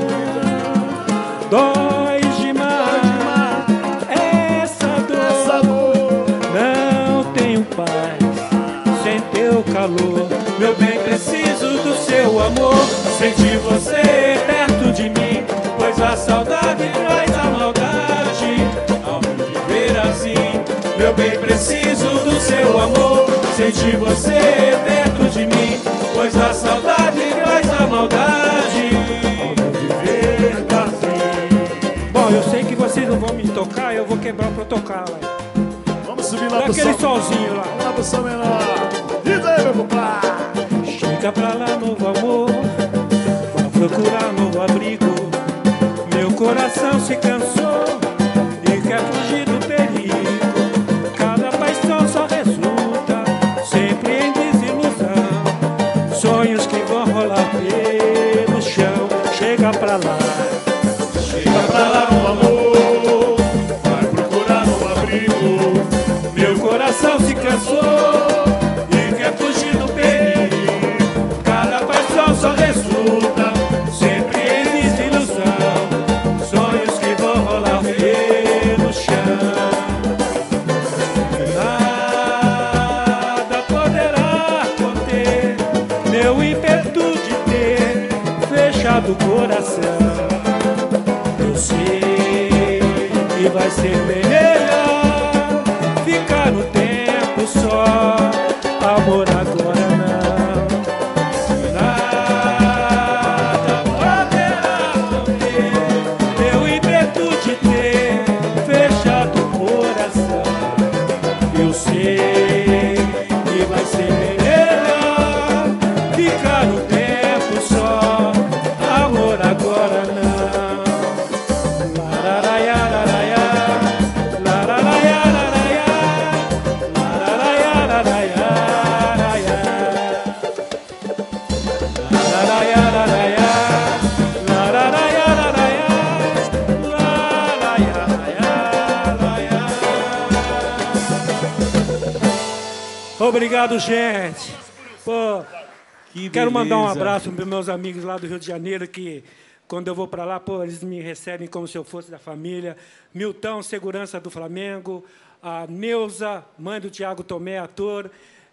Dói demais essa dor, não tenho paz sem teu calor. Meu bem, preciso do seu amor, sentir você perto de mim, pois a saudade traz a maldade ao me viver assim. Meu bem, preciso do seu amor, sentir você perto de mim, pois a saudade traz a maldade ao me viver assim. Bom, eu sei que vocês não vão me tocar, eu vou quebrar o protocolo. Vamos subir lá daquele solzinho lá. Vamos lá pro sol menor. Diz aí, meu compadre. Chega pra lá, novo amor, pra procurar novo abrigo. Meu coração se cansou e quer fugir do perigo. Cada paixão só resulta sempre em desilusão. Sonhos que vão rolar pelo chão. Chega pra lá. Chega pra lá, meu amor, vai procurar novo abrigo. Meu coração se cansou e quer fugir do perigo. Cada paixão só resulta sempre em desilusão. Sonhos que vão rolar pelo chão. Nada poderá conter meu ímpeto de ter fechado o coração. Eu sei que vai ser melhor ficar no tempo só. Amor agora não. Nada poderá conter meu ímpeto de ter fechado o coração. Eu sei que vai ser melhor ficar no tempo só. Amor agora não. Obrigado, gente. Pô, quero mandar um abraço para meus amigos lá do Rio de Janeiro, que quando eu vou para lá, pô, eles me recebem como se eu fosse da família. Milton, segurança do Flamengo. A Neuza, mãe do Tiago Tomé, ator.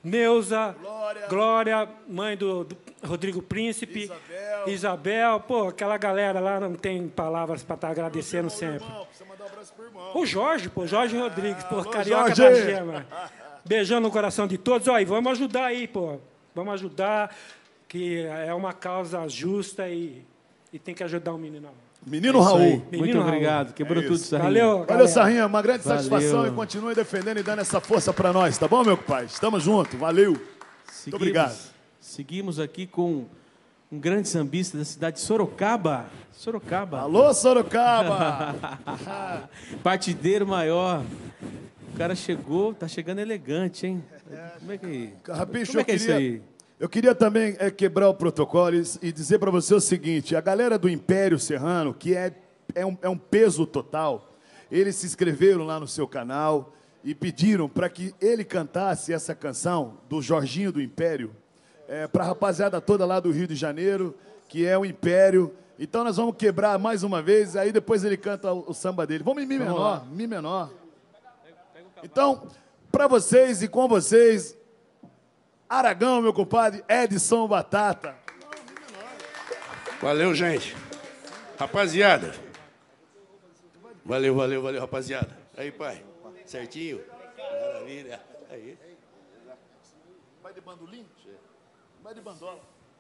Neuza, Glória, mãe do Rodrigo Príncipe, Isabel. Pô, aquela galera lá não tem palavras para estar agradecendo sempre. O Jorge, pô, Jorge Rodrigues, pô, carioca da gema. Beijão no coração de todos. Ó, e vamos ajudar aí, pô. Vamos ajudar, que é uma causa justa e tem que ajudar o menino. Menino Raul. Muito obrigado. Quebrou tudo, Sarrinha. Valeu, Valeu, Sarrinha. Uma grande satisfação e continue defendendo e dando essa força para nós, tá bom, meu pai? Estamos juntos. Valeu. Muito obrigado. Seguimos aqui com um grande sambista da cidade de Sorocaba. Sorocaba. Alô, Sorocaba. Partideiro maior. O cara chegou, tá chegando elegante, hein? Como é que, Rabicho, como é, que é isso aí? Eu queria também quebrar o protocolo e dizer para você o seguinte, a galera do Império Serrano, que é um peso total, eles se inscreveram lá no seu canal e pediram para que ele cantasse essa canção do Jorginho do Império, para a rapaziada toda lá do Rio de Janeiro, que é o Império. Então nós vamos quebrar mais uma vez, aí depois ele canta o samba dele. Vamos em Mi menor, Mi menor. Então, para vocês e com vocês, Aragão, meu compadre, Edson Batata. Valeu, gente. Rapaziada. Valeu, rapaziada. Aí, pai. Certinho? Maravilha. Aí. Vai de bandolim? Vai de bandola.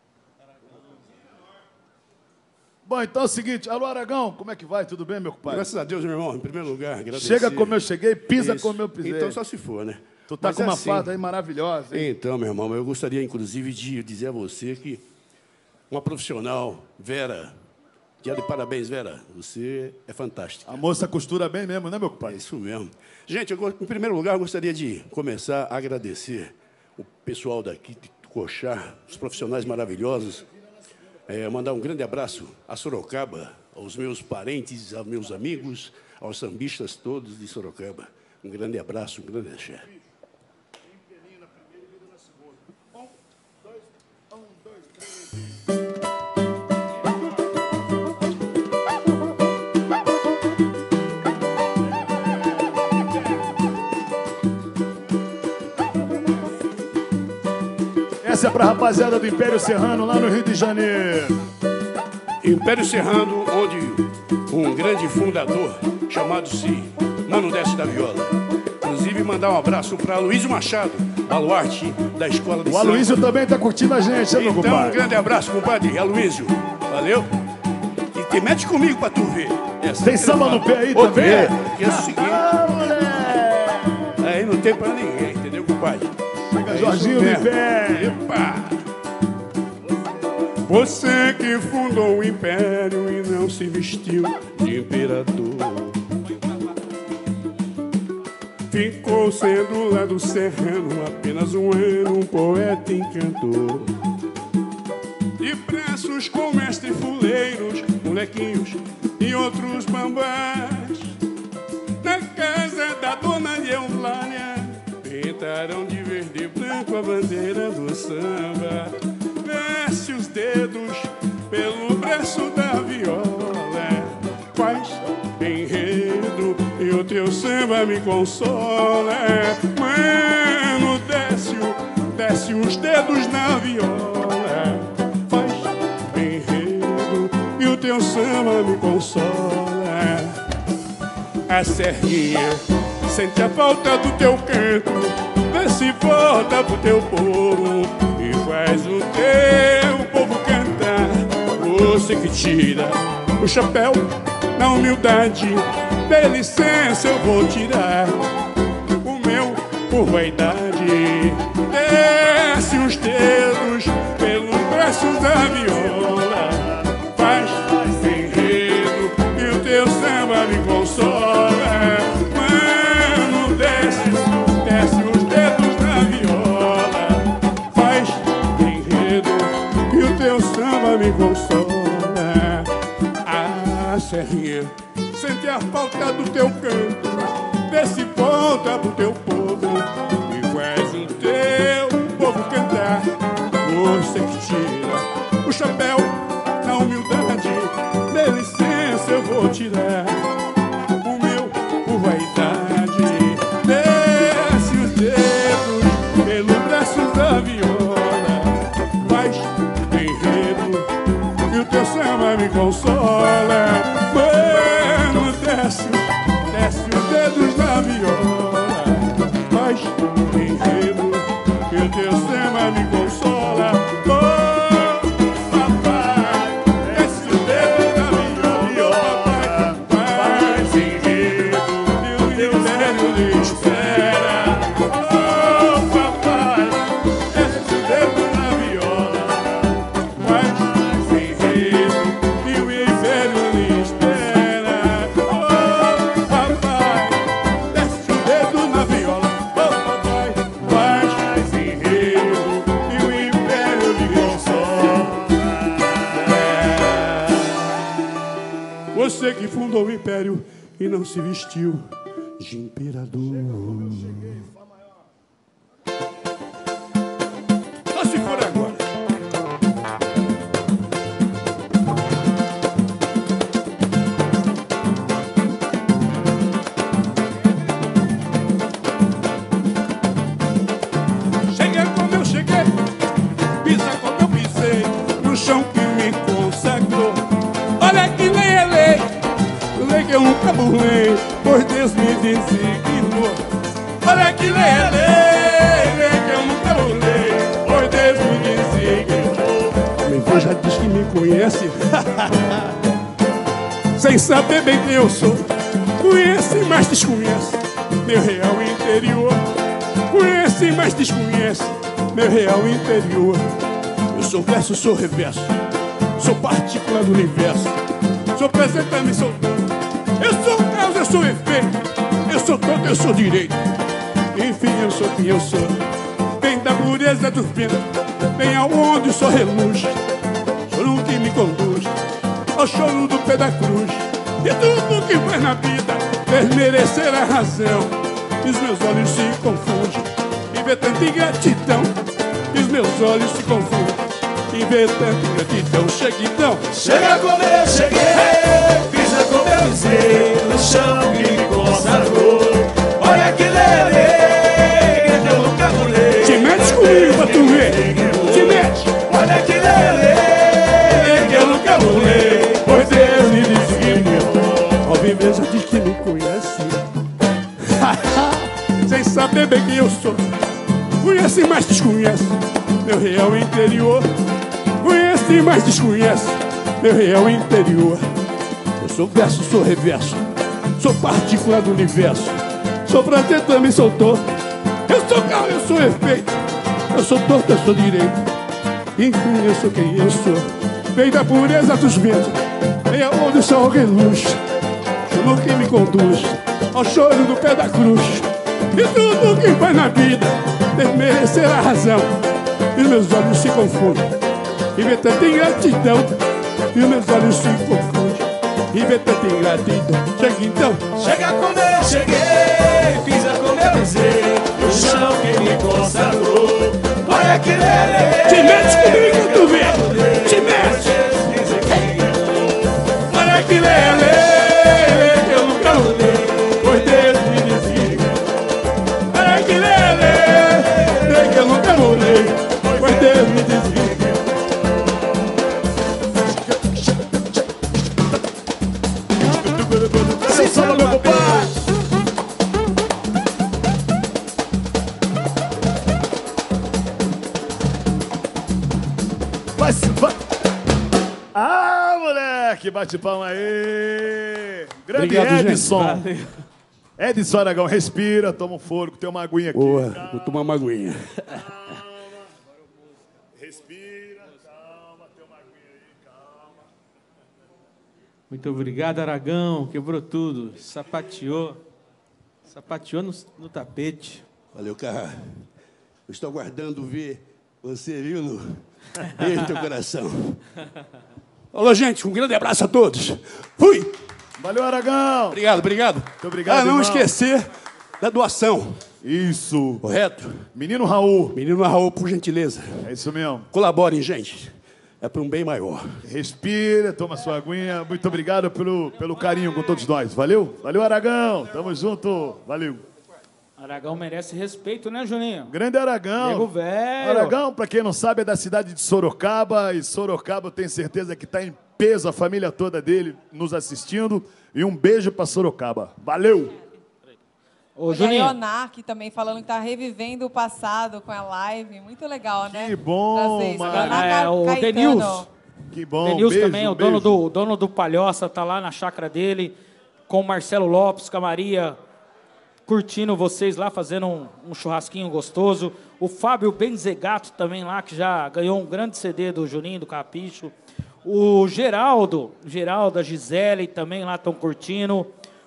Bom, então é o seguinte. Alô, Aragão, como é que vai? Tudo bem, meu compadre? Graças a Deus, meu irmão. Em primeiro lugar, agradecer. Chega como eu cheguei, pisa Isso. como eu pisei. Então só se for, né? Tu tá Mas com uma assim, farda aí maravilhosa, hein? Então, meu irmão, eu gostaria, inclusive, de dizer a você que uma profissional, Vera, dia de parabéns, Vera, você é fantástica. A moça costura bem mesmo, né, meu compadre? É isso mesmo. Gente, em primeiro lugar, eu gostaria de começar a agradecer o pessoal daqui de Coxá, os profissionais maravilhosos, mandar um grande abraço a Sorocaba, aos meus parentes, aos meus amigos, aos sambistas todos de Sorocaba. Um grande abraço, um grande axé. Essa é pra rapaziada do Império Serrano, lá no Rio de Janeiro. Império Serrano, onde um grande fundador, chamado-se Mano Décio da Viola. Inclusive, mandar um abraço para Aloysio Machado, baluarte da Escola de Samba. O Aloysio também tá curtindo a gente, né, meu Então, compadre? um grande abraço, compadre Aloysio. Valeu? E te mete comigo pra tu ver. Tem samba no pé aí também? Que é o seguinte. Aí não tem pra ninguém, entendeu, compadre? Chega Jorginho do Império. Epa! Você que fundou o império e não se vestiu de imperador, ficou sendo lá do serrano apenas um ano, um poeta e cantor. De preços com mestre fuleiros, molequinhos e outros bambás, na casa da dona Eulânia, pintaram de verde e branco a bandeira do samba. Desce os dedos pelo braço da viola, faz enredo e o teu samba me consola. Mano, desce os dedos na viola, faz enredo e o teu samba me consola. A serrinha sente a falta do teu canto, vê se volta pro teu povo e faz o teu povo cantar. Você que tira o chapéu na humildade, dê licença, eu vou tirar o meu por vaidade. Desce os dedos pelos braços da viola, faz enredo e o teu samba me consola. Mano, desce os dedos na viola, faz enredo e o teu samba me consola. Ah, serrinha, sente a falta do teu canto, vê se volta pro teu povo e faz o teu povo cantar. Você que tira o chapéu na humildade, dê licença, eu vou tirar o meu por vaidade. Desce os dedos pelo braço Você que fundou o império e não se vestiu de imperador. Só se for agora. Cheguei como eu cheguei, pisa como eu pisei, no chão que me consagrou. Olha que lei é lei, lei que eu nunca burlei, pois Deus me designou. Olha que lei é lei, lei que eu nunca burlei, pois Deus me designou. Meu avô já diz que me conhece, sem saber bem quem eu sou. Conhece, mas desconhece meu real interior. Conhece, mas desconhece meu real interior. Eu sou verso, sou reverso, sou partícula do universo, sou presente, também sou dono. Eu sou causa, eu sou efeito, eu sou todo, eu sou direito. Enfim, eu sou quem eu sou. Vem da pureza dos ventos, vem aonde o sol reluz. Choro que me conduz ao choro do pé da cruz. E tudo que faz na vida fez merecer a razão. E os meus olhos se confundem e vê tanta ingratidão. E os meus olhos se confundem e vê tanta ingratidão. Chega então, chega como eu cheguei, pisa como eu pisei, no chão que me consagrou. Olha que lelê, que eu nunca burlei. Te metes comigo pra tu ver, te mete. Olha que lelê, que eu nunca burlei, pois Deus me designou. Ao viver já diz que me conhece, sem saber bem quem eu sou. Conhece, mas desconhece meu real interior. Conhece, mas desconhece meu real interior. Eu sou verso, sou reverso, sou partícula do universo, sou prazer, também sou dor. Eu sou causa, eu sou efeito, eu sou torto, eu sou direito. Enfim, eu sou quem eu sou. Vem da pureza dos ventos, vem aonde o sol reluz. Choro que me conduz ao choro do pé da cruz. E tudo que faz na vida tem que merecer a razão. E meus olhos se confundem e vê tanta ingratidão. E meus olhos se confundem e vê tanta ingratidão. Chega então, chega como eu cheguei, pisa como eu pisei, no chão que me consagrou. Olha que lelê, te mete comigo, tu vê, te mete. Olha que lelê, que eu nunca burlei, pois Deus me designou. Olha que lelê, que eu nunca burlei, pois Deus me designou. Assim só meu compadre. Vai. Ah, moleque, bate palma aí. Grande Obrigado, Edson. Edson Aragão, respira, toma um fôlego, tem uma aguinha aqui. Boa, vou tomar uma aguinha. Respira, calma, tem uma aguinha aí, calma. Muito obrigado, Aragão. Quebrou tudo. Sapateou no tapete. Valeu, cara. Eu estou aguardando ver você, viu, no beijo no teu coração. Falou, gente. Um grande abraço a todos. Fui! Valeu, Aragão. Obrigado. Muito obrigado, não irmão. esquecer da doação. Isso. Correto? Menino Raul. Menino Raul, por gentileza. É isso mesmo. Colaborem, gente. É para um bem maior. Respira, toma sua aguinha. Muito obrigado pelo carinho com todos nós. Valeu? Valeu, Aragão. Tamo junto. Valeu. Aragão merece respeito, né, Juninho? Grande Aragão. Nego velho. Aragão, pra quem não sabe, é da cidade de Sorocaba. E Sorocaba, eu tenho certeza que tá em peso a família toda dele nos assistindo. E um beijo pra Sorocaba. Valeu. Ô, E Juninho. a Leonar também falando que tá revivendo o passado com a live. Muito legal, né? Que bom, Trazer isso. mano. Leonar O Caetano. Denilson. Que bom. Denilson beijo, também, o beijo. dono do Palhoça, tá lá na chácara dele, com o Marcelo Lopes, com a Maria, curtindo vocês lá, fazendo um churrasquinho gostoso. O Fábio Benzegato também lá, que já ganhou um grande CD do Juninho, do Capricho. O Geraldo, a Gisele também lá estão curtindo.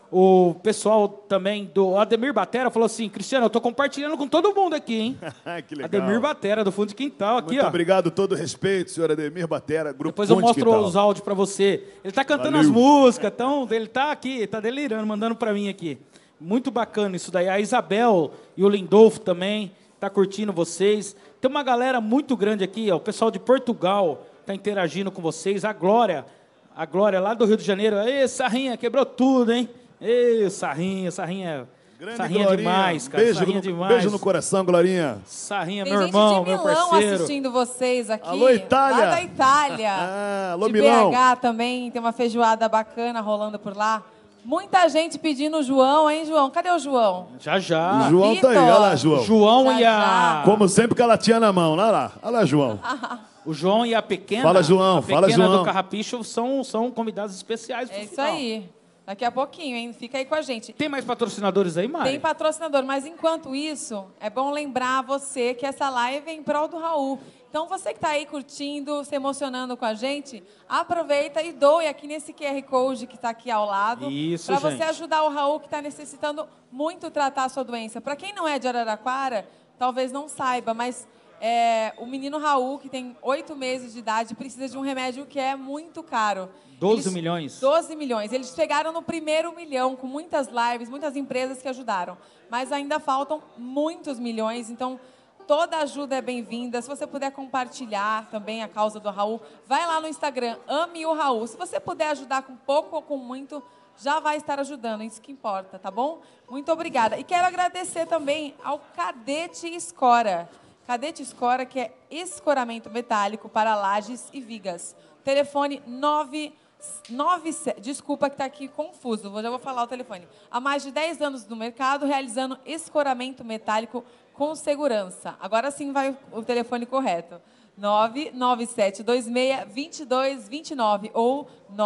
O pessoal também do Ademir Batera falou assim, Cristiano, eu tô compartilhando com todo mundo aqui, hein? Que legal. Ademir Batera, do Fundo de Quintal, aqui, Muito ó. obrigado, todo respeito, senhor Ademir Batera, Grupo Depois eu Fundo de mostro Quintal. os áudios pra você. Ele tá cantando Valeu. as músicas, então ele tá aqui, tá delirando, mandando pra mim aqui. Muito bacana isso daí. A Isabel e o Lindolfo também tá curtindo vocês. Tem uma galera muito grande aqui, ó. O pessoal de Portugal tá interagindo com vocês. A Glória lá do Rio de Janeiro. Ê, Sarrinha, quebrou tudo, hein? Ê, Sarrinha Grande Sarrinha Glorinha. demais, cara. Beijo Sarrinha no, demais. beijo no coração, Glorinha. Sarrinha, Tem meu gente irmão, de meu Milão parceiro. assistindo vocês aqui. Alô, Itália. Lá da Itália. Alô, de Milão. BH também, tem uma feijoada bacana rolando por lá. Muita gente pedindo o João, hein, João? Cadê o João? Já. O João tá aí, olha lá, João. João Já, e a... Como sempre, com a latinha na mão, olha lá. Olha lá, João. O João e a pequena... Fala, João, a fala, pequena João. do Carrapicho são convidados especiais. É isso aí. Daqui a pouquinho, hein? Fica aí com a gente. Tem mais patrocinadores aí, Mari? Tem patrocinador, mas enquanto isso, é bom lembrar você que essa live é em prol do Raul. Então, você que está aí curtindo, se emocionando com a gente, aproveita e doe aqui nesse QR Code que está aqui ao lado. Isso, para você gente. ajudar o Raul, que está necessitando muito tratar a sua doença. Para quem não é de Araraquara, talvez não saiba, mas o menino Raul, que tem 8 meses de idade, precisa de um remédio que é muito caro. 12 milhões? 12 milhões. Eles chegaram no primeiro milhão, com muitas lives, muitas empresas que ajudaram. Mas ainda faltam muitos milhões, então toda ajuda é bem-vinda. Se você puder compartilhar também a causa do Raul, vai lá no Instagram, ame o Raul. Se você puder ajudar com pouco ou com muito, já vai estar ajudando, isso que importa, tá bom? Muito obrigada. E quero agradecer também ao Cadete Escora. Cadete Escora, que é escoramento metálico para lajes e vigas. Telefone 97, desculpa que está aqui confuso, já vou falar o telefone. Há mais de 10 anos no mercado, realizando escoramento metálico com segurança. Agora sim vai o telefone correto. 99726-2229 ou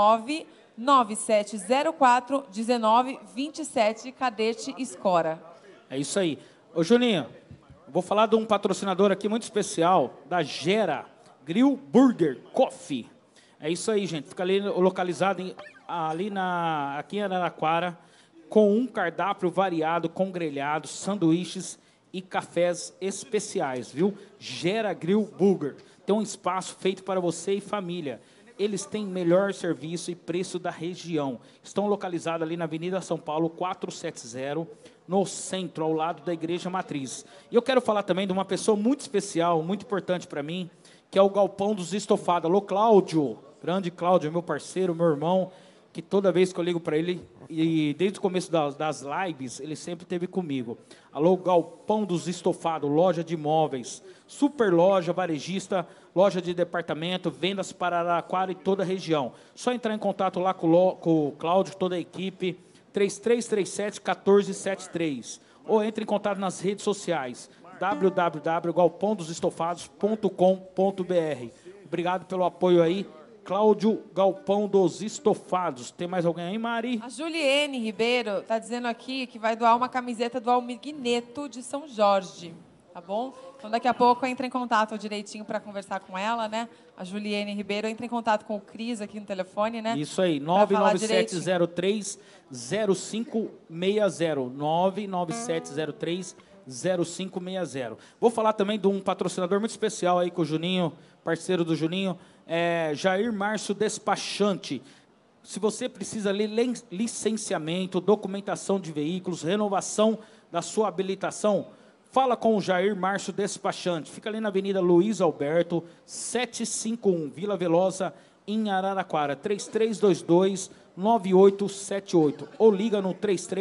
99704-1927, Cadete Escora. É isso aí. Ô, Juninho, vou falar de um patrocinador aqui muito especial, da Gera Grill Burger Coffee. É isso aí, gente. Fica ali localizado aqui em Araraquara, com um cardápio variado, com grelhados, sanduíches e cafés especiais, viu? Gera Grill Burger. Tem um espaço feito para você e família. Eles têm melhor serviço e preço da região. Estão localizados ali na Avenida São Paulo, 470, no centro, ao lado da Igreja Matriz. E eu quero falar também de uma pessoa muito especial, muito importante para mim, que é o Galpão dos Estofados. Alô, Cláudio. Grande Cláudio, meu parceiro, meu irmão, que toda vez que eu ligo para ele, e desde o começo das lives, ele sempre esteve comigo. Alô, Galpão dos Estofados, loja de imóveis, super loja, varejista, loja de departamento, vendas para Araraquara e toda a região. Só entrar em contato lá com o Cláudio, toda a equipe, 3337-1473. Ou entre em contato nas redes sociais, www.galpãodosestofados.com.br. Obrigado pelo apoio aí. Cláudio Galpão dos Estofados. Tem mais alguém aí, Mari? A Juliene Ribeiro está dizendo aqui que vai doar uma camiseta do Almigneto de São Jorge, tá bom? Então, daqui a pouco, entra em contato direitinho para conversar com ela, né? A Juliene Ribeiro entra em contato com o Cris aqui no telefone, né? Isso aí, 99703-0560. 99703-0560. Vou falar também de um patrocinador muito especial aí com o Juninho, parceiro do Juninho, Jair Márcio Despachante. Se você precisa de licenciamento, documentação de veículos, renovação da sua habilitação, fala com o Jair Márcio Despachante. Fica ali na Avenida Luiz Alberto, 751, Vila Velosa, em Araraquara, 3322-9878. Ou liga no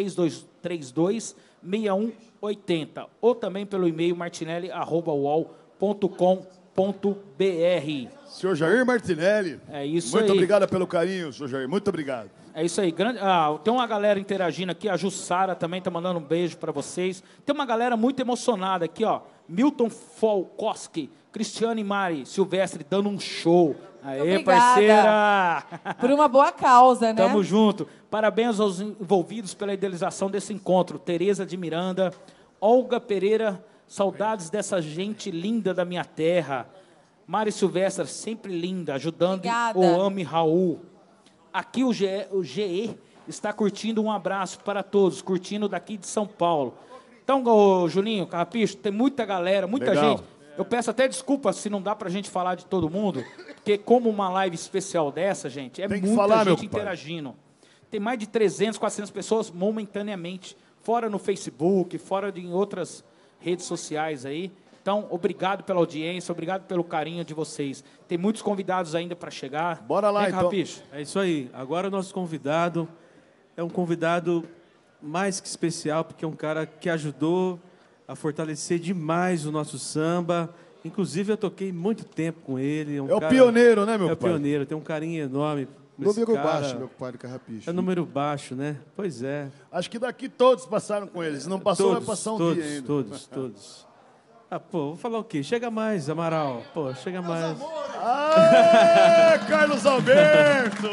3332-6180. Ou também pelo e-mail martinelli@uol.com.br. Senhor Jair Martinelli. É isso muito aí. obrigado pelo carinho, senhor Jair. Muito obrigado. É isso aí. Tem uma galera interagindo aqui. A Jussara também está mandando um beijo para vocês. Tem uma galera muito emocionada aqui, ó. Milton Folkoski, Cristiane e Mari Silvestre dando um show. Aê, parceira! Por uma boa causa, né? Tamo junto. Parabéns aos envolvidos pela idealização desse encontro. Tereza de Miranda, Olga Pereira, saudades dessa gente linda da minha terra. Mari Silvestre, sempre linda, ajudando Obrigada. o Ame Raul. Aqui o GE está curtindo. Um abraço para todos, curtindo daqui de São Paulo. Então, ô, Juninho, Carrapicho, tem muita galera, muita Legal. gente. Eu peço até desculpa se não dá pra gente falar de todo mundo, porque como uma live especial dessa, gente, é Tem que muita falar, meu gente compadre. interagindo. Tem mais de 300, 400 pessoas momentaneamente, fora no Facebook, fora em outras redes sociais aí. Então, obrigado pela audiência, obrigado pelo carinho de vocês. Tem muitos convidados ainda para chegar. Bora lá, Vem, então. Carrapicho. É isso aí. Agora o nosso convidado é um convidado mais que especial, porque é um cara que ajudou a fortalecer demais o nosso samba. Inclusive, eu toquei muito tempo com ele. É o pioneiro, né, meu É o pai? pioneiro, tem um carinho enorme. por esse Número cara. baixo, meu compadre Carrapicho. É número baixo, né? Pois é. Acho que daqui todos passaram com eles. Se não passou, vai passar um dia ainda. Todos. Ah, pô, vou falar o quê? Chega mais, Amaral. Pô, chega mais. Aê, Carlos Alberto!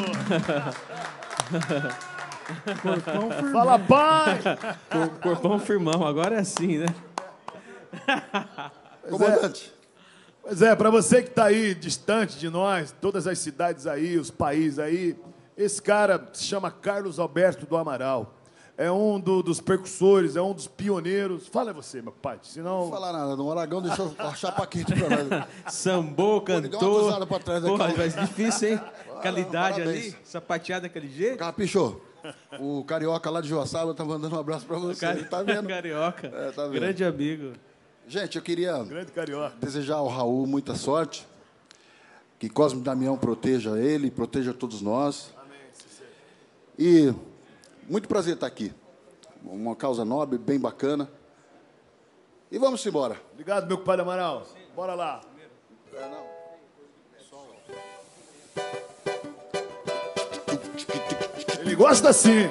Fala, pai! Corpão firmão, agora é assim, né? Comandante. Pois é, para você que está aí distante de nós, todas as cidades aí, os países aí, esse cara se chama Carlos Alberto do Amaral. É um dos percussores, é um dos pioneiros. Fala você, meu pai, senão... Não vou falar nada, no Aragão deixou a chapa quente pra nós. Sambou, Deu uma cantou. cruzada pra trás aqui. Porra, mas difícil, hein? Qualidade parabéns. ali, sapateada daquele jeito. Carrapicho, o carioca lá de Joaçaba tá mandando um abraço pra você. Tá vendo? Carioca. É, tá vendo. Grande amigo. Gente, eu queria Grande carioca. desejar ao Raul muita sorte. Que Cosme Damião proteja ele, proteja todos nós. E muito prazer estar aqui. Uma causa nobre, bem bacana. E vamos embora. Obrigado, meu compadre Amaral. Bora lá. Ele gosta assim.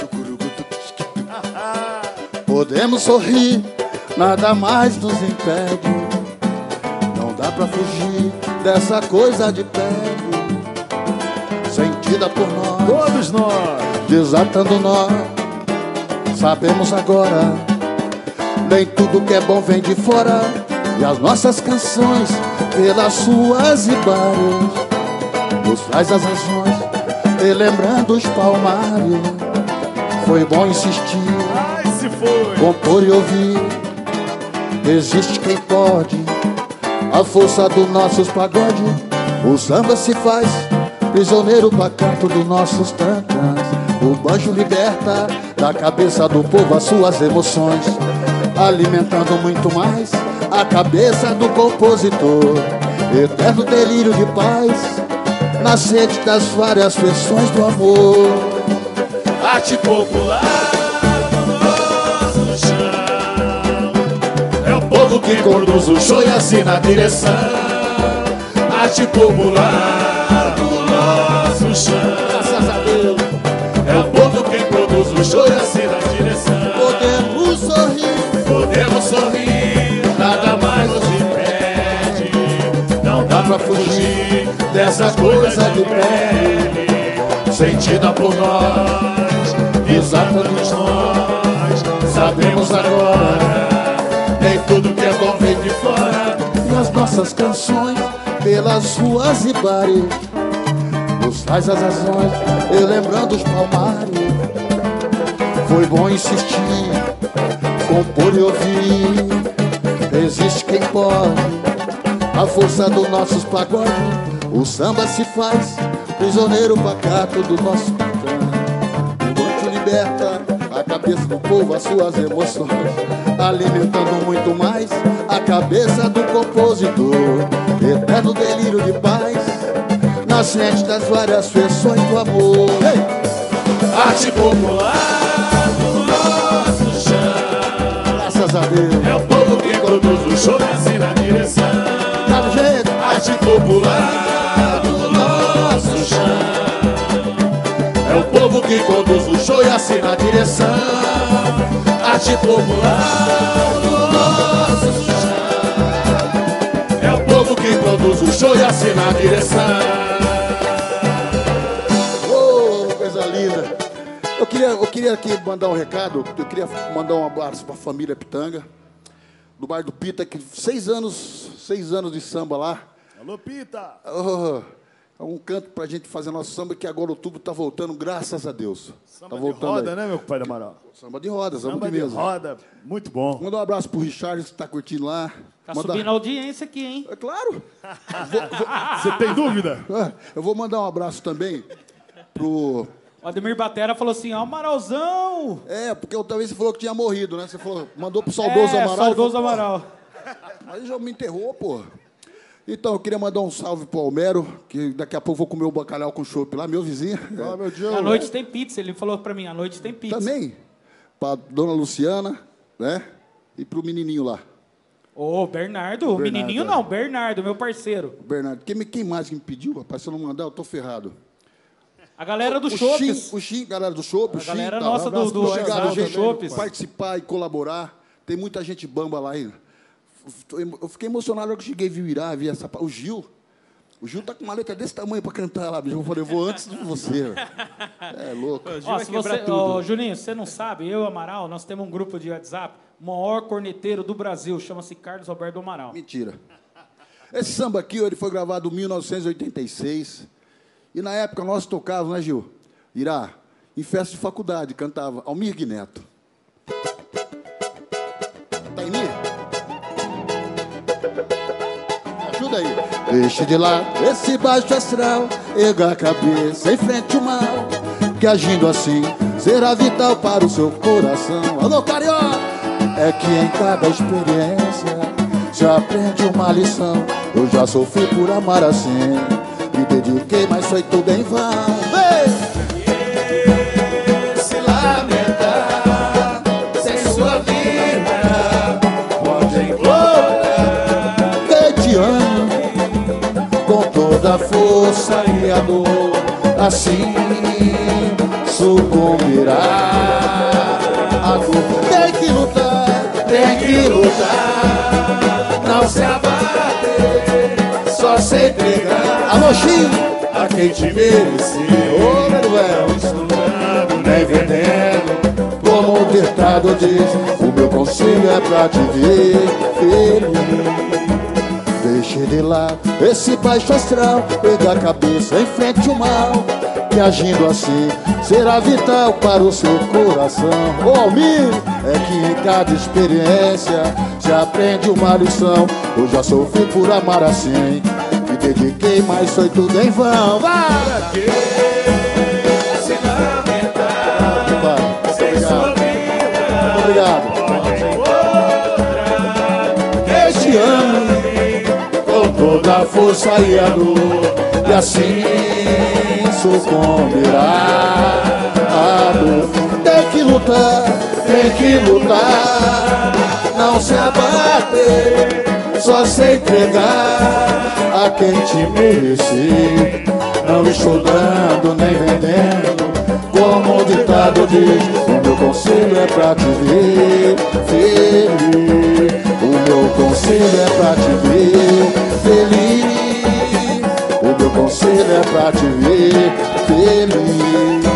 Podemos sorrir, nada mais nos impede. Não dá pra fugir dessa coisa de pego, sentida por nós, Todos nós. desatando nós. Sabemos agora, nem tudo que é bom vem de fora. E as nossas canções, pelas suas ibares, nos traz as razões, relembrando os palmares. Foi bom insistir, Ai, se foi. compor e ouvir. Existe quem pode, a força dos nossos pagodes. O samba se faz prisioneiro pacato dos nossos tantãs. O banjo liberta da cabeça do povo as suas emoções, alimentando muito mais a cabeça do compositor. Eterno delírio de paz, nascente das várias versões do amor. Arte popular do nosso chão. É o povo que conduz o show e assina a direção. Arte popular do nosso chão. Graças a Deus, É o povo que conduz o show e assina a direção. podemos sorrir, Podemos sorrir, nada mais nos impede. Não dá pra fugir dessa coisa de pele, sentida por nós, exatamente nós. Sabemos agora, nem tudo que é bom vem de fora. e as nossas canções pelas ruas e bares nos traz as razões, relembrando os palmares. Foi bom insistir, compor e ouvir. Existe quem pode, a força dos nossos pagodes. O samba se faz prisioneiro pacato do nosso cantão. O banjo liberta a cabeça do povo, as suas emoções, alimentando muito mais a cabeça do compositor. Eterno delírio de paz, nascente das várias versões do amor. Arte popular do nosso chão. Graças a Deus. É o povo que conduz o show e assina a direção. Tá do jeito? Arte popular do nosso chão. É o povo que conduz o show e assina a direção. Arte popular do nosso chão. É o povo que conduz o show e assina a direção. Ô, coisa linda. Eu queria aqui mandar um recado. Eu queria mandar um abraço para a família Pitanga, do Bar do Pita, que 6 anos de samba lá. Alô, Pita. Oh, um canto pra gente fazer nosso samba, que agora outubro tá voltando, graças a Deus. Samba Tá de voltando roda, aí. né, meu compadre Amaral? Samba de roda, Samba de roda, muito bom. Manda um abraço pro Richard, que tá curtindo lá. Tá subindo a audiência aqui, hein? É claro. Você tem dúvida? Eu vou mandar um abraço também pro... O Ademir Batera falou assim, ó, Amaralzão! É, porque outra vez você falou que tinha morrido, né? Você falou, mandou pro saudoso Amaral. Saudoso Amaral. Aí já me enterrou, pô. Então, eu queria mandar um salve pro Almero, que daqui a pouco eu vou comer o bacalhau com chopp lá, meu vizinho. Ah, meu Deus. À noite tem pizza, ele falou pra mim, à noite tem pizza. Também. Pra dona Luciana, né? E pro menininho lá. Ô, Bernardo, o menininho não, Bernardo, meu parceiro. Bernardo, quem mais que me pediu, rapaz? Se eu não mandar, eu tô ferrado. A galera do Chopes. O Xim, galera do Chopes. A galera nossa do Chopes. Participar e colaborar. Tem muita gente bamba lá ainda. Eu fiquei emocionado quando eu cheguei, vi o Irá, vi essa... O Gil tá com uma letra desse tamanho pra cantar lá, bicho. Eu falei, eu vou antes de você. É louco. Ó, se você, Juninho, você não sabe, eu e o Amaral, nós temos um grupo de WhatsApp, o maior corneteiro do Brasil, chama-se Carlos Alberto Amaral. Mentira. Esse samba aqui, ele foi gravado em 1986. E na época nós tocávamos, né, Gil? Irá, em festa de faculdade, cantava Almir Neto. Tá em mim? Ajuda aí. Deixe de lado esse baixo astral, erga a cabeça, enfrente o mal, que agindo assim será vital para o seu coração. Alô, carioca! É que em cada experiência se aprende uma lição. Eu já sofri por amar assim, me dediquei, mas foi tudo em vão. Se lamentar sem sua vida, pode ir embora. Que te amo com toda a força e a dor, assim sucumbirá a dor. Tem que lutar, não se abater, só se entregar. Alô, Xim, a quem te merecer. Ô, Manuel, estudando, nem vendendo, como o ditado diz, o meu conselho é pra te ver feliz. Deixe de lado esse baixo astral, pega a cabeça, enfrente o mal, que agindo assim será vital para o seu coração. Ô, Almir, é que em cada experiência se aprende uma lição. Eu já sofri por amar assim, me dediquei, mas foi tudo em vão. Vai! Se lamentar sem sua vida, obrigado. Este ano Com toda a força e a dor, e assim sucumbirá a dor. Tem que lutar, não se abater, só se entregar a quem te merecer. Não estudando nem vendendo, como o ditado diz, o meu conselho é pra te ver feliz. O meu conselho é pra te ver feliz. O meu conselho é pra te ver feliz.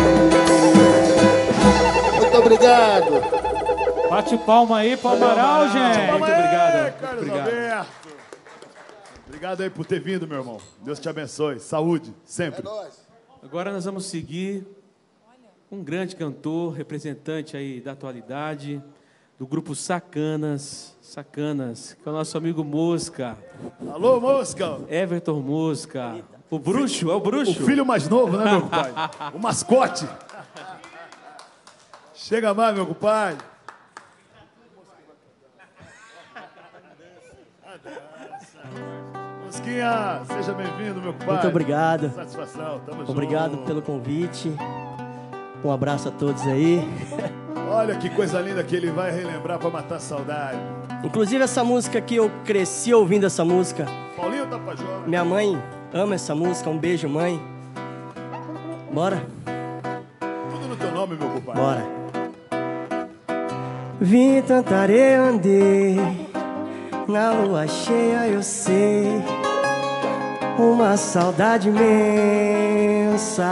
Muito obrigado. Bate palma aí pro Amaral, gente. Muito obrigado. Carlos Obrigado. Alberto. Obrigado aí por ter vindo, meu irmão. Deus te abençoe. Saúde, sempre. Agora nós vamos seguir um grande cantor, representante aí da atualidade, do grupo Sacanas, que é o nosso amigo Mosca. Alô, Mosca. Everton Mosca. O bruxo, é o bruxo. O filho mais novo, né, meu pai? O mascote. Chega mais, meu compadre. Mosquinha, seja bem-vindo, meu compadre. Muito obrigado. Satisfação, tamo Obrigado junto. pelo convite. Um abraço a todos aí. Olha que coisa linda que ele vai relembrar pra matar a saudade. Inclusive essa música aqui, eu cresci ouvindo essa música. Paulinho Tapajós. Minha mãe ama essa música. Um beijo, mãe. Bora? Tudo no teu nome, meu compadre. Bora. Vim tanta areia, andei na lua cheia, eu sei. Uma saudade imensa.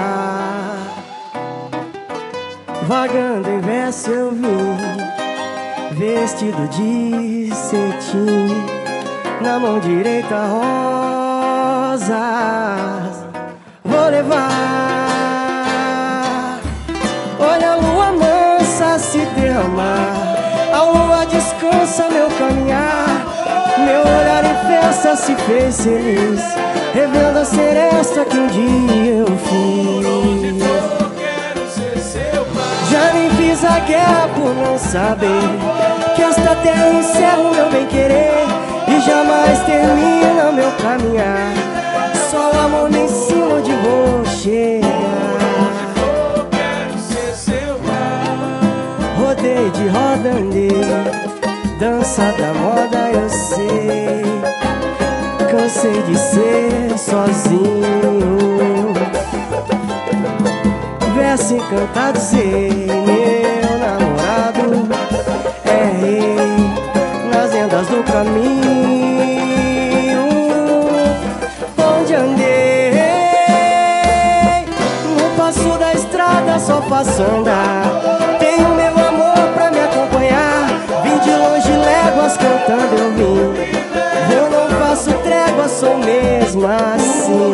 Vagando em verso eu vim, vestido de cetim, na mão direita rosas, vou levar. Olha a lua mansa se derramar, a lua descansa meu caminhar. Meu olhar em festa se fez feliz, revendo a seresta que um dia eu fiz. Já nem fiz a guerra por não saber que esta terra encerra o meu bem-querer e jamais termina meu caminhar. Só o amor me ensina onde vou chegar. Rodei de roda, andei, dança da moda eu sei. Cansei de ser sozinho, verso encantado sei. Meu namorado é rei nas vendas do caminho. Onde andei, no passo da estrada só faço andar. Tenho meu amor pra me acompanhar, vim de longe léguas cantando eu vim. Eu não faço trégua, sou mesmo assim.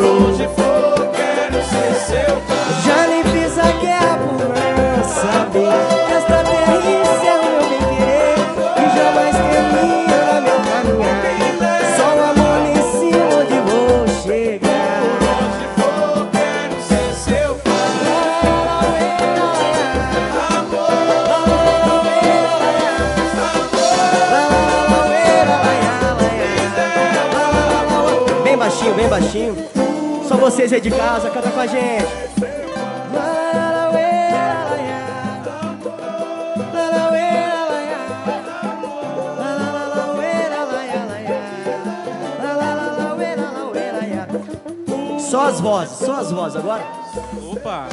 Já nem fiz a guerra por não saber que esta terra encerra o meu bem-querer e jamais termina meu caminhar. Só o amor me ensina onde vou chegar. Quero ser seu pai. Bem baixinho, bem baixinho. Só vocês aí de casa, canta com a gente. Só as vozes agora. Opa!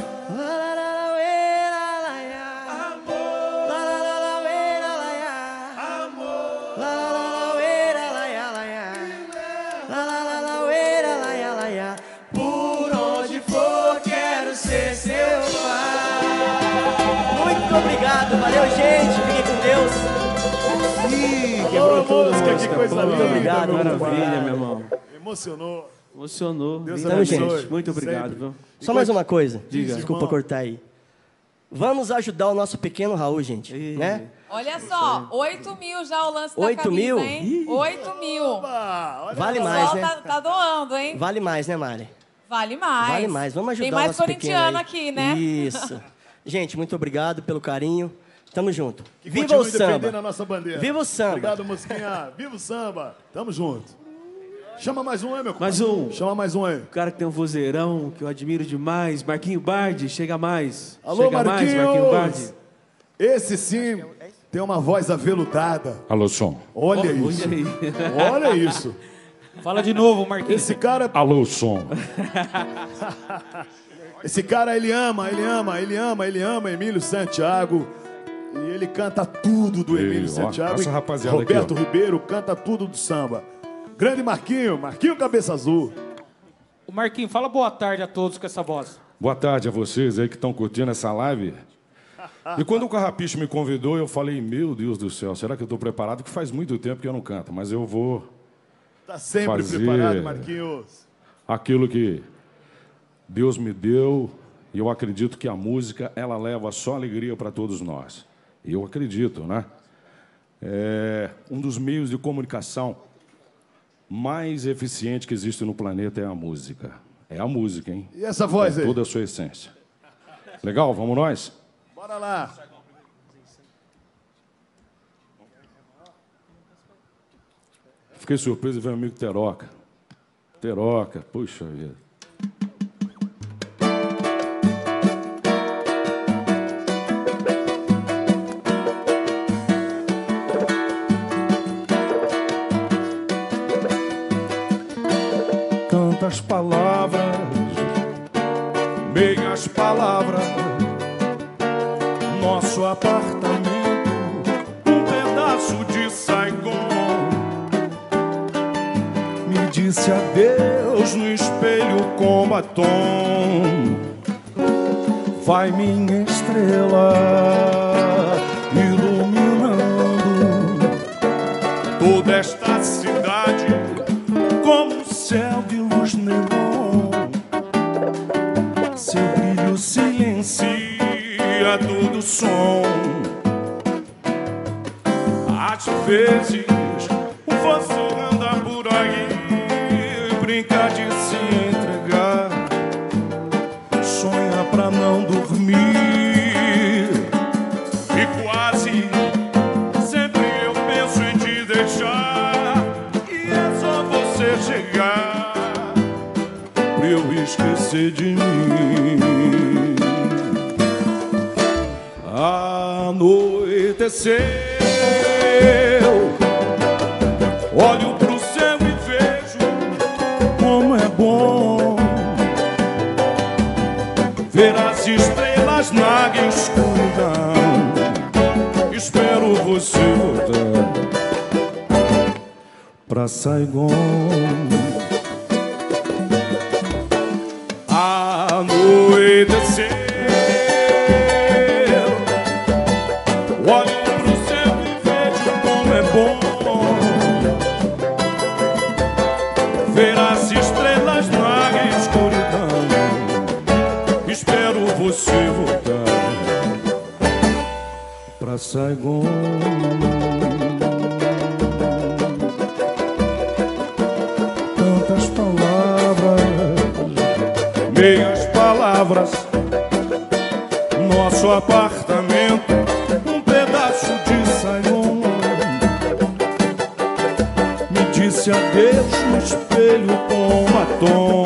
Por onde for quero ser seu pai. Muito obrigado, valeu gente, fiquem com Deus. Ih, quebrou tudo, que coisa linda. Muito obrigado, Maravilha, meu irmão. Emocionou. Emocionou. Deus Então, abençoe. gente, muito obrigado. Sempre. Viu? Só mais uma coisa, Diga. desculpa cortar aí. Vamos ajudar o nosso pequeno Raul, gente, né? Olha só, 8 mil já o lance da 8 camisa, mil? hein? 8 mil. Vale O mais, pessoal né? tá doando, hein? Vale mais, né, Mari? Vale mais. Vale mais, vamos ajudar Tem o mais nosso corintiano pequeno aí. aqui, né? Isso. Gente, muito obrigado pelo carinho. Tamo junto. Que Viva o continue defendendo samba. a nossa bandeira. Viva o samba. Obrigado, Mosquinha. Viva o samba. Tamo junto. Chama mais um aí, meu Mais compadre. um. Chama mais um aí. O cara que tem um vozeirão, que eu admiro demais. Marquinho Bardi, chega mais. Alô, chega mais, Marquinho Marquinhos. Bardi. Esse sim tem uma voz aveludada. Alô, som. Olha Olha isso. aí. Olha isso. Fala de novo, Marquinhos. Esse cara, Alô, som. esse cara, ele ama Emílio Santiago. E ele canta tudo do Emílio ó, Santiago. essa E rapaziada Roberto aqui, ó. Ribeiro canta tudo do samba. Grande Marquinho Cabeça Azul. O Marquinhos, fala boa tarde a todos com essa voz. Boa tarde a vocês aí que estão curtindo essa live. E quando o Carrapicho me convidou, eu falei, meu Deus do céu, será que eu estou preparado? Que faz muito tempo que eu não canto, mas eu vou Tá sempre fazer preparado, Marquinhos. aquilo que Deus me deu, e eu acredito que a música, ela leva só alegria para todos nós. E eu acredito, né? É um dos meios de comunicação mais eficiente que existe no planeta é a música. É a música, hein? E essa voz aí? Com toda a sua essência. Legal? Vamos nós? Bora lá. Fiquei surpreso de ver meu amigo Teroca. Teroca, puxa vida. Tantas palavras, meias palavras, nosso apartamento, um pedaço de Saigon. Me disse adeus no espelho com batom. Vai minha estrela, iluminando toda esta cidade como um céu de luz neon. vezes você anda por aí, brinca de se entregar, sonha pra não dormir, e quase sempre eu penso em te deixar, e é só você chegar pra eu esquecer de mim. Anoiteceu, olho pro céu e vejo como é bom ver as estrelas na escuridão. Espero você voltar pra Saigon. Anoiteceu, olho pro céu e vejo como é bom ver as estrelas na escuridão. Espero você voltar pra Saigon. Tantas palavras, meias palavras, nosso apartamento, um pedaço de Saigon. Me disse adeus no espelho com batom.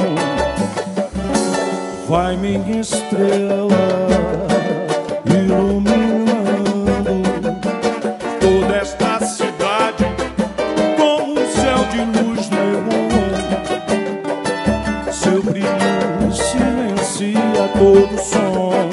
Vai minha estrela iluminando toda esta cidade com um céu de luz neon. Seu brilho silencia todo som.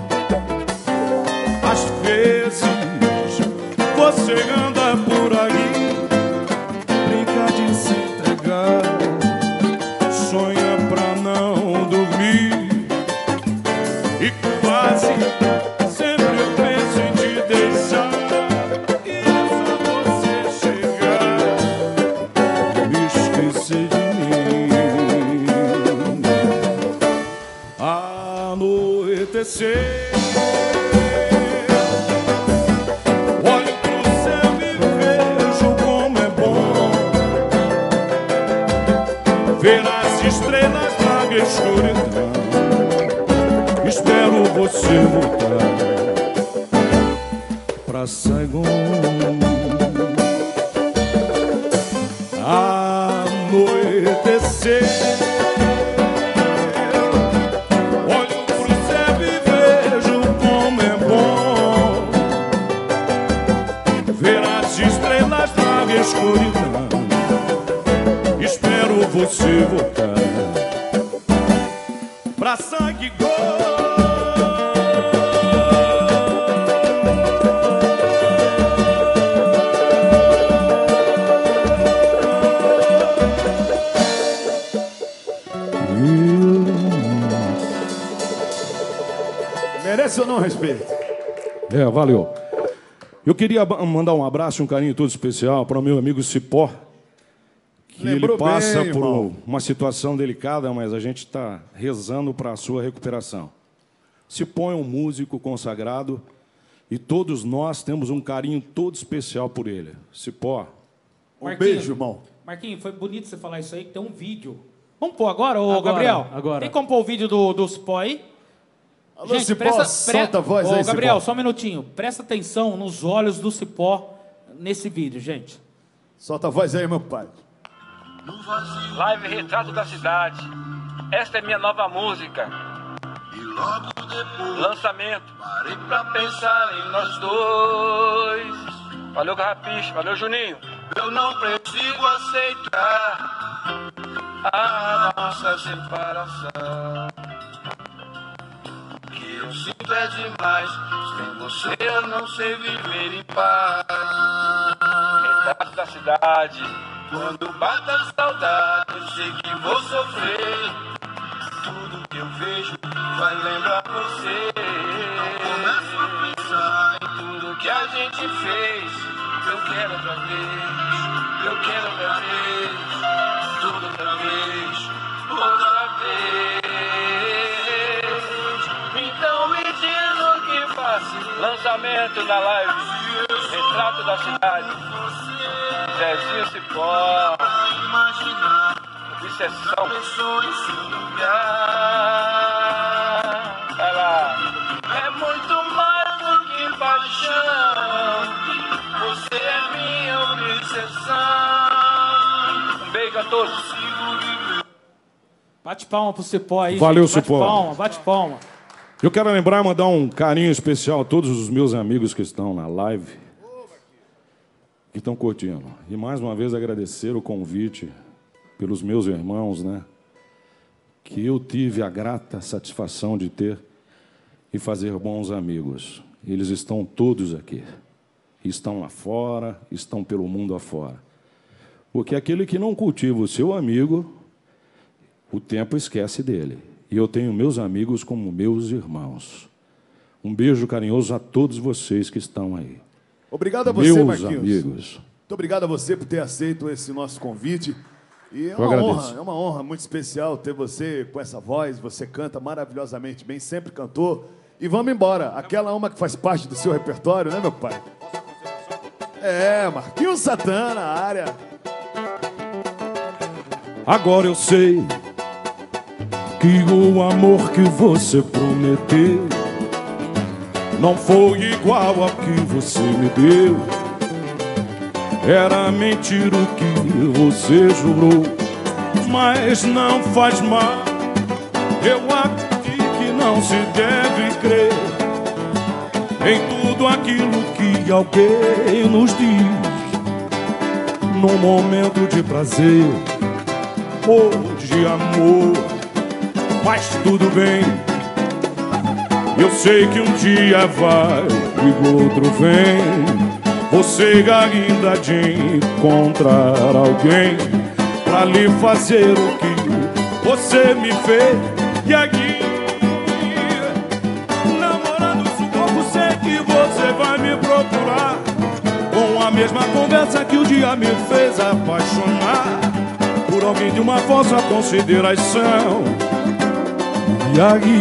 Às vezes você anda por aí, brinca de se entregar, sonha pra não dormir, e quase sempre eu penso em te deixar, e é só você chegar e esquecer de mim. Anoiteceu, olho pro céu e vejo como é bom ver as estrelas na escuridão. Espero você voltar pra Saigon. Anoiteceu, olho pro céu e vejo como é bom ver as estrelas na escuridão. Espero você voltar pra Saigon. Merece ou não respeito? Valeu. Eu queria mandar um abraço e um carinho todo especial para o meu amigo Cipó, que Lembrou ele passa bem, por irmão. uma situação delicada, mas a gente está rezando para a sua recuperação. Cipó é um músico consagrado e todos nós temos um carinho todo especial por ele. Cipó, Beijo, irmão. Marquinhos, foi bonito você falar isso aí, que tem um vídeo. Vamos pôr agora, ô Agora, Gabriel? agora. Tem como pôr o vídeo do Cipó aí? Alô, Cipó, solta a voz aí, Gabriel, Cipó. só um minutinho. Presta atenção nos olhos do Cipó nesse vídeo, gente. Solta a voz aí, meu pai. Live Retrato da Cidade. Esta é minha nova música. Lançamento. Parei pra pensar em nós dois. Valeu, Garrapiche. Valeu, Juninho. Eu não preciso aceitar a nossa separação. O que eu sinto é demais. Sem você eu não sei viver em paz. Retrato da cidade. Quando bate a saudade, eu sei que vou sofrer. Tudo que eu vejo vai lembrar você. Começo a pensar em tudo que a gente fez. Eu quero outra vez, eu quero outra vez, tudo outra vez, outra vez. Então me diz o que faço. Lançamento na live, Retrato da Cidade. Zezinho Cipó, Obsessão. Vai lá. É muito mais do que paixão, você é minha obsessão. Um beijo a todos. Bate palma pro Cipó aí. Valeu, gente. Cipó. Bate palma. Eu quero lembrar e mandar um carinho especial a todos os meus amigos que estão na live, que estão curtindo. E mais uma vez agradecer o convite pelos meus irmãos, né? Que eu tive a grata satisfação de ter e fazer bons amigos. Eles estão todos aqui. Estão lá fora, estão pelo mundo afora. Porque aquele que não cultiva o seu amigo, o tempo esquece dele. E eu tenho meus amigos como meus irmãos. Um beijo carinhoso a todos vocês que estão aí. Obrigado a você, meus Marquinhos. amigos. Muito obrigado a você por ter aceito esse nosso convite. E é Eu agradeço. é uma honra muito especial ter você com essa voz. Você canta maravilhosamente bem, sempre cantou. E vamos embora. Aquela uma que faz parte do seu repertório, né, meu pai? É, Marquinhos Satã na área. Agora eu sei que o amor que você prometeu não foi igual ao que você me deu. Era mentira o que você jurou, mas não faz mal. Eu aprendi que não se deve crer em tudo aquilo que alguém nos diz. Num momento de prazer ou de amor, mas tudo bem. Eu sei que um dia vai e o outro vem. Você ainda de encontrar alguém pra lhe fazer o que você me fez. E aqui, namorando sufoco, sei que você vai me procurar com a mesma conversa que o dia me fez apaixonar por alguém de uma falsa consideração. E aí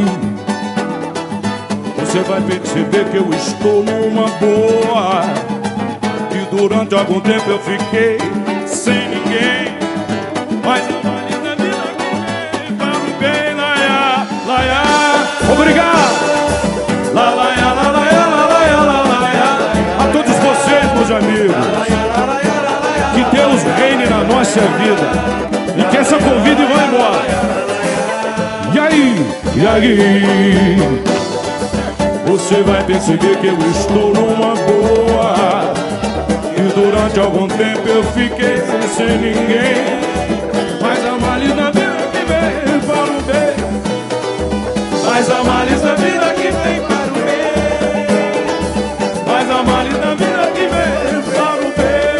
você vai perceber que eu estou numa boa. E durante algum tempo eu fiquei sem ninguém, mas a Maria da vida que vem para o bem. Laia, laia, obrigado. La, laia, la, laia, la, laia, la, laia. A todos vocês, meus amigos, que Deus reine na nossa vida e que essa convida e vá embora. E aí, você vai perceber que eu estou numa boa. E durante algum tempo eu fiquei sem ninguém, mas a males da vida que vem para o bem. Mas a males da vida que vem para o bem. Mas a males da vida que vem para o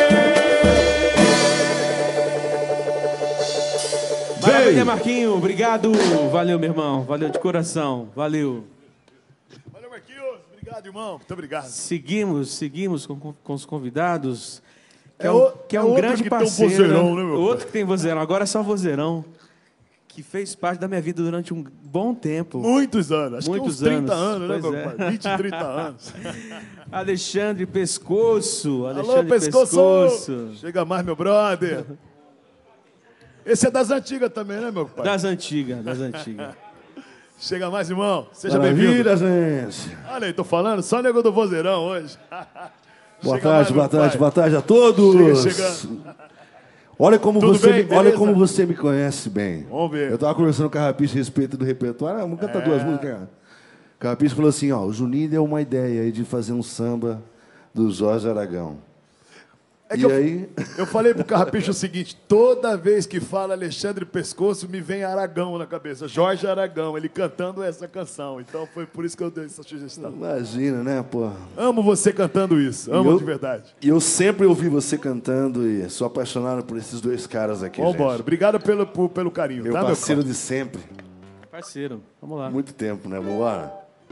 bem. Maravilha, Marquinho. Obrigado. Valeu, meu irmão. Valeu de coração. Valeu. Valeu, Marquinhos. Obrigado, irmão. Muito obrigado. Seguimos com os convidados. Que É é um outro grande que tem um parceiro. vozeirão, né, meu Outro que tem vozeirão. Agora é só vozeirão. Que fez parte da minha vida durante um bom tempo. Muitos anos. Acho Muitos que uns 30 anos, anos, né, pois meu é. pai? 20, 30 anos. Alexandre Pescoço. Alô, Pescoço. Chega mais, meu brother. Esse é das antigas também, né, meu pai? Das antigas. Chega mais, irmão. Seja Maravilha, bem-vindo. gente. Olha aí, tô falando, só nego do vozeirão hoje. Boa Chega tarde, mais, boa meu tarde, pai. boa tarde a todos. Chega. Olha como, Tudo você, bem? olha Beleza? como você me conhece bem. Vamos ver. Eu tava conversando com a Rapice a respeito do repertório. Vamos cantar duas músicas, cara. O Carrapicho falou assim, ó, o Juninho deu uma ideia aí de fazer um samba do Jorge Aragão. É que eu falei pro Carrapicho o seguinte, toda vez que fala Alexandre Pescoço, me vem Aragão na cabeça, Jorge Aragão, ele cantando essa canção. Então foi por isso que eu dei essa sugestão. Imagina, né, pô? Amo você cantando isso, amo de verdade. E eu sempre ouvi você cantando e sou apaixonado por esses dois caras aqui, Vambora, gente. obrigado pelo carinho, Meu tá, parceiro meu de sempre. Parceiro, vamos lá. Muito tempo, né? Vambora.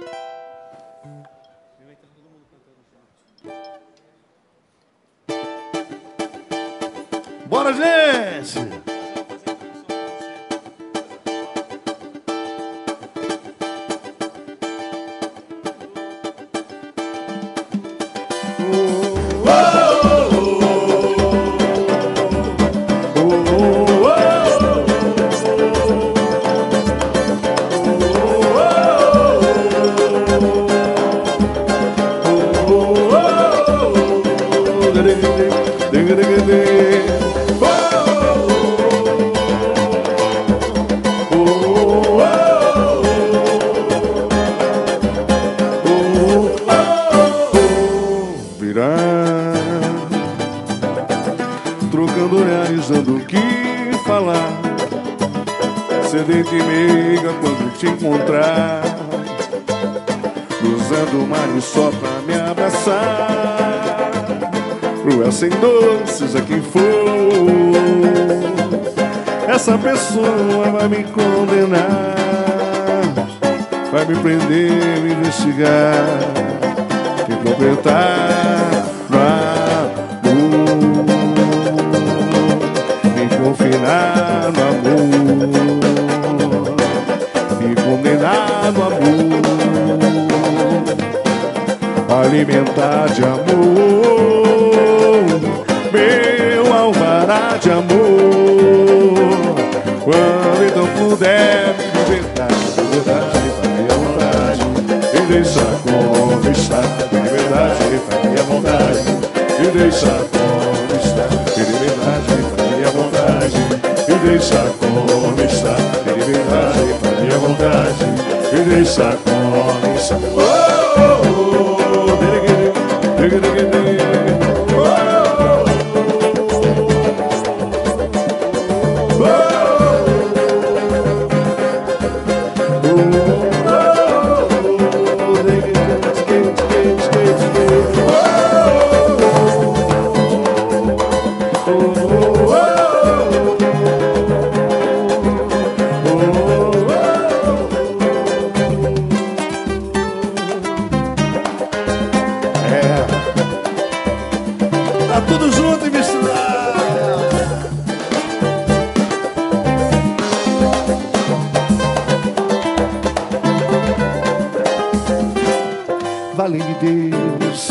Bora, gente! Você deita e meiga quando te encontrar, cruzando o mar só pra me abraçar. Cruel sem doces a quem for, essa pessoa vai me condenar, vai me prender, me investigar, me completar no amor, me confinar no amor, me condenar no amor, alimentar de amor, meu alvará de amor. Quando então puder me libertar, liberdade pra minha vontade, e deixar conquistar, liberdade pra minha vontade, e deixar conquistar, liberdade pra minha vontade, e deixar conquistar, liberdade pra minha vontade, e deixar conquistar. Oh, oh, oh, Tá tudo junto e misturado. Vale-me Deus,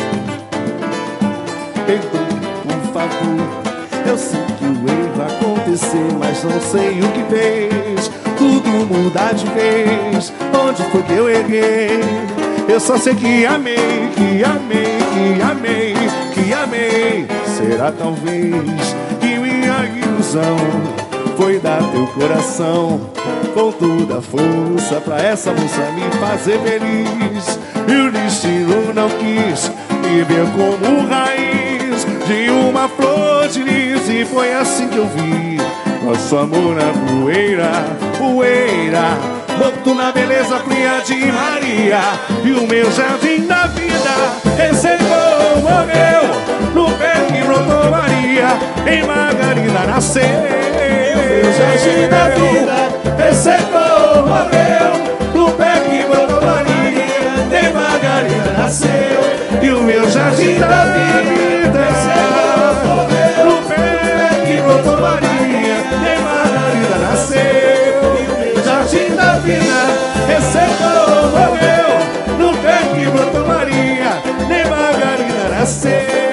perdoe, por favor. Eu sei que o erro vai acontecer, mas não sei o que fez tudo mudar de vez. Onde foi que eu errei? Eu só sei que amei, que amei, que amei, que amei. Será talvez que minha ilusão foi dar teu coração com toda a força pra essa moça me fazer feliz. E o destino não quis me ver como raiz de uma flor de lis. E foi assim que eu vi nosso amor na poeira, poeira, morto na beleza fria de Maria. E o meu jardim da vida recebeu, morreu no pé que brotou Maria, em Margarida nasceu. E o meu jardim da vida recebeu, morreu no pé que brotou Maria, em Margarida nasceu. E o meu jardim da vida recebeu, morreu no pé que brotou Maria, em Margarida nasceu. E o meu jardim da vida recebeu, morreu no pé que brotou Maria, nem Margarida nasceu.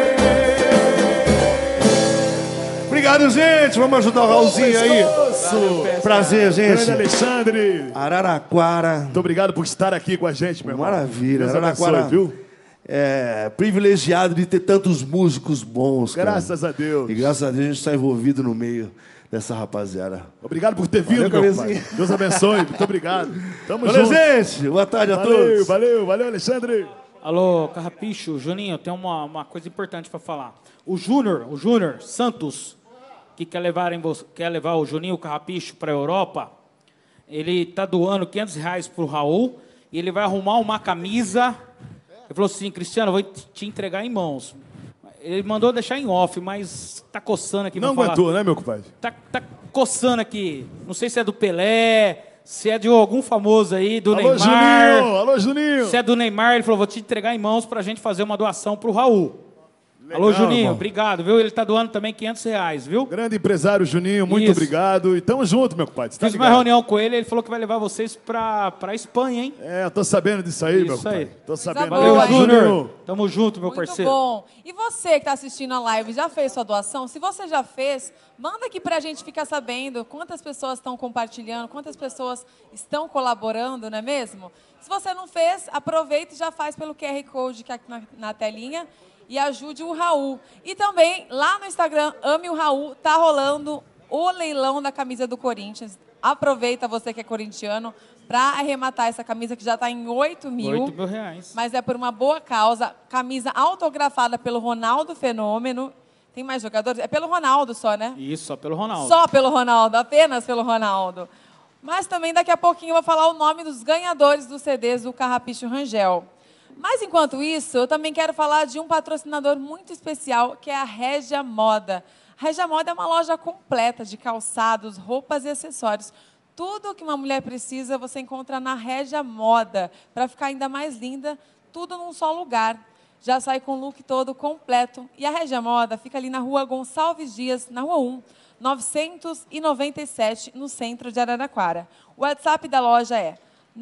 Obrigado, gente. Vamos ajudar o Raulzinho aí. Prazer, gente. Grande Alexandre. Araraquara. Muito obrigado por estar aqui com a gente, meu irmão. Maravilha. Deus Araraquara, abençoe, viu? É privilegiado de ter tantos músicos bons, cara. Graças a Deus. E graças a Deus a gente está envolvido no meio dessa rapaziada. Obrigado por ter vindo, Valeu, meu pai. Deus abençoe. Muito obrigado. Tamo Valeu, junto. gente. Boa tarde a todos. Valeu, Alexandre. Alô, Carrapicho, Juninho, tem uma coisa importante para falar. O Júnior Santos, que quer levar o Juninho, o Carrapicho, para a Europa, ele está doando R$500 para o Raul e ele vai arrumar uma camisa. Ele falou assim, Cristiano, eu vou te entregar em mãos. Ele mandou deixar em off, mas tá coçando aqui. Não aguentou, né, meu compadre? Tá coçando aqui. Não sei se é do Pelé, se é de algum famoso aí, do Neymar. Juninho! Alô, Juninho! Se é do Neymar, ele falou, vou te entregar em mãos pra gente fazer uma doação pro Raul. Legal, alô, Juninho, irmão. Obrigado, viu? Ele tá doando também R$500, viu? Grande empresário Juninho, muito Isso. obrigado. E tamo junto, meu compadre. Tá Fiz uma ligado? reunião com ele falou que vai levar vocês pra Espanha, hein? É, eu tô sabendo disso aí, meu Isso aí. compadre. Tô sabendo. Valeu, boa, hein? Júnior. Tamo junto, meu Muito parceiro. bom. E você que está assistindo a live, já fez sua doação? Se você já fez, manda aqui para a gente ficar sabendo quantas pessoas estão compartilhando, quantas pessoas estão colaborando, não é mesmo? Se você não fez, aproveita e já faz pelo QR Code que é aqui na telinha e ajude o Raul. E também, lá no Instagram, Ame o Raul, tá rolando o leilão da camisa do Corinthians. Aproveita você que é corintiano para arrematar essa camisa que já está em 8 mil. R$8.000. Mas é por uma boa causa. Camisa autografada pelo Ronaldo Fenômeno. Tem mais jogadores? É pelo Ronaldo só, né? Isso, só pelo Ronaldo. Só pelo Ronaldo, apenas pelo Ronaldo. Mas também daqui a pouquinho eu vou falar o nome dos ganhadores dos CDs do Carrapicho Rangel. Mas enquanto isso, eu também quero falar de um patrocinador muito especial, que é a Regia Moda. A Regia Moda é uma loja completa de calçados, roupas e acessórios. Tudo que uma mulher precisa, você encontra na Regia Moda, para ficar ainda mais linda, tudo num só lugar. Já sai com o look todo completo. E a Regia Moda fica ali na rua Gonçalves Dias, na rua 1, 997, no centro de Araraquara. O WhatsApp da loja é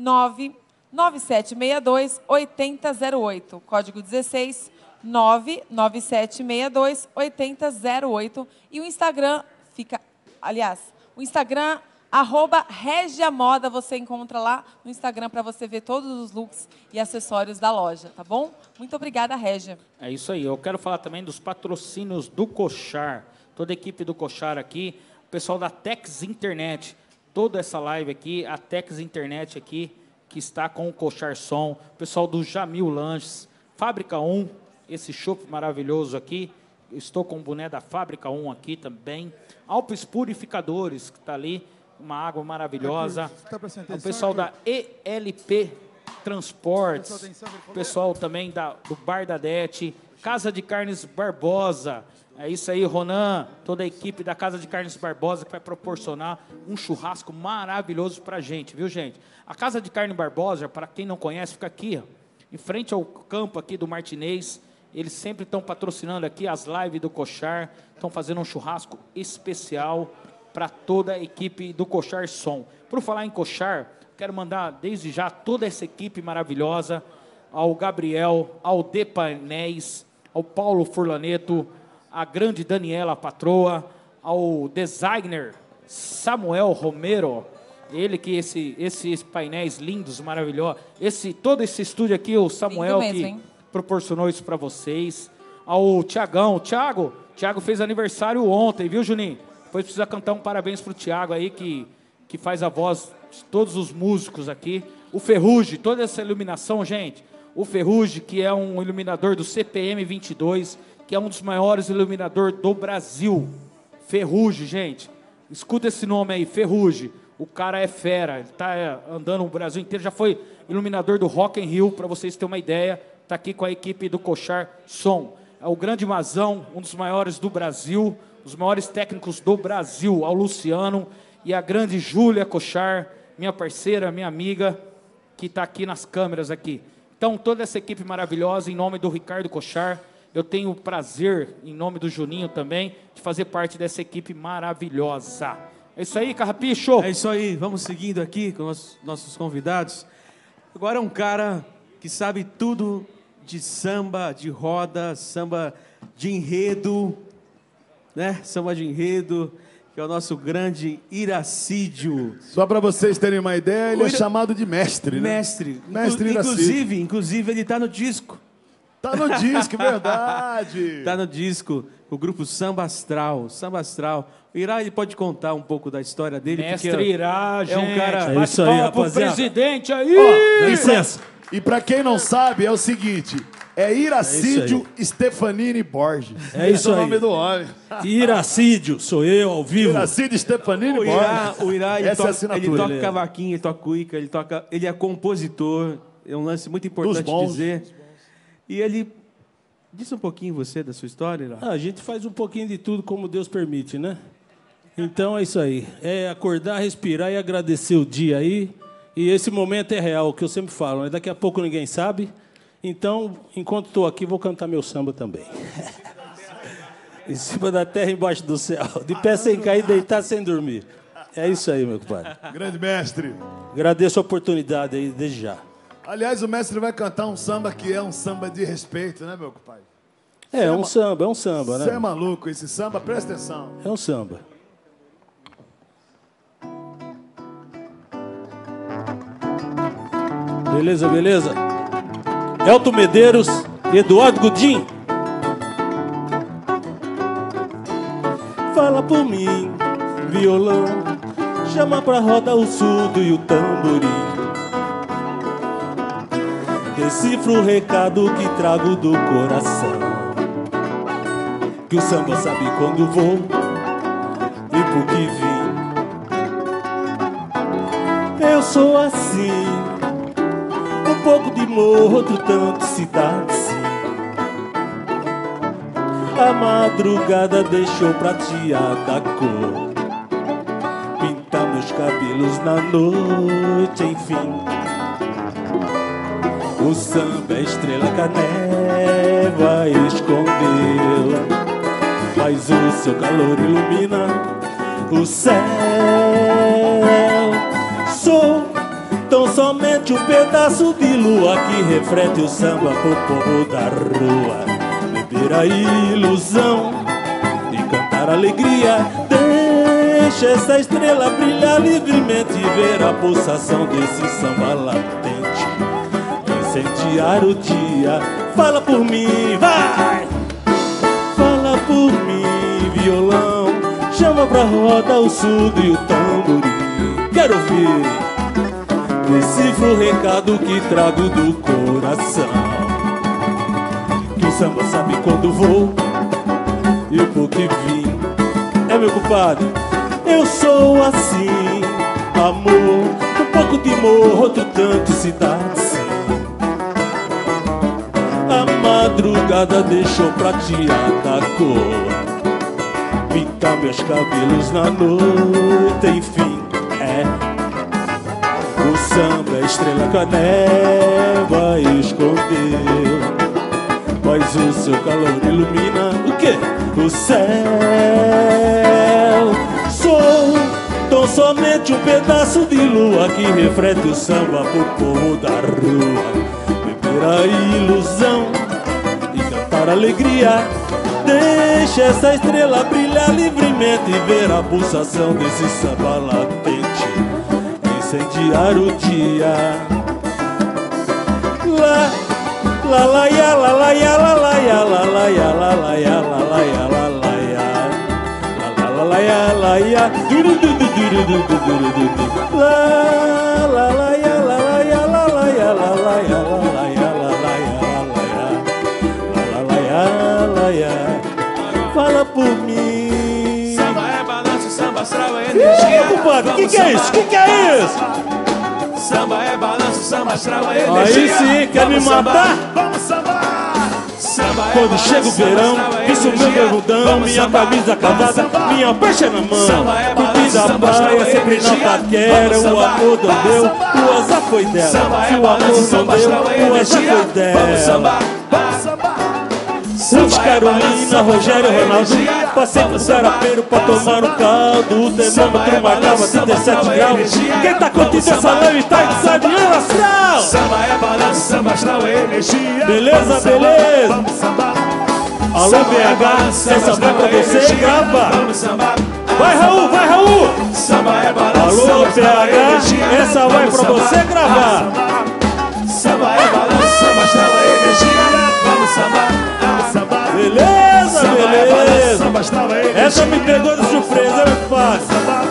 99762-8008, código 16 99762-8008. E o Instagram fica, aliás, o Instagram @RegiaModa, você encontra lá no Instagram para você ver todos os looks e acessórios da loja, tá bom? Muito obrigada, Regia. É isso aí. Eu quero falar também dos patrocínios do Coxar. Toda a equipe do Coxar aqui, o pessoal da Tex Internet, toda essa live aqui, a Tex Internet aqui, que está com o Coxar Som, o pessoal do Jamil Lanches, Fábrica 1, esse chopp maravilhoso aqui, eu estou com o boné da Fábrica 1 aqui também, Alpes Purificadores, que está ali, uma água maravilhosa, o pessoal da ELP Transportes, o pessoal também do Bar da Dete, Casa de Carnes Barbosa. É isso aí, Ronan, toda a equipe da Casa de Carnes Barbosa que vai proporcionar um churrasco maravilhoso pra gente, viu, gente? A Casa de Carne Barbosa, para quem não conhece, fica aqui, ó, em frente ao campo aqui do Martinez. Eles sempre estão patrocinando aqui as lives do Coxar, estão fazendo um churrasco especial para toda a equipe do Coxar Som. Por falar em Coxar, quero mandar desde já toda essa equipe maravilhosa, ao Gabriel, ao De Painéis, ao Paulo Furlaneto, a grande Daniela Patroa, ao designer Samuel Romero, ele que esses painéis lindos, maravilhosos, todo esse estúdio aqui, o Samuel mesmo, que proporcionou isso para vocês, ao Tiagão, Thiago fez aniversário ontem, viu, Juninho? Depois precisa cantar um parabéns pro Thiago aí, que faz a voz de todos os músicos aqui, o Ferrugem, toda essa iluminação, gente, o Ferrugem, que é um iluminador do CPM 22, que é um dos maiores iluminadores do Brasil. Ferrugem, gente. Escuta esse nome aí, Ferrugem. O cara é fera, ele está andando o Brasil inteiro, já foi iluminador do Rock in Rio, para vocês terem uma ideia. Está aqui com a equipe do Coxar Som. É o grande Mazão, um dos maiores do Brasil, os maiores técnicos do Brasil, ao Luciano e a grande Júlia Coxar, minha parceira, minha amiga, que está aqui nas câmeras aqui. Então, toda essa equipe maravilhosa, em nome do Ricardo Coxar, eu tenho o prazer, em nome do Juninho também, de fazer parte dessa equipe maravilhosa. É isso aí, Carrapicho? É isso aí, vamos seguindo aqui com os nossos convidados. Agora é um cara que sabe tudo de samba, de roda, samba de enredo, né? Samba de enredo, que é o nosso grande Iracídio. Só para vocês terem uma ideia, ele é chamado de mestre, né? Mestre. Iracídio. Inclusive, ele está no disco. Tá no disco, verdade. Tá no disco, o grupo Samba Astral. Samba Astral. O Irá, ele pode contar um pouco da história dele. Mestre Irá, gente. É um cara... É isso aí, rapaziada. Presidente aí. Ó, licença. E pra quem não sabe, é o seguinte... É Iracídio Stefanini Borges. É isso aí. Esse é o nome do homem. Iracídio, sou eu, ao vivo. Iracídio Stefanini Borges. O Irá, ele essa toca, é a assinatura. ele toca cavaquinho, ele toca cuíca, ele é compositor. É um lance muito importante dizer. E ele... Diz um pouquinho você da sua história, Irá. A gente faz um pouquinho de tudo como Deus permite, né? Então é isso aí. É acordar, respirar e agradecer o dia aí. E esse momento é real, o que eu sempre falo, né? Daqui a pouco ninguém sabe. Então, enquanto estou aqui, vou cantar meu samba também. Em cima da terra, embaixo do céu. De pé sem cair, deitar sem dormir. É isso aí, meu compadre. Grande mestre. Agradeço a oportunidade aí, desde já. Aliás, o mestre vai cantar um samba que é um samba de respeito, né, meu compadre? É um samba, né? Você é maluco, esse samba, presta atenção. É um samba. Beleza, beleza? Elton Medeiros e Eduardo Godinho. Fala por mim, violão, chama pra roda o surdo e o tamborim. Decifro o recado que trago do coração, que o samba sabe quando vou e por que vim. sou assim, um pouco de morro, outro tanto cidade, sim. A madrugada deixou prateada a cor, pintar meus cabelos na noite, enfim. O samba é estrela que a névoa escondeu, mas o seu calor ilumina o céu. Sou tão somente um pedaço de lua que reflete o samba pro povo da rua. Beber a ilusão e cantar alegria, deixa essa estrela brilhar livremente e ver a pulsação desse samba latente incendiar o dia. Fala por mim, vai! Fala por mim, violão, chama pra roda o surdo e o tamborim. Quero ouvir, decifra o recado que trago do coração, que o samba sabe quando vou e por que vim. É, meu compadre, eu sou assim, amor, um pouco de morro, outro tanto cidade, sim. A madrugada deixou prateada a cor, pintar meus cabelos na noite, enfim, é. O samba é a estrela que a névoa escondeu, mas o seu calor ilumina o quê? O céu. Sou tão somente um pedaço de lua que reflete o samba pro povo da rua. Beber a ilusão e cantar alegria, deixa essa estrela brilhar livremente e ver a pulsação desse samba latente incendiar o dia. Lá, la la ya, la la ya, la la ya, la la ya, la la ya, la la ya, la la ya, la la ya, la ya, duru duru duru duru duru duru, la la ya, la la ya, la la ya, la la ya, la la ya, la la ya, la ya. Fala por mim. Samba é balanço, samba astral é energia. Compadre, que é isso? Que é isso? Samba é balanço, samba astral é energia. Aí sim, quer me matar? Vamos sambar. Quando chega o verão, isso meu bermudão, minha camisa cavada, minha peixe na mão. Curti da praia, sempre na paquera, o amor não deu, o azar foi dela. Se o amor não deu, o azar foi dela. Ruth, Carolina, Rogério, Ronaldo, passei pro Sarapeiro pra tomar um caldo. O termômetro marcava 37 graus. Quem tá curtindo essa leve tá em sardinha astral. Samba é balanço, samba astral é energia. Beleza, beleza. Alô, BH, essa vai pra você, grava. Vai, Raul, vai, Raul. Samba é balanço, alô, BH, essa vai pra você gravar. Samba é balanço, samba astral é energia. Vamos sambar. Beleza, beleza. Essa me pegou de surpresa, meu compadre.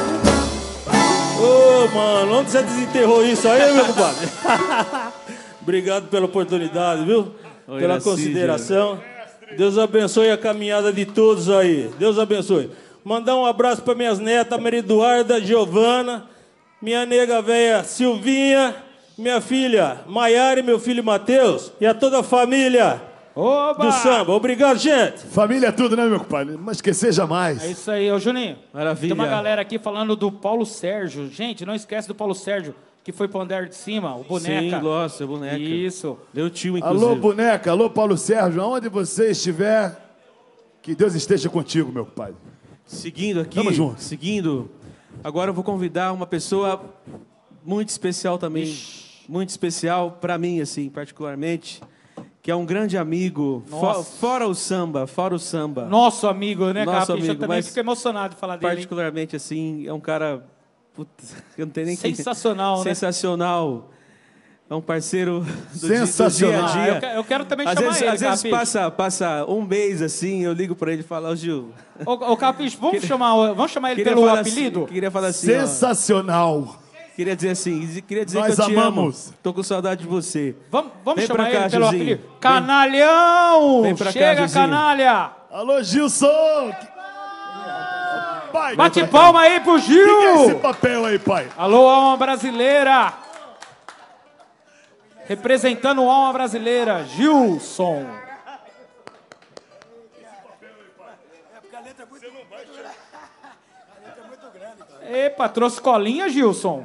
Ô, mano, onde você desenterrou isso aí, meu compadre? Obrigado pela oportunidade, viu? Oi, pela Narciso. consideração. Deus abençoe a caminhada de todos aí. Deus abençoe. Mandar um abraço para minhas netas, Maria Eduarda, Giovana, minha nega velha Silvinha, minha filha Maiara e meu filho Matheus e a toda a família do samba. Obrigado, gente. Família é tudo, né, meu compadre? Não esquecer jamais. É isso aí, ô Juninho. Maravilha. Tem uma galera aqui falando do Paulo Sérgio. Gente, não esquece do Paulo Sérgio, que foi pro andar de cima, o Boneca. Sim, nossa, o Boneca. Isso. Meu tio, inclusive. Alô, Boneca. Alô, Paulo Sérgio. Aonde você estiver, que Deus esteja contigo, meu compadre. Seguindo aqui, Tamo junto. seguindo, agora eu vou convidar uma pessoa muito especial também, muito especial para mim, assim, particularmente, que é um grande amigo, fora o samba. Nosso amigo, né, Nosso Capixa? Eu amigo, também mas fico emocionado de falar dele. particularmente, assim, é um cara, putz, eu não tenho nem Sensacional, né? Sensacional. É um parceiro do Sensacional. dia a dia. Eu quero também Às chamar vezes, ele, às vezes Capixa. passa um mês assim, eu ligo para ele e falo, Gil. Ô, Capixa, vamos chamar ele queria pelo falar apelido? Assim, queria falar assim, Sensacional. queria dizer Nós que eu te amamos. amo. Tô com saudade de você. Vamos Vem chamar pra cá, ele pelo Gilzinho. apelido? Canalhão! Vem pra cá, Chega, Gilzinho. canalha! Alô, Gilson. Pai, Bate palma aí pro Gil! O que é esse papel aí, pai? Alô, alma brasileira! Representando a alma brasileira, Gilson. Epa, trouxe colinha, Gilson?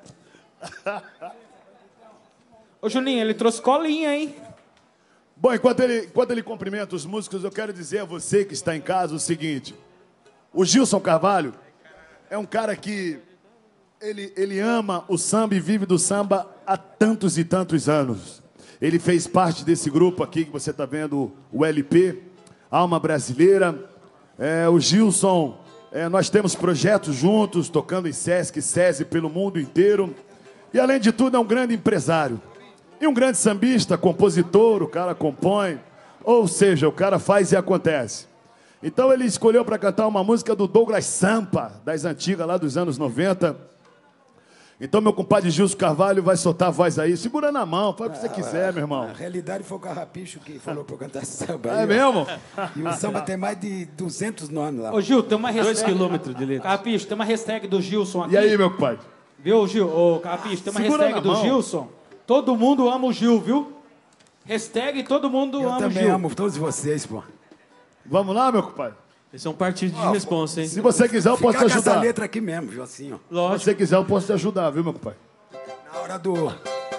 Ô, Juninho, ele trouxe colinha, hein? Bom, enquanto ele cumprimenta os músicos, eu quero dizer a você que está em casa o seguinte. O Gilson Carvalho é um cara que ele ama o samba e vive do samba há tantos e tantos anos. Ele fez parte desse grupo aqui que você está vendo, o LP, Alma Brasileira. O Gilson, nós temos projetos juntos, tocando em Sesc, SESI pelo mundo inteiro. E, além de tudo, é um grande empresário. E um grande sambista, compositor, o cara compõe. Ou seja, o cara faz e acontece. Então ele escolheu para cantar uma música do Douglas Sampa, das antigas, lá dos anos 90. Então meu compadre Gilson Carvalho vai soltar a voz aí. Segura na mão, faz o que você quiser, meu irmão. Na realidade foi o Carrapicho que falou para eu cantar samba. É mesmo? E o samba tem mais de 200 nomes lá. Ô, Gil, tem uma hashtag... 2 quilômetros de letra. Carrapicho, tem uma hashtag do Gilson aqui. E aí, meu compadre? Viu, Gil? Ô, Carrapicho, tem uma Segura hashtag na do mão. Gilson. Todo mundo ama o Gil, viu? Hashtag todo mundo ama o Gil. Eu também amo todos vocês, pô. Vamos lá, meu compadre? Esse é um partido de responsa, hein? Se você quiser, eu posso te Ficar com essa ajudar. letra aqui mesmo, viu, assim, ó. Se você quiser, eu posso te ajudar, viu, meu compadre? Na hora do...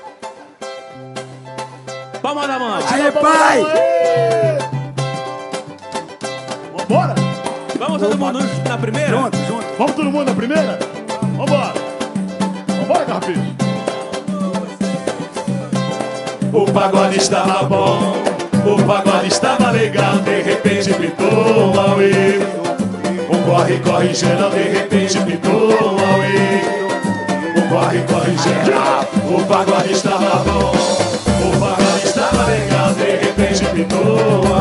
Palma na mão! Aê, pai! Vambora? Vamos todo mundo na primeira? Junto, junto. Vamos todo mundo na primeira? Vambora! Vambora, Carrapicho! O pagode estava bom, o pagode estava legal, de repente pitou um auê. Um corre, corre geral, de repente pitou um auê. Um corre, corre geral, o pagode estava bom, o pagode estava legal, de repente pitou um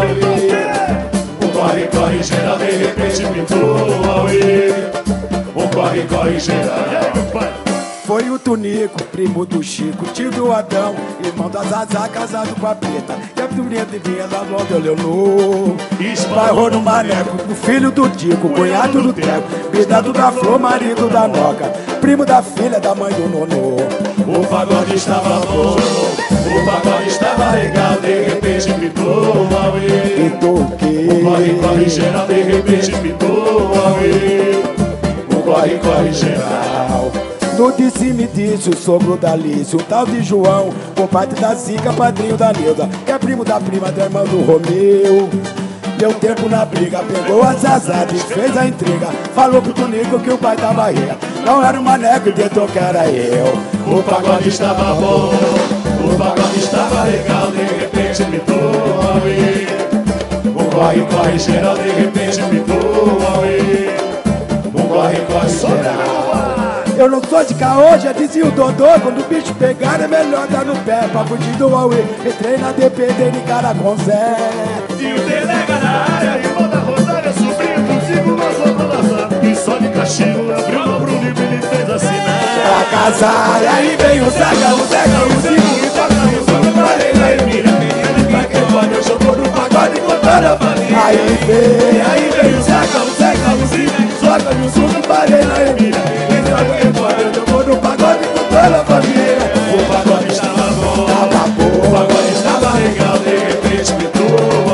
auê. Um corre, corre geral, de repente pitou um auê. Um corre, corre geral. Foi o Tunico, primo do Chico, tio do Adão, irmão da Zazá, casado com a Preta. E a filhinha de vinha da mão do Leonor. Esbarrou no maneco, o filho do Tico, cunhado do Teco, bisneto da Flor, marido da Noca, primo da filha da mãe do Nonô. O pagode estava bom, o pagode estava legal, de repente pitou um auê. Pitou o quê? Um corre, corre geral, de repente pitou um auê. Um corre, corre geral. No disse-me disse o sogro da Alice, o tal de João, compadre da Zica, padrinho da Neuza, que é primo da prima da irmã do Romeu. Deu tempo na briga, pegou a Zazá, desfez a intriga, falou pro Tunico que o pai da barriga não era o maneco e tentou que era eu. O pagode estava bom, o pagode estava legal, de repente pitou um auê. Um corre, corre geral, de repente pitou um auê. Um corre, corre geral. Eu não sou de caô, já dizia o Dodô, quando o bicho pegar é melhor dar no pé, pra fugir do Huawei. Entrei na DPD de cara com Zé. E o delega na área, irmão da Rosária, sobrinho do Zico, nós vamos lançar. E só de castigo, abriu o Bruno e ele fez assinar. Pra casar, e aí vem o Zeca, o Zico, e toca o som pra ele, aí mira. Menino pra quem pode, eu jogou no pagode com toda a família. Aí vem o Zeca, o Zico, toca o som pra ele, aí mira. Eu jogou no pagode com toda a família. O pagode estava bom, o pagode estava legal, de repente pitou um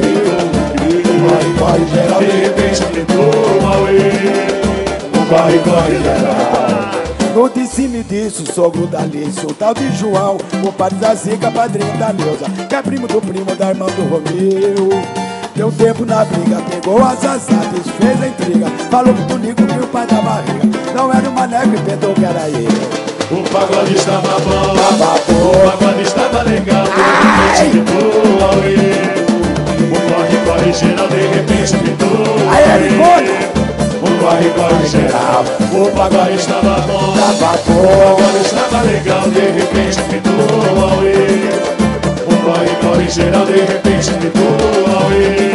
auê. Corre geral, de repente pitou um auê. Corre, corre geral. No disse-me disse o sogro da Alice, o tal de João, compadre da Zica, padrinho da Neuza, que é primo da irmã do Romeu. Deu tempo na briga, pegou a Zazá, desfez a intriga, falou pro Tunico que o pai da barriga não era o maneco e pensou que era ele. O pagode estava bom, o pagode estava legal, de repente pitou um auê. O corre, corre geral, de repente pitou um auê. O corre, corre geral, o pagode estava bom, o pagode estava legal, de repente pitou um auê. O corre, corre geral, de repente pitou um auê.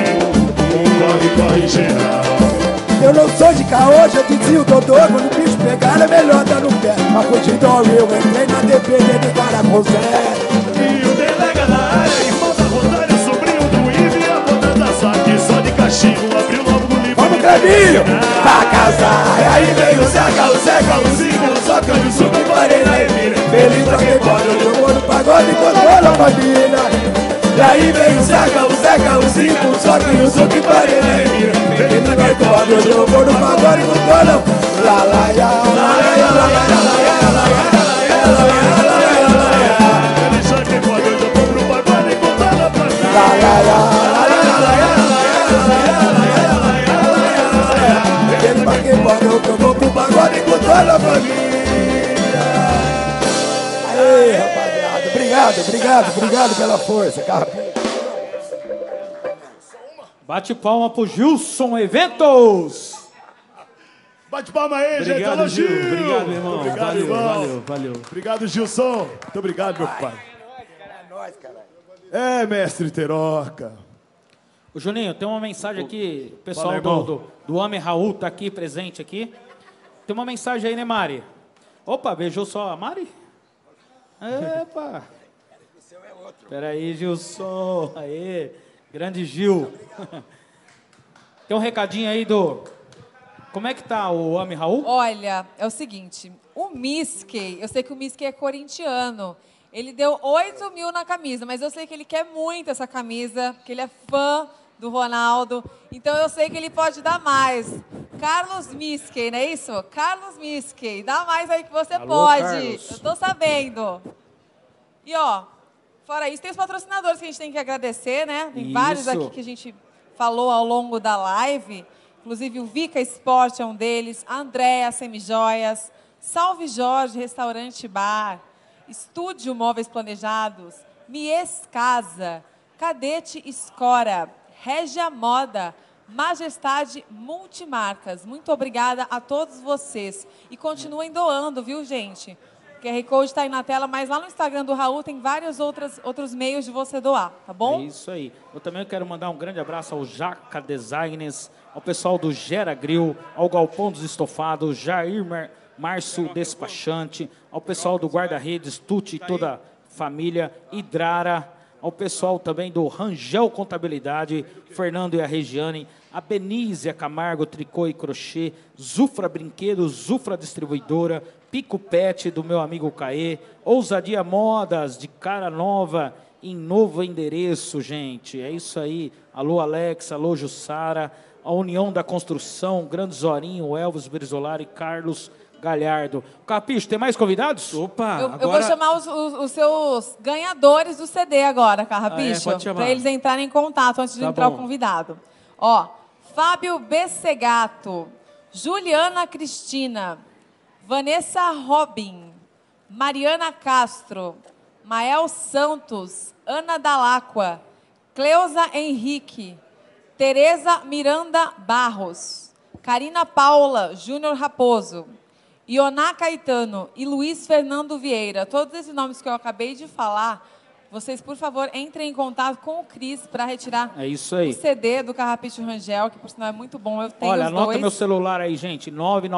O corre, corre geral. Eu não sou de caô, já dizia o Dodô, quando o bicho pegar é melhor dar no pé. Pra fugir do Rio, entrei na DPD de cara com Zé. E o delega na área, irmão da Rosária, sobrinho do Ivo e a bota da Saque, só de castigo, abriu logo no livro. caminho pra casar. E aí veio o Zeca, o Zico, só que eu suco e parei na Emília. Feliz pra quem pode, hoje eu vou no pagode com toda a família. E aí veio o Zeca, o Zico, só que eu suco e parei na Emília. Feliz pra quem pode, hoje eu vou no pagode com toda a família. La la ya, la la ya, la la ya, la la ya, la la ya, la la ya, la la ya, la la ya. Feliz pra quem pode, hoje eu vou no pagode com toda a família. La la ya, la la ya, la ya, la la ya, la la ya, la la ya, la la ya. Feliz pra quem pode, hoje eu vou pro pagode com toda a família. Aê, rapaziada, obrigado pela força, Carpinho. Bate palma pro Gilson Eventos. Bate palma aí, gente. Obrigado, Alô, Gil. Gil. Obrigado, irmão. Obrigado, Valeu, irmão. valeu. Obrigado, Gilson. Muito obrigado, meu pai. É nóis, caralho. É, mestre Teroca. Ô, Juninho, tem uma mensagem aqui. O pessoal Fala, irmão. do Homem Raul tá aqui, presente aqui. Tem uma mensagem aí, né, Mari? Opa, beijou só a Mari? Epa. Peraí, Gilson. Aê, grande Gil. Tem um recadinho aí do... Como é que tá o Homem Raul? Olha, é o seguinte, o Miskey, eu sei que o Miskey é corintiano, ele deu 8 mil na camisa, mas eu sei que ele quer muito essa camisa, que ele é fã do Ronaldo, então eu sei que ele pode dar mais. Carlos Miskey, não é isso? Carlos Miskey, dá mais aí que você Alô, pode, Carlos. eu tô sabendo. E ó, fora isso, tem os patrocinadores que a gente tem que agradecer, né? Tem vários Isso. aqui que a gente falou ao longo da live. Inclusive o Vica Esporte é um deles, a Andréa Semijoias, Salve Jorge Restaurante Bar, Estúdio Móveis Planejados, Mies Casa, Cadete Escora, Regia Moda, Majestade Multimarcas. Muito obrigada a todos vocês. E continuem doando, viu, gente? O QR Code está aí na tela, mas lá no Instagram do Raul tem vários outros meios de você doar, tá bom? É isso aí. Eu também quero mandar um grande abraço ao Jaca Designers, ao pessoal do Gera Grill, ao Galpão dos Estofados, Jair Márcio Despachante, ao pessoal do Guarda-Redes, Tuti e toda a família, Hidrara, ao pessoal também do Rangel Contabilidade, Fernando e a Regiane, a Benízia Camargo, Tricô e Crochê, Zufra Brinquedos, Zufra Distribuidora, Pico Pet do meu amigo Caê, Ousadia Modas de cara nova, em novo endereço, gente. É isso aí. Alô, Alex, alô, Jussara, a União da Construção, Grande Zorinho, Elvis Brizolara e Carlos Galhardo. Capicho, tem mais convidados? Opa, Eu vou chamar os seus ganhadores do CD agora, Carrapicho, pode chamar. para eles entrarem em contato antes de Tá entrar bom. o convidado. Ó, Fábio Bessegato, Juliana Cristina, Vanessa Robin, Mariana Castro, Mael Santos, Ana Dalacqua, Cleusa Henrique, Tereza Miranda Barros, Karina Paula Júnior Raposo, Ioná Caetano e Luiz Fernando Vieira. Todos esses nomes que eu acabei de falar, vocês, por favor, entrem em contato com o Cris para retirar É isso aí. o CD do Carrapicho Rangel, que por sinal é muito bom. Eu tenho Olha, os anota dois. meu celular aí, gente.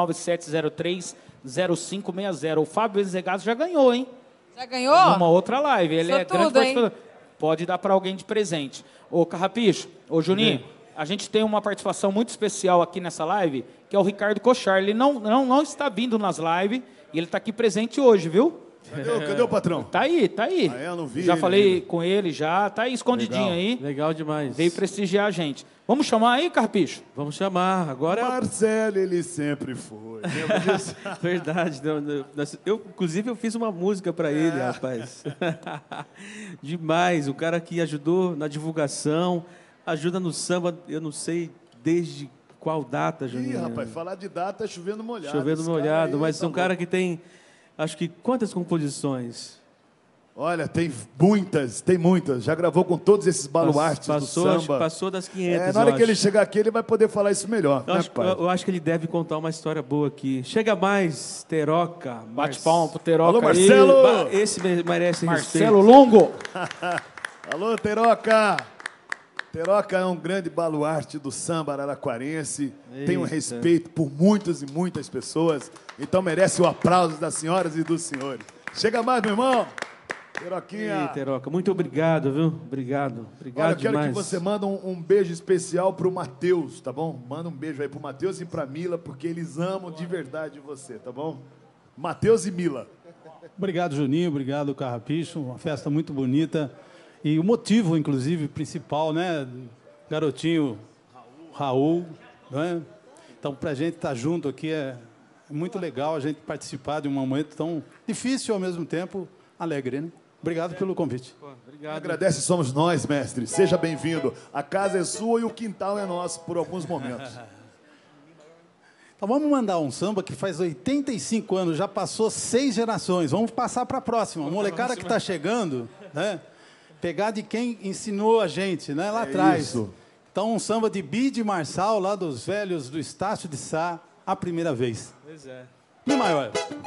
99703-0560. O Fábio Bezegato já ganhou, hein? Já ganhou? Numa outra live. Ele é Sortudo, grande hein? participador. Pode dar para alguém de presente. Ô, Carrapicho, ô, Juninho, a gente tem uma participação muito especial aqui nessa live, que é o Ricardo Cochar. Ele não está vindo nas lives e ele está aqui presente hoje, viu? Cadê o patrão? Tá aí, tá aí. Ah, eu não vi já ele falei ainda. com ele, já. Tá aí escondidinho Legal. aí. Legal demais. Veio prestigiar a gente. Vamos chamar aí, Carpicho? Vamos chamar. Agora é o... Marcelo, ele sempre foi. Lembra disso? Verdade. Inclusive, eu fiz uma música para ele, rapaz. Demais. O cara que ajudou na divulgação, ajuda no samba, eu não sei desde qual data, Ih, Juninho. rapaz, falar de data é chovendo molhado. Chovendo Esse cara molhado, aí mas tá é um cara que tem, acho que, quantas composições? Olha, tem muitas. Já gravou com todos esses baluartes do samba. Passou das 500, Na hora eu que ele acho. chegar aqui, ele vai poder falar isso melhor. Eu né, acho, pai? eu acho que ele deve contar uma história boa aqui. Chega mais, Teroca. Bate palma pro Teroca. Alô, aí. Marcelo! Esse merece Marcelo respeito. Longo. Alô, Teroca! Teroca é um grande baluarte do samba araraquarense. Tem um Eita. respeito por muitas e muitas pessoas. Então merece o aplauso das senhoras e dos senhores. Chega mais, meu irmão. Teroquinha. Ei, Teroca, muito obrigado, viu? Obrigado. Obrigado Olha, eu quero demais. que você manda um beijo especial pro Matheus, tá bom? Manda um beijo aí pro Matheus e pra Mila, porque eles amam de verdade você, tá bom? Matheus e Mila. Obrigado, Juninho. Obrigado, Carrapicho. Uma festa muito bonita. E o motivo, inclusive, principal, né? Garotinho Raul, né? Então, pra gente estar junto aqui é muito legal a gente participar de um momento tão difícil e, ao mesmo tempo, alegre, né? Obrigado pelo convite. Obrigado. Agradece, somos nós, mestre. Seja bem-vindo. A casa é sua e o quintal é nosso por alguns momentos. Então vamos mandar um samba que faz 85 anos, já passou 6 gerações. Vamos passar para a próxima. A molecada que está chegando, né? Pegar de quem ensinou a gente, né? Lá atrás. Isso. Então um samba de Bide Marçal, lá dos velhos do Estácio de Sá, a primeira vez. Pois é. Mi maior.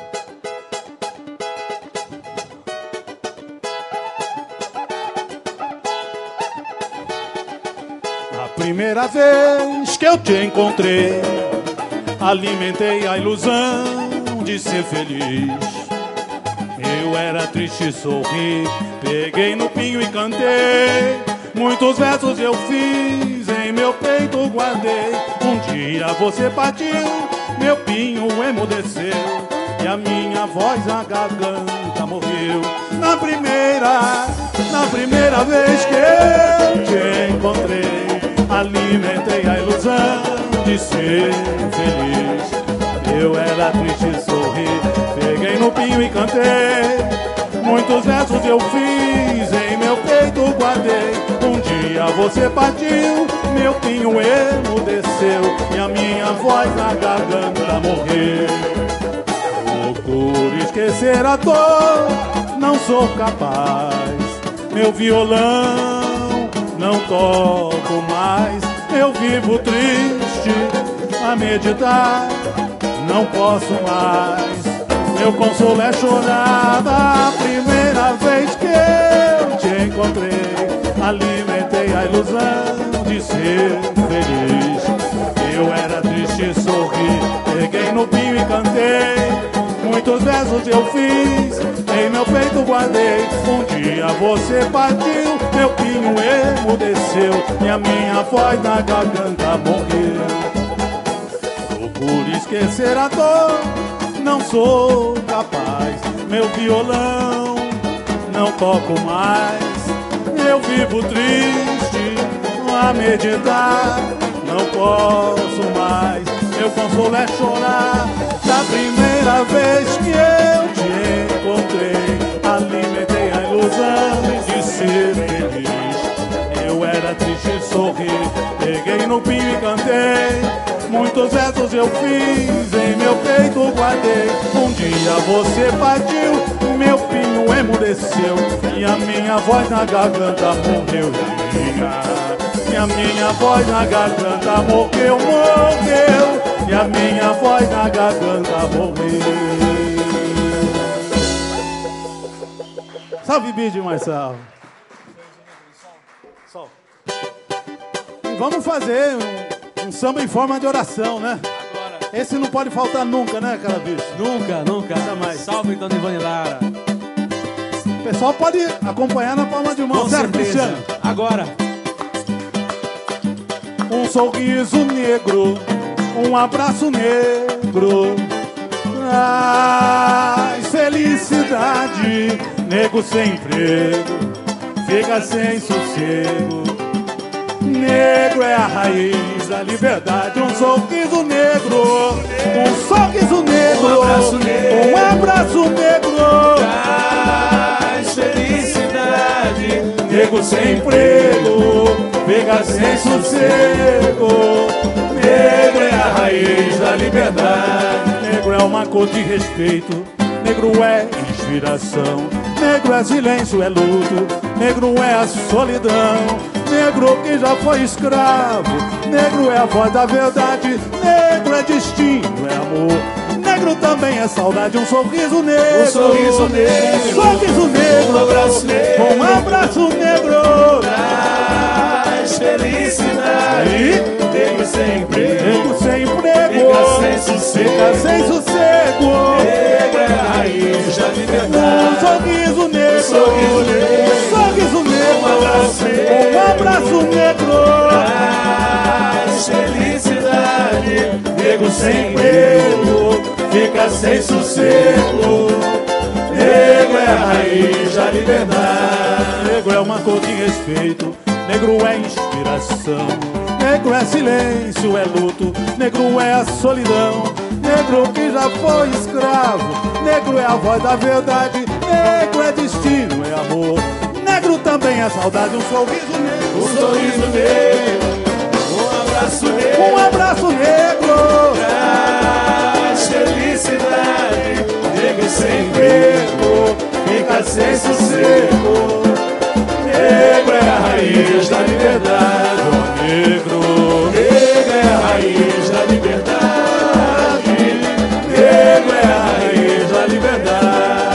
A primeira vez que eu te encontrei, alimentei a ilusão de ser feliz. Eu era triste e sorri, peguei no pinho e cantei. Muitos versos eu fiz, em meu peito guardei. Um dia você partiu, meu pinho emudeceu, e a minha voz, a garganta morreu. Na primeira vez que eu te encontrei, alimentei a ilusão de ser feliz. Eu era triste e sorri, peguei no pinho e cantei. Muitos versos eu fiz, em meu peito guardei. Um dia você partiu, meu pinho emudeceu, e a minha voz na garganta morreu. Procuro esquecer a dor, não sou capaz. Meu violão não toco mais. Eu vivo triste a meditar, não posso mais. Meu consolo é chorar. Da primeira vez que eu te encontrei, alimentei a ilusão de ser feliz. Eu era triste e sorri, peguei no pinho e cantei. Muitos versos eu fiz, em meu peito guardei. Um dia você partiu, meu pinho emudeceu, e a minha voz na garganta morreu. Procuro esquecer a dor, não sou capaz. Meu violão não toco mais. Eu vivo triste a meditar, não posso mais. Meu consolo é chorar. Da primeira vez que eu te encontrei, alimentei a ilusão de ser feliz. Eu era triste e sorri, peguei no pinho e cantei. Muitos versos eu fiz, em meu peito guardei. Um dia você partiu, meu pinho emudeceu, e a minha voz na garganta morreu. E a minha voz na garganta morreu, morreu. E a minha voz na garganta morreu. Salve, Bide Marçal. E vamos fazer um samba em forma de oração, né? Agora. Esse não pode faltar nunca, né, cara, bicho? Nunca, nunca. Jamais. Salve, Dona Ivone Lara. O pessoal pode acompanhar na palma de mão, Com certo, certeza. Cristiano? Agora. Um sorriso negro, um abraço negro, traz felicidade. Nego sem emprego, fica sem sossego. Negro é a raiz da liberdade. Um sorriso negro, um sorriso negro, um abraço negro, traz felicidade. Nego sem emprego, fica sem sossego. Negro é a raiz da liberdade. Negro é uma cor de respeito. Negro é inspiração. Negro é silêncio, é luto. Negro é a solidão. Negro que já foi escravo. Negro é a voz da verdade. Negro é destino, é amor. Negro também é saudade. Um sorriso negro, um sorriso negro, um sorriso negro, um abraço negro, um abraço negro, traz felicidade. Negro sem emprego, negro sem emprego, fica sem sossego, fica sem sossego. Negro é a raiz da liberdade. Um sorriso negro, um sorriso sem sossego. Negro é a raiz da liberdade. Negro é uma cor de respeito, negro é inspiração. Negro é silêncio, é luto, negro é a solidão. Negro que já foi escravo, negro é a voz da verdade. Negro é destino, é amor, negro também é saudade. Um sorriso negro, um sorriso negro, um abraço negro, um abraço negro. Traz felicidade, negro sem emprego, fica sem sossego. Negro é a raiz da liberdade. Negro é a raiz da liberdade. Negro é a raiz da liberdade.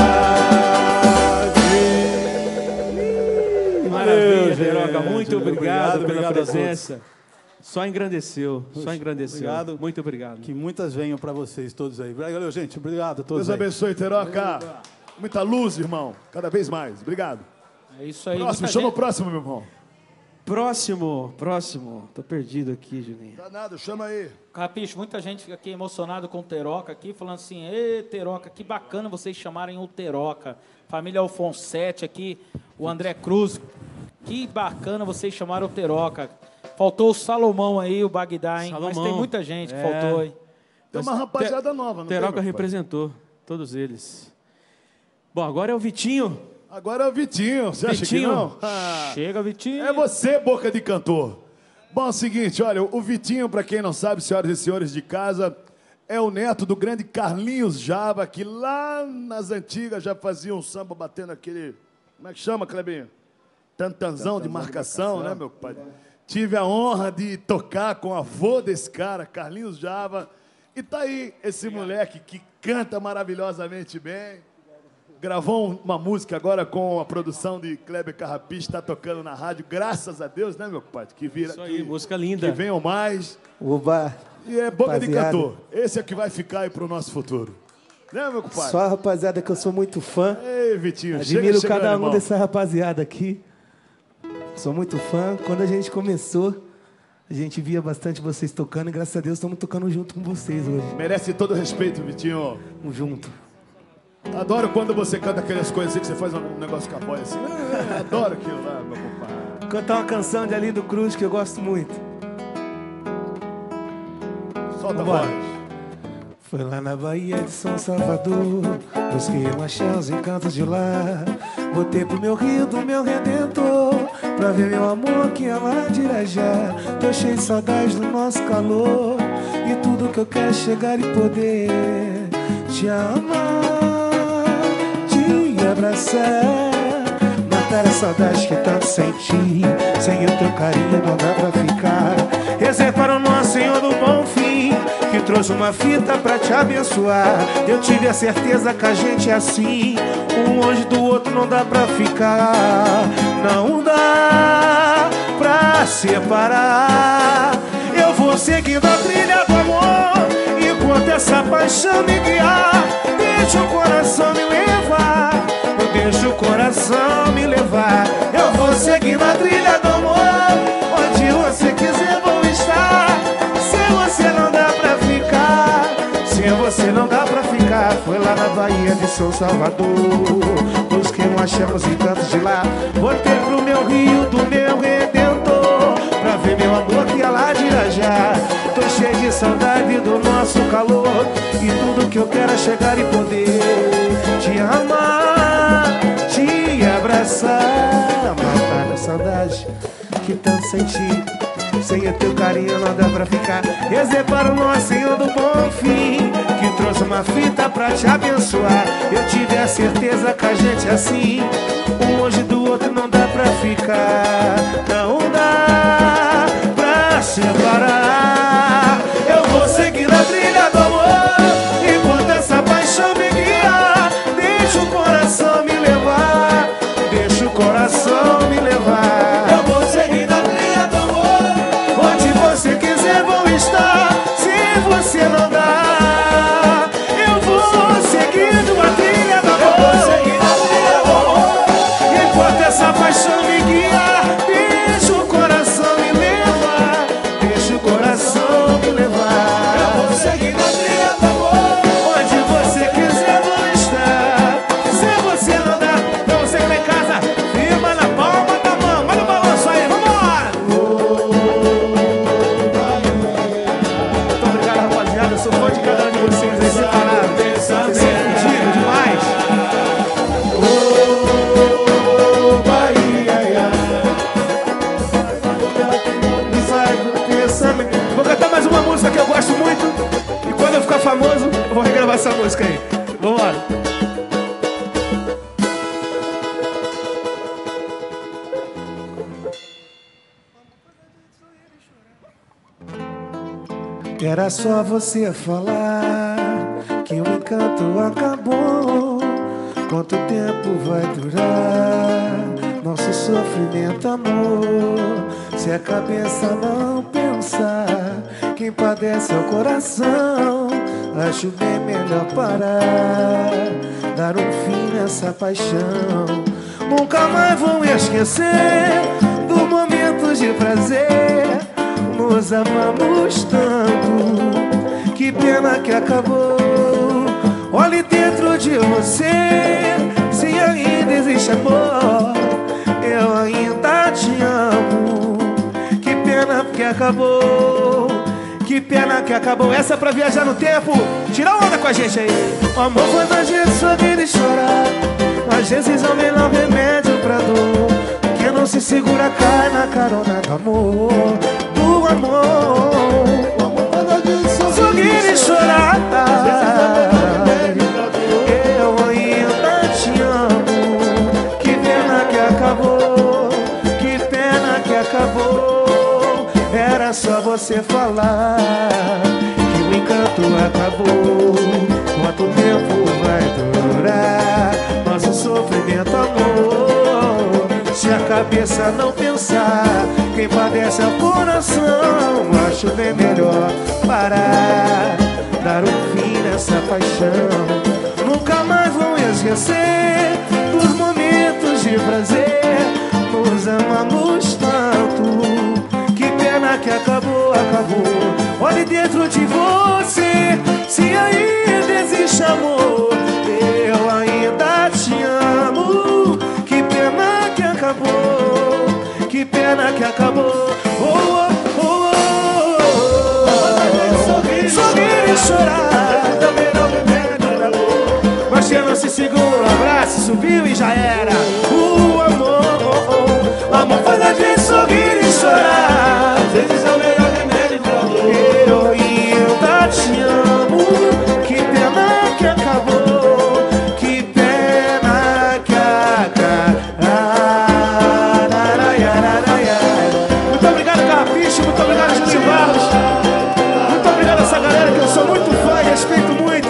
Maravilha, Teroca. Muito obrigado pela obrigado presença. Só engrandeceu, só engrandeceu. Obrigado. Muito obrigado. Que muitas venham para vocês todos aí. Valeu, gente. Obrigado a todos. Deus abençoe, Teroca. Muita luz, irmão. Cada vez mais. Obrigado. É isso aí. Próximo, chama o próximo, meu irmão. Próximo. Tô perdido aqui, Juninho. Tá nada, chama aí. Capicho, muita gente fica aqui emocionado com o Teroca aqui, falando assim, ê, Teroca, que bacana vocês chamarem o Teroca. Família Alfonsete aqui, o André Cruz, que bacana vocês chamaram o Teroca. Faltou o Salomão aí, o Bagdá, hein? Mas tem muita gente que faltou, hein? Tem uma rapaziada nova, não Teroca tem, meu pai? representou, todos eles. Bom, agora é o Vitinho. Agora é o Vitinho. Você acha que não? Chega, Vitinho. É você, boca de cantor. Bom, é o seguinte, olha, o Vitinho, para quem não sabe, senhoras e senhores de casa, é o neto do grande Carlinhos Java, que lá nas antigas já fazia um samba batendo aquele... Como é que chama, Clebinho? Tantanzão de marcação, né, meu pai? Tive a honra de tocar com o avô desse cara, Carlinhos Java. E tá aí esse moleque que canta maravilhosamente bem. Gravou uma música agora com a produção de Kleber Carrapiche, está tocando na rádio, graças a Deus, né, meu pai? Que vira, isso aí, música linda. Que venham mais. Oba, e é boca de rapaziada. cantor. Esse é que vai ficar aí pro nosso futuro. Né, meu compadre? Só a rapaziada que eu sou muito fã. Ei, Vitinho, admiro chega cada um irmão. dessa rapaziada aqui. Sou muito fã. Quando a gente começou, a gente via bastante vocês tocando e graças a Deus estamos tocando junto com vocês hoje. Merece todo o respeito, Vitinho. Vamos junto. Adoro quando você canta aquelas coisas assim que você faz um negócio com a voz assim. Adoro aquilo lá, meu compadre. Cantar uma canção de Arlindo Cruz que eu gosto muito. Solta a Vambora. voz. Foi lá na Bahia de São Salvador, busquei um axé, os encantos de lá. Botei pro meu rio do meu Redentor, pra ver meu amor que é lá de Irajá. Tô cheio de saudade do nosso calor, e tudo que eu quero é chegar e poder te amar, te abraçar, matar a saudade que tanto senti. Sem o teu carinho não dá pra ficar. Rezei para o nosso Senhor do Bom Fim, que trouxe uma fita pra te abençoar. Eu tive a certeza que a gente é assim, um longe do outro não dá pra ficar. Não dá pra separar. Eu vou seguindo a trilha do amor, enquanto essa paixão me guiar. Deixa o coração me levar, deixa o coração me levar. Eu vou seguindo a trilha do amor, onde você quiser vou estar. Se você não dá pra ficar, se você não dá pra ficar. Foi lá na Bahia de São Salvador, busquei um axé nos encantos de lá. Botei pro meu rio do meu Redentor, pra ver meu amor que é lá de Irajá. Tô cheio de saudade do nosso calor, e tudo que eu quero é chegar e poder te amar, te abraçar, matar a saudade que tanto senti. Sem o teu carinho não dá pra ficar. Rezei para o nosso Senhor do Bom Fim, que trouxe uma fita pra te abençoar. Eu tive a certeza que a gente é assim, um longe do outro não dá pra ficar. Não dá pra separar. Eu vou seguir a trilha do amor, enquanto essa paixão me guiar. Deixa o coração me levar, deixa o coração me levar. Eu vou seguir a trilha do amor, onde você quiser vou estar. Se você não dá, eu vou seguindo a trilha do amor. Eu vou seguindo a trilha do amor, enquanto essa paixão me guiar. Era só você falar que o encanto acabou. Quanto tempo vai durar nosso sofrimento, amor? Se a cabeça não pensar, quem padece é o coração. Acho bem melhor parar, dar um fim nessa paixão. Nunca mais vou esquecer dos momentos de prazer. Nos amamos tanto, que pena que acabou. Olhe dentro de você, se ainda existe amor, eu ainda te amo. Que pena que acabou, que pena que acabou. Essa é pra viajar no tempo. Tira onda com a gente aí. O amor foi da gente sorrir e chorar. Às vezes é o melhor remédio pra dor. Quem não se segura cai na carona do amor. Do amor. O amor foi da gente sorrir e chorar. Eu ainda te amo. Que pena que acabou. Que pena que acabou. Era só você falar que o encanto acabou. Quanto tempo vai durar nosso sofrimento, amor? Se a cabeça não pensar, quem padece é o coração. Acho bem melhor parar, dar um fim nessa paixão. Nunca mais vou esquecer dos momentos de prazer. Nos amamos tanto, que pena que acabou, acabou. Olhe dentro de você, se ainda existe amor, eu ainda te amo. Que pena que acabou, que pena que acabou. Oh, oh, oh, oh. Sorrir e chorar, também não me perde amor. Mas quem não se segura, um abraço, subiu e já era. O amor, oh, oh. O amor faz a gente sorrir e chorar. Às vezes é o melhor remédio pra dor. Eu ainda te amo. Que pena que acabou. Que pena que acabou. Muito obrigado, Carrapicho. Muito obrigado, Juninho Barros. Muito obrigado a essa galera que eu sou muito fã e respeito muito.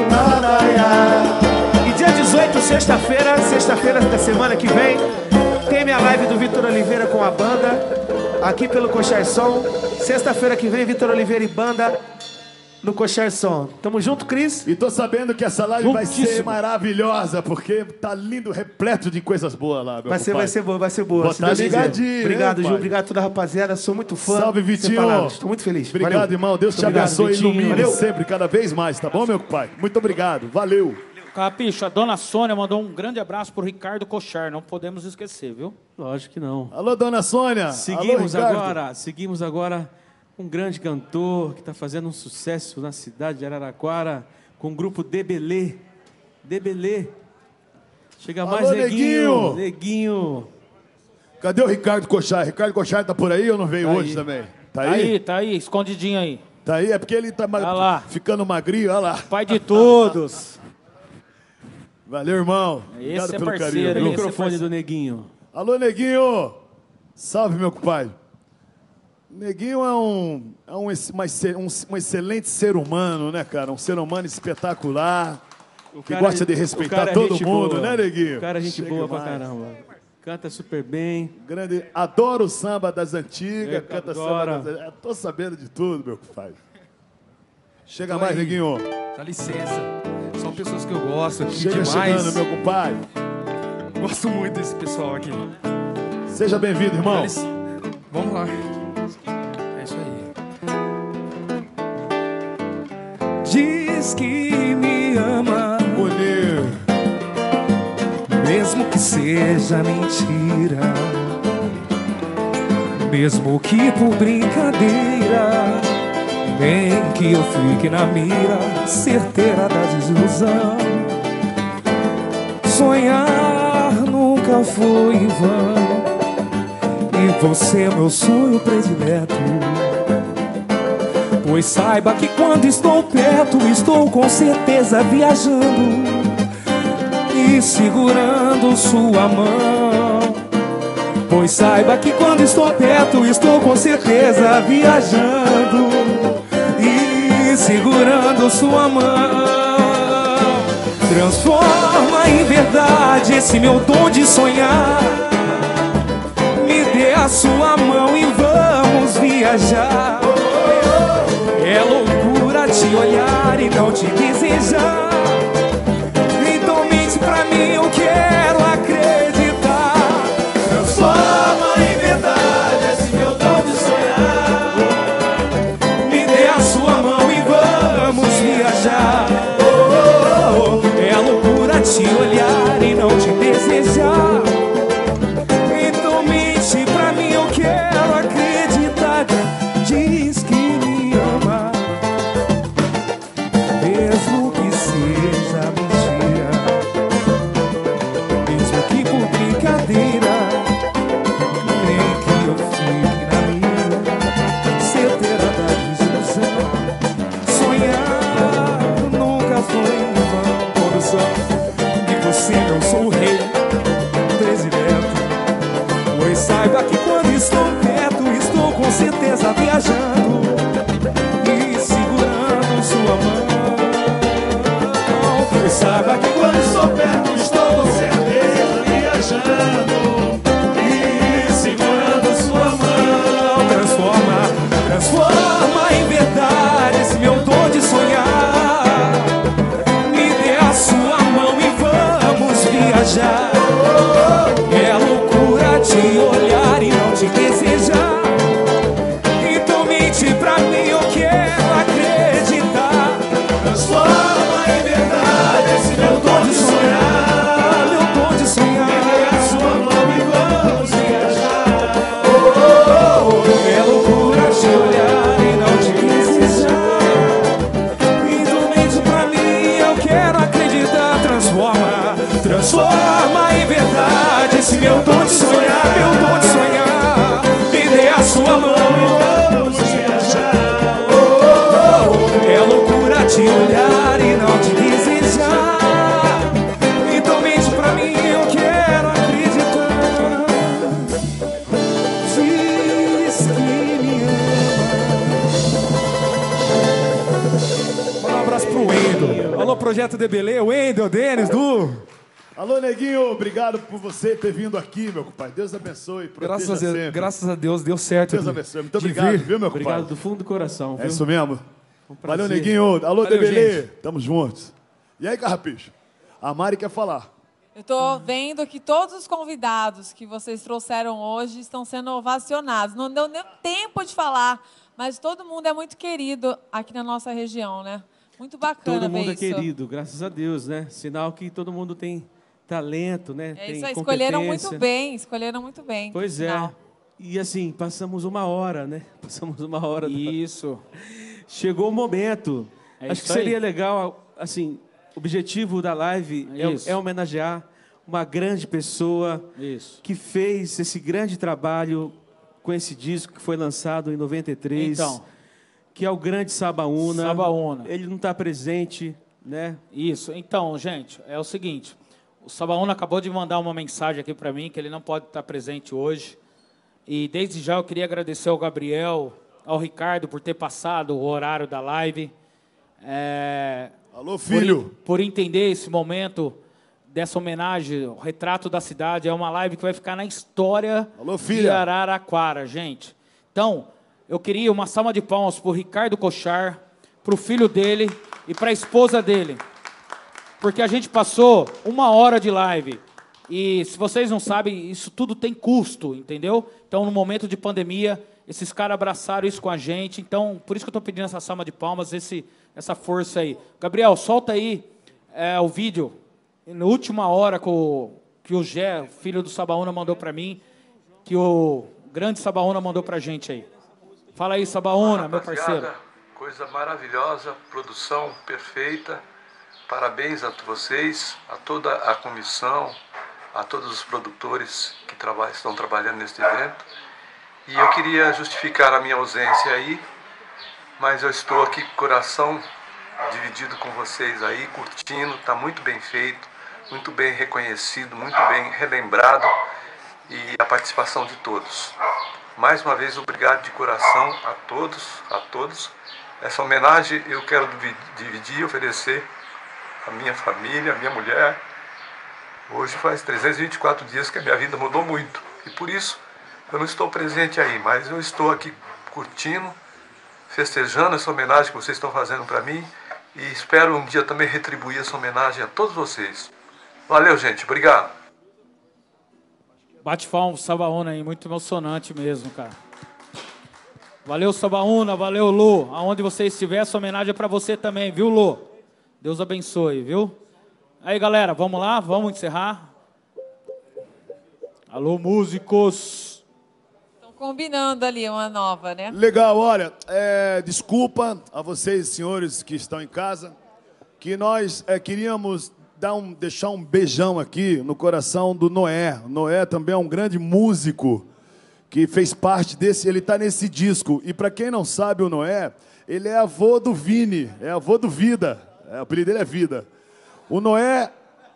E dia 18, sexta-feira da semana que vem, tem minha live do Vitor Oliveira com a banda, aqui pelo Coxar Som. Sexta-feira que vem, Vitor Oliveira e banda no Coxar Som. Tamo junto, Cris? E tô sabendo que essa live vai ser maravilhosa, porque tá lindo, repleto de coisas boas lá, meu Vai ser boa, vai ser boa. Vou tá ligadinho. Obrigado, né, Ju, obrigado a toda a rapaziada, sou muito fã. Salve, Vitinho. Estou muito feliz. Obrigado, Valeu. irmão. Deus te Obrigado, abençoe e Vitinho. ilumine Valeu. sempre, cada vez mais, tá bom, meu pai? Muito obrigado. Valeu. Carrapicho, a dona Sônia mandou um grande abraço pro Ricardo Cochar, não podemos esquecer, viu? Lógico que não. Alô, dona Sônia. Seguimos Alô, Ricardo. seguimos agora um grande cantor que está fazendo um sucesso na cidade de Araraquara, com o grupo Debelê. Debelê. Chega mais, Alô, Neguinho. Neguinho. Neguinho. Cadê o Ricardo Cochar? Ricardo Cochar tá por aí ou não veio Tá hoje aí. também? Tá aí, tá aí, escondidinho aí. Tá aí, é porque ele tá lá. ficando magrinho, olha lá. Pai de todos. Valeu, irmão. Esse Obrigado é pelo parceiro, carinho. O viu? microfone do Neguinho. Alô, Neguinho. Salve, meu compadre. Neguinho é um excelente ser humano, né, cara? Um ser humano espetacular, que gosta de respeitar todo mundo, né, Neguinho? O cara é gente Chega boa pra mais. caramba. Canta super bem. Grande, adoro o samba das antigas, Eu canta adoro. samba das antigas. Tô sabendo de tudo, meu compadre. Chega mais, Neguinho. Dá licença. São pessoas que eu gosto aqui Chega demais. chegando, meu compadre. Gosto muito desse pessoal aqui. Seja bem-vindo, irmão. Vamos lá. É isso aí. Diz que me ama. Mesmo que seja mentira. Mesmo que por brincadeira. Nem que eu fique na mira, certeira da desilusão. Sonhar nunca foi em vão. E você é meu sonho predileto. Pois saiba que quando estou perto, estou com certeza viajando e segurando sua mão. Pois saiba que quando estou perto, estou com certeza viajando e segurando sua mão. Transforma em verdade esse meu dom de sonhar. Me dê a sua mão e vamos viajar. É loucura te olhar e não te desejar. Então mente pra mim, eu quero acreditar. Transforma em verdade esse meu dom de sonhar. Me dê a sua mão e vamos viajar. É loucura te olhar e não te desejar. Então mente pra mim, eu quero acreditar. Diz que me ama, mesmo que seja mentira, mesmo que por brincadeira, nem que eu fique na minha, você terá da desilusão. Sonhar nunca foi em vão. E você não sou o rei, presidente. Pois saiba que quando estou perto, estou com certeza viajando e segurando sua mão. Pois saiba que quando estou perto, estou com certeza viajando e segurando sua mão. Transforma em verdade esse meu dom de sonhar. Sua mão e vamos viajar. É loucura te olhar e não te desejar. Então mente pra mim, eu quero acreditar. Transforma em verdade esse meu dom de sonhar. Meu dom de sonhar. Me dê a sua mão e vamos viajar. É loucura te olhar e não te desejar. Então mente pra mim, eu quero acreditar. Transforma em verdade esse meu dom de sonhar, meu dom de sonhar. Me dê a sua mão e vamos viajar. É loucura te olhar e não te desejar. Então mente pra mim, eu quero acreditar. Diz que me ama. Manda um abraço pro Wendel. Alô, Projeto Debelê, Wendel, Denis, Du. Alô, Neguinho, obrigado por você ter vindo aqui, meu compadre. Deus abençoe, proteja sempre. Graças a Deus, deu certo. Deus abençoe. Muito obrigado, viu, meu compadre? Obrigado do fundo do coração, viu? É isso mesmo. Valeu, prazer. Neguinho. Alô, Valeu, Debelê. gente. Tamo juntos. E aí, Carrapicho? A Mari quer falar. Eu estou vendo que todos os convidados que vocês trouxeram hoje estão sendo ovacionados. Não deu nem tempo de falar, mas todo mundo é muito querido aqui na nossa região, né? Muito bacana Todo mundo ver é isso. querido, graças a Deus, né? Sinal que todo mundo tem talento, né? É tem isso aí, competência. escolheram muito bem. Pois é. E assim, passamos uma hora, né? Passamos uma hora. Isso. Chegou o momento. É Acho que isso aí. seria legal, assim, o objetivo da live é homenagear uma grande pessoa que fez esse grande trabalho com esse disco que foi lançado em 93. Então. Que é o grande Sabaúna. Sabaúna. Ele não está presente, né? Isso. Então, gente, é o seguinte. O Sabaúna acabou de mandar uma mensagem aqui para mim, que ele não pode estar presente hoje. E desde já eu queria agradecer ao Gabriel, ao Ricardo, por ter passado o horário da live. Alô, filho! Por entender esse momento dessa homenagem, o Retrato da Cidade. É uma live que vai ficar na história de Araraquara, gente. Então, eu queria uma salva de palmas para o Ricardo Kochar, para o filho dele e para a esposa dele. Porque a gente passou uma hora de live. E, se vocês não sabem, isso tudo tem custo, entendeu? Então, no momento de pandemia, esses caras abraçaram isso com a gente. Então, por isso que eu estou pedindo essa salva de palmas, essa força aí. Gabriel, solta aí o vídeo, na última hora que o Gé, filho do Sabaúna, mandou para mim, que o grande Sabaúna mandou para a gente aí. Fala aí, Sabaúna, meu parceiro. Coisa maravilhosa, produção perfeita. Parabéns a vocês, a toda a comissão, a todos os produtores que estão trabalhando neste evento. E eu queria justificar a minha ausência aí, mas eu estou aqui com o coração dividido com vocês aí, curtindo, está muito bem feito, muito bem reconhecido, muito bem relembrado, e a participação de todos. Mais uma vez, obrigado de coração a todos, Essa homenagem eu quero dividir e oferecer à minha família, à minha mulher. Hoje faz 324 dias que a minha vida mudou muito. E por isso eu não estou presente aí, mas eu estou aqui curtindo, festejando essa homenagem que vocês estão fazendo para mim. E espero um dia também retribuir essa homenagem a todos vocês. Valeu, gente. Obrigado. Bate palma, Sabaúna aí, muito emocionante mesmo, cara. Valeu, Sabaúna, valeu, Lu. Aonde você estiver, essa homenagem é pra você também, viu, Lu? Deus abençoe, viu? Aí, galera, vamos lá, vamos encerrar. Alô, músicos. Estão combinando ali uma nova, né? Legal, olha, desculpa a vocês, senhores que estão em casa, que nós queríamos deixar um beijão aqui no coração do Noé. Noé também é um grande músico que fez parte desse, ele está nesse disco. E para quem não sabe, o Noé, ele é avô do Vini, é avô do Vida. O apelido dele é Vida. O Noé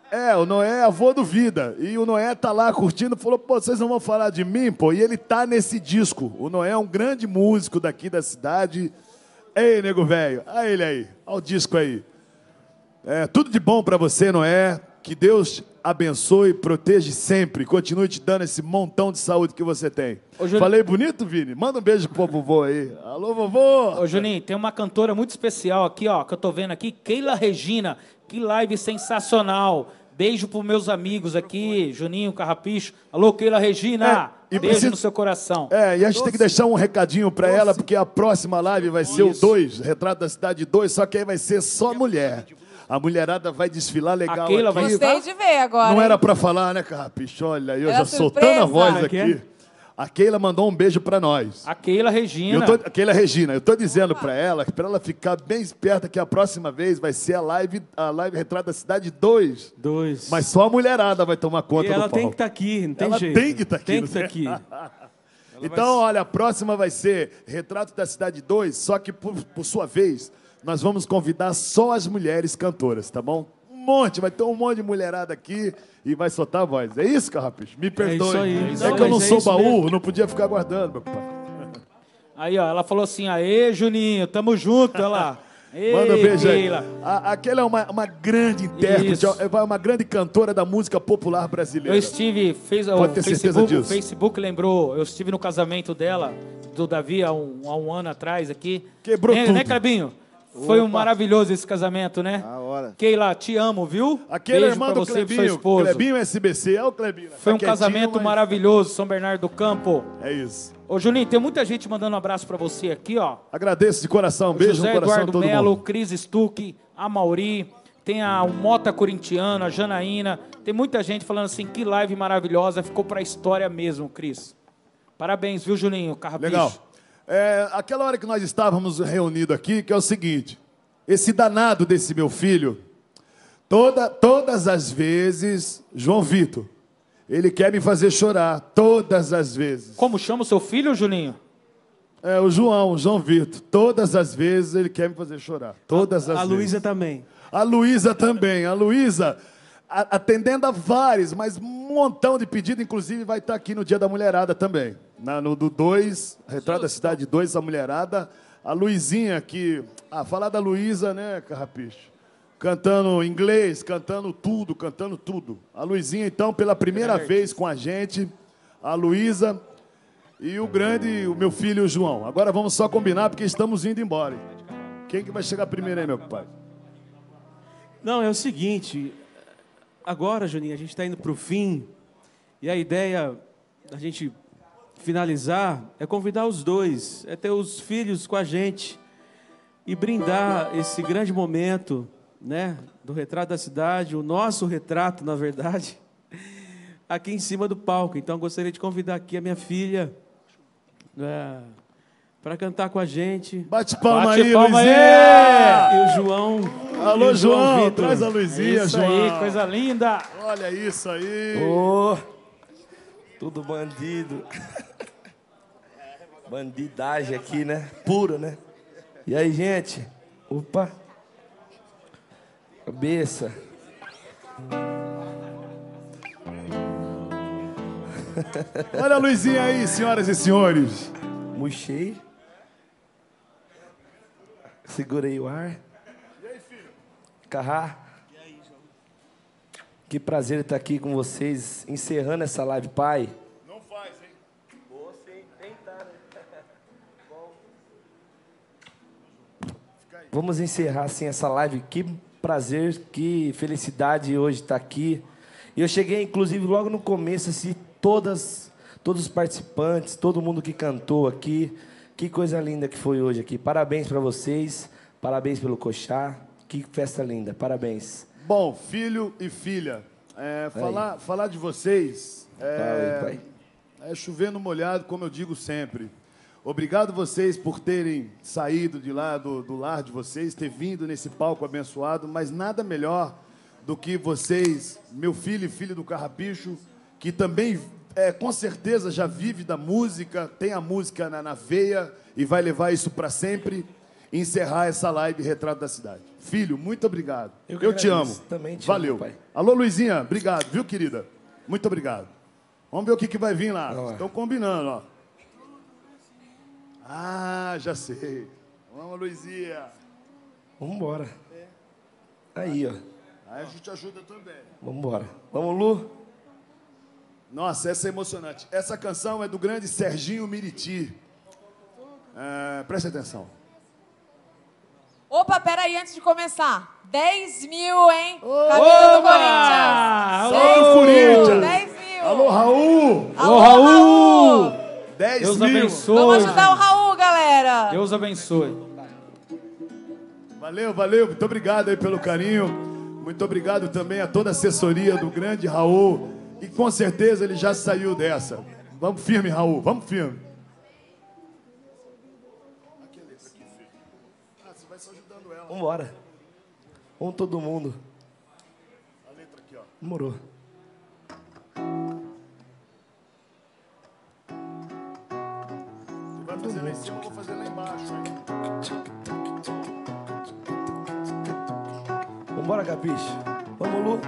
é avô do Vida. E o Noé tá lá curtindo, falou, pô, vocês não vão falar de mim, pô? E ele tá nesse disco. O Noé é um grande músico daqui da cidade. Ei, nego velho, olha ele aí, olha o disco aí. Tudo de bom para você, Noé. Que Deus abençoe, proteja sempre. Continue te dando esse montão de saúde que você tem. Falei bonito, Vini? Manda um beijo pro vovô aí. Alô, vovô! Ô, Juninho, tem uma cantora muito especial aqui, ó, que eu tô vendo aqui, Keila Regina. Que live sensacional. Beijo pros meus amigos aqui, Juninho, Carrapicho. Alô, Keila Regina. Beijo no seu coração. E a gente tem que deixar um recadinho pra ela, porque a próxima live vai ser o 2, Retrato da Cidade 2, só que aí vai ser só mulher. A mulherada vai desfilar legal aqui. Gostei de ver agora. Não era pra falar, né, Carrapicho? Olha, eu já soltando a voz aqui. A Keila mandou um beijo pra nós. A Keila Regina. A Keila Regina. Eu tô dizendo pra ela ficar bem esperta, que a próxima vez vai ser a live Retrato da Cidade 2. Mas só a mulherada vai tomar conta do palco. Ela tem que estar aqui, não tem jeito. Ela tem que estar aqui. Tem que estar aqui. Então, olha, a próxima vai ser Retrato da Cidade 2, só que, por sua vez, nós vamos convidar só as mulheres cantoras, tá bom? Vai ter um monte de mulherada aqui e vai soltar a voz. É isso, Carrapicho? Me perdoe. Isso aí. Que eu não sou baú, não podia ficar guardando, meu pai. Aí, ó, ela falou assim, aê, Juninho, tamo junto, olha lá. Manda um beijo aí. Aquela é uma grande intérprete, uma grande cantora da música popular brasileira. Eu estive, o Facebook lembrou, eu estive no casamento dela, do Davi, há um ano atrás aqui. Quebrou tudo. Né, Clebinho? Foi um maravilhoso esse casamento, né? Keila, te amo, viu? Aquele beijo irmão pra do você, pro seu Clebinho, esposo. Clebinho SBC, é o Clebinho. Foi um casamento maravilhoso, São Bernardo do Campo. É isso. Ô, Juninho, tem muita gente mandando um abraço pra você aqui, ó. Agradeço de coração, beijo José no coração Eduardo de todo Melo, mundo. Cris Stuck, a Mauri, tem a Mota Corintiana, a Janaína. Tem muita gente falando assim, que live maravilhosa, ficou pra história mesmo, Cris. Parabéns, viu, Juninho? Carrapicho. Legal. Aquela hora que nós estávamos reunidos aqui, que é o seguinte, esse danado desse meu filho, todas as vezes, João Vitor, ele quer me fazer chorar, todas as vezes. Como chama o seu filho, Juninho? O João Vitor. Todas as vezes ele quer me fazer chorar. Todas as vezes. A Luísa também. A Luísa também. A Luísa, atendendo a vários, mas um montão de pedidos, inclusive vai estar aqui no Dia da Mulherada também. No do 2, Retrato da Cidade 2, a mulherada. A Luizinha aqui, falar da Luísa, né, Carrapicho? Cantando inglês, cantando tudo. A Luizinha, então, pela primeira vez com a gente, a Luísa e o meu filho João. Agora vamos só combinar, porque estamos indo embora. Quem que vai chegar primeiro aí, meu pai? Não, é o seguinte, agora, Juninho, a gente está indo para o fim, e a ideia da gente finalizar é convidar os dois, é ter os filhos com a gente e brindar esse grande momento, né, do Retrato da Cidade, o nosso retrato, na verdade, aqui em cima do palco. Então, gostaria de convidar aqui a minha filha para cantar com a gente. Bate palma aí, Luizinha! E o João. Alô, e o João, Vitor. traz a Luizinha, isso João. Aí, coisa linda. Olha isso aí. Tudo bandido. Bandidagem aqui, né? Puro, né? E aí, gente? Opa. Cabeça. Olha a Luizinha aí, senhoras e senhores. Murchei. Segura aí o ar. E aí, filho? Carrá. Que prazer estar aqui com vocês, encerrando essa live, pai. Não faz, hein? Boa, sim. Nem tá, né? Vamos encerrar, assim, essa live. Que prazer, que felicidade hoje estar aqui. E eu cheguei, inclusive, logo no começo, assim, todos os participantes, todo mundo que cantou aqui. Que coisa linda que foi hoje aqui. Parabéns para vocês, parabéns pelo Coxá. Que festa linda, parabéns. Bom, filho e filha, falar de vocês pai. É chover no molhado, como eu digo sempre. Obrigado vocês por terem saído de lá, do lar de vocês, ter vindo nesse palco abençoado, mas nada melhor do que vocês, meu filho e filha do Carrapicho, que também, com certeza, já vive da música, tem a música na veia e vai levar isso para sempre, encerrar essa live Retrato da Cidade. Filho, muito obrigado. Eu te amo. Também te Valeu. amo, pai. Alô, Luizinha, obrigado, viu, querida? Muito obrigado. Vamos ver o que vai vir lá. Estão combinando, ó. Ah, já sei. Vamos, Luizinha. Vamos embora. Aí, ó. Aí a gente ajuda também. Vamos embora. Vamos, Lu. Nossa, essa é emocionante. Essa canção é do grande Serginho Miriti. Preste atenção. Opa, peraí, antes de começar. 10 mil, hein? Camisa do Corinthians. Alô, Corinthians. 10 mil. Alô, Raul. Alô, Raul. 10 Deus mil. abençoe. Vamos ajudar o Raul, galera. Deus abençoe. Valeu, valeu. Muito obrigado aí pelo carinho. Muito obrigado também a toda a assessoria do grande Raul. E com certeza ele já saiu dessa. Vamos firme, Raul. Vamos firme. Você vai só ajudando ela. Vamos embora. Vamos todo mundo. A letra aqui, ó. Demorou. Você vai fazer lá em cima, eu vou fazer lá embaixo. Vambora, Capiche. Vamos, Lu.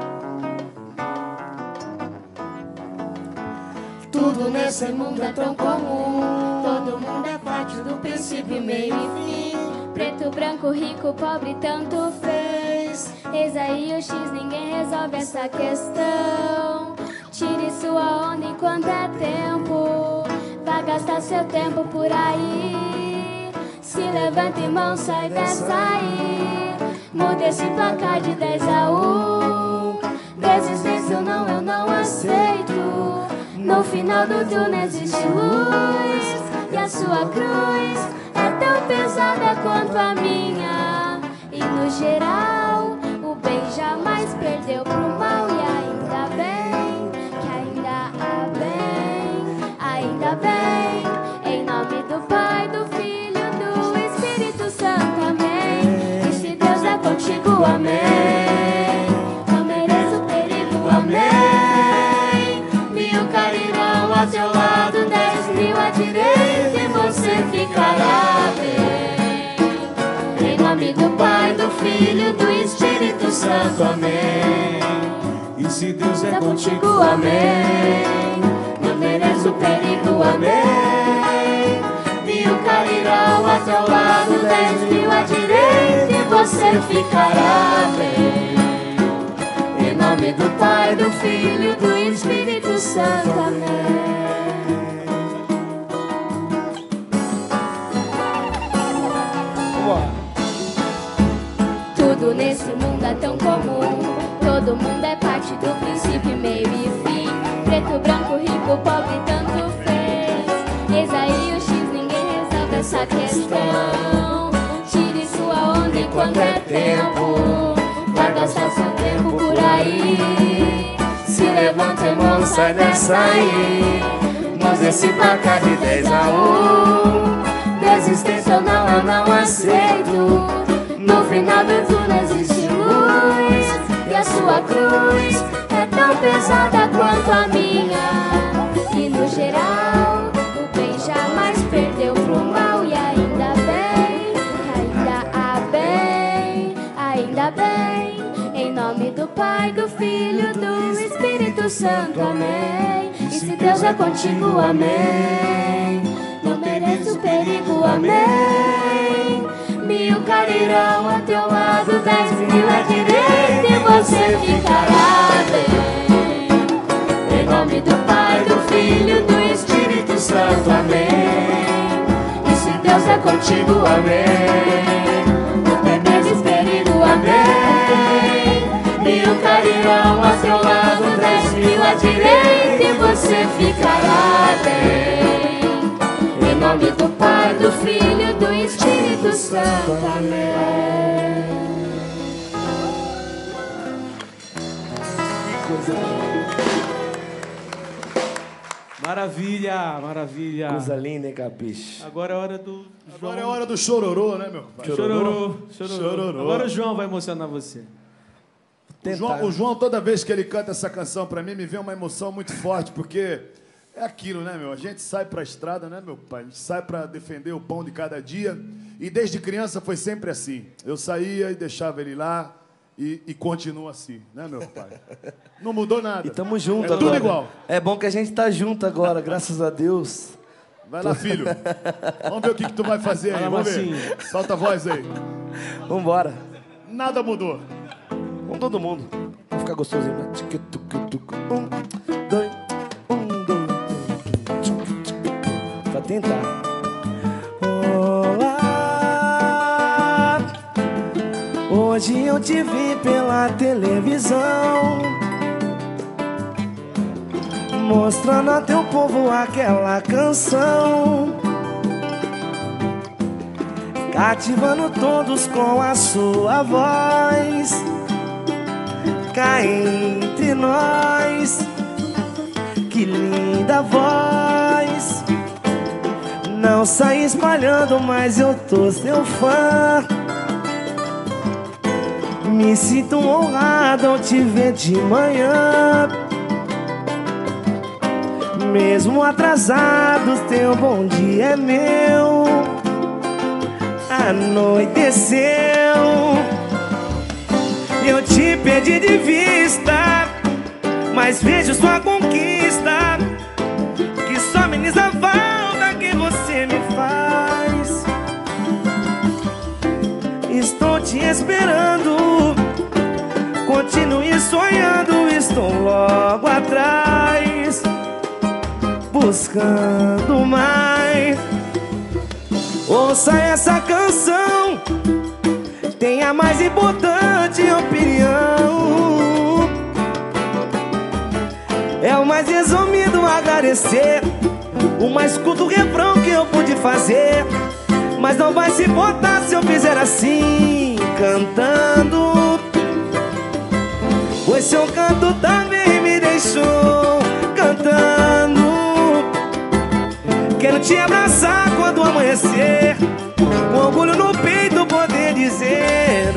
Tudo nesse mundo é tão comum. Todo mundo é parte do princípio, meio e fim. Preto, branco, rico, pobre, tanto fez. Eis aí o X, ninguém resolve essa questão. Tire sua onda enquanto é tempo. Vá gastar seu tempo por aí. Se levanta, irmão, sai dessa aí. Muda esse placar de 10 a 1. Desistência não, eu não aceito. No final do túnel existe luz. E a sua cruz é tão pesada quanto a minha. E no geral, o bem jamais perdeu pro mal. E ainda bem, que ainda há bem. Ainda bem, em nome do Pai, do Filho, do Espírito Santo, amém. E se Deus é contigo, amém. Não mereço perigo, amém. Mil cairão ao seu lado, 10 mil à direita, e você ficará bem. Em nome do Pai, do Filho, do Espírito Santo, amém. E se Deus é contigo, amém. Não mereço perigo, amém. Mil cairão ao seu lado, 10 mil à direita, e você ficará bem. Em nome do Pai, do Filho e do Espírito Santo, amém. Tudo nesse mundo é tão comum. Todo mundo é parte do princípio, meio e fim. Preto, branco, rico, pobre, tanto fez. Eis aí o X, ninguém resolve essa questão. Tire sua onda enquanto é tempo. Vai gastar seu tempo por aí. Se levanta, irmão, sai dessa aí. Nós esse placar de 10 a 1. Desistência ou não, eu não aceito. No final do túnel existe luz. E a sua cruz é tão pesada quanto a minha. E no geral, o bem jamais perdeu pro mal. E ainda bem, ainda há bem. Ainda bem, em nome do Pai, do Filho, do Espírito Santo, amém. E se Deus é contigo, amém. Não mereço perigo, amém. 10.000 cairão ao teu lado, 10.000 à direita e você ficará bem. Em nome do Pai, do Filho e do Espírito Santo, amém. E se Deus é contigo, amém. Não temes perigo, amém. 1000 cairão ao teu lado, 10.000 à direita e você ficará bem. Em nome do Pai, do Filho e do Espírito Santo, amém. Maravilha, maravilha. Coisa linda, hein, Capiche? Agora é hora do João. Agora é hora do chororô, né, meu pai? Chororô. Chororô. Agora o João vai emocionar você. O João, toda vez que ele canta essa canção pra mim, me vem uma emoção muito forte, porque é aquilo, né, meu? A gente sai pra estrada, né, meu pai? A gente sai pra defender o pão de cada dia. E desde criança foi sempre assim. Eu saía e deixava ele lá e continua assim, né, meu pai? Não mudou nada. E tamo junto agora. É tudo igual. É bom que a gente tá junto agora, graças a Deus. Vai lá, filho. Vamos ver o que tu vai fazer aí. Vamos ver. Solta a voz aí. Vambora. Nada mudou. Vamos todo mundo. Vamos ficar gostosinho, né? 1, 2, 1, 2. Pra tentar. Olá. Hoje eu te vi pela televisão, mostrando a teu povo aquela canção, cativando todos com a sua voz. Cá entre nós, que linda voz. Não sai espalhando, mas eu tô seu fã. Me sinto honrado ao te ver de manhã. Mesmo atrasado, teu bom dia é meu. Anoiteceu, eu te perdi de vista, mas vejo sua conquista, que só ameniza a falta que você me faz. Estou te esperando, continue sonhando, estou logo atrás, buscando mais. Ouça essa canção, tem a mais importante opinião. É o mais resumido agradecer, o mais curto refrão que eu pude fazer. Mas não vai se importar se eu fizer assim, cantando, pois seu canto também me deixou cantando. Quero te abraçar quando amanhecer, com orgulho no peito poder dizer: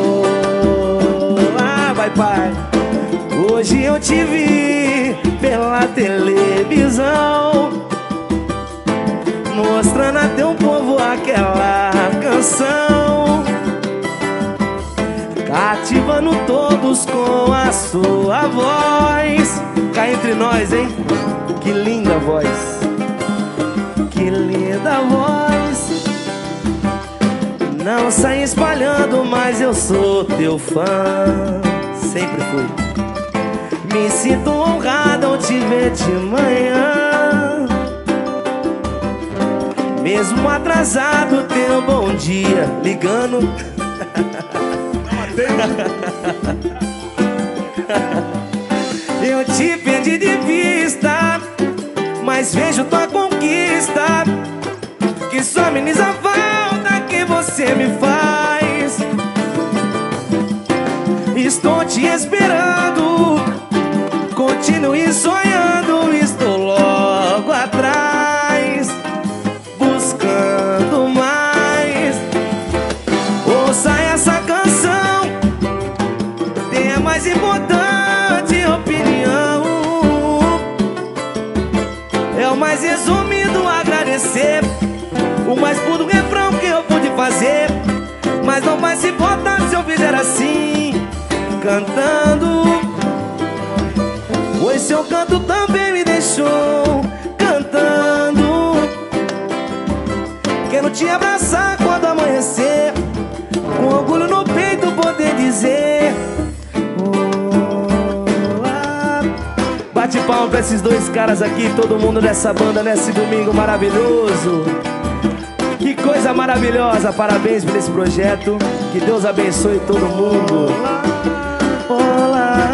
ah, vai, pai. Hoje eu te vi pela televisão, mostrando a teu povo aquela canção, cativando todos com a sua voz. Cá entre nós, hein? Que linda voz, que linda voz. Não sai espalhando, mas eu sou teu fã. Sempre fui. Me sinto honrado ao te ver de manhã. Mesmo atrasado, teu bom dia ligando. Eu te perdi de vista, mas vejo tua conquista, que só ameniza a falta que você me faz. Estou te esperando, continue sonhando, estou logo atrás, buscando mais. Ouça essa canção, tem a mais importante opinião. É o mais resumido agradecer, o mais puro refrão que eu pude fazer. Mas não vai se importar se eu fizer assim, cantando, pois seu canto também me deixou cantando. Quero te abraçar quando amanhecer, orgulho no peito poder dizer olá. Bate palma pra esses dois caras aqui, todo mundo nessa banda, nesse domingo maravilhoso. Que coisa maravilhosa, parabéns por esse projeto. Que Deus abençoe todo mundo. Olá.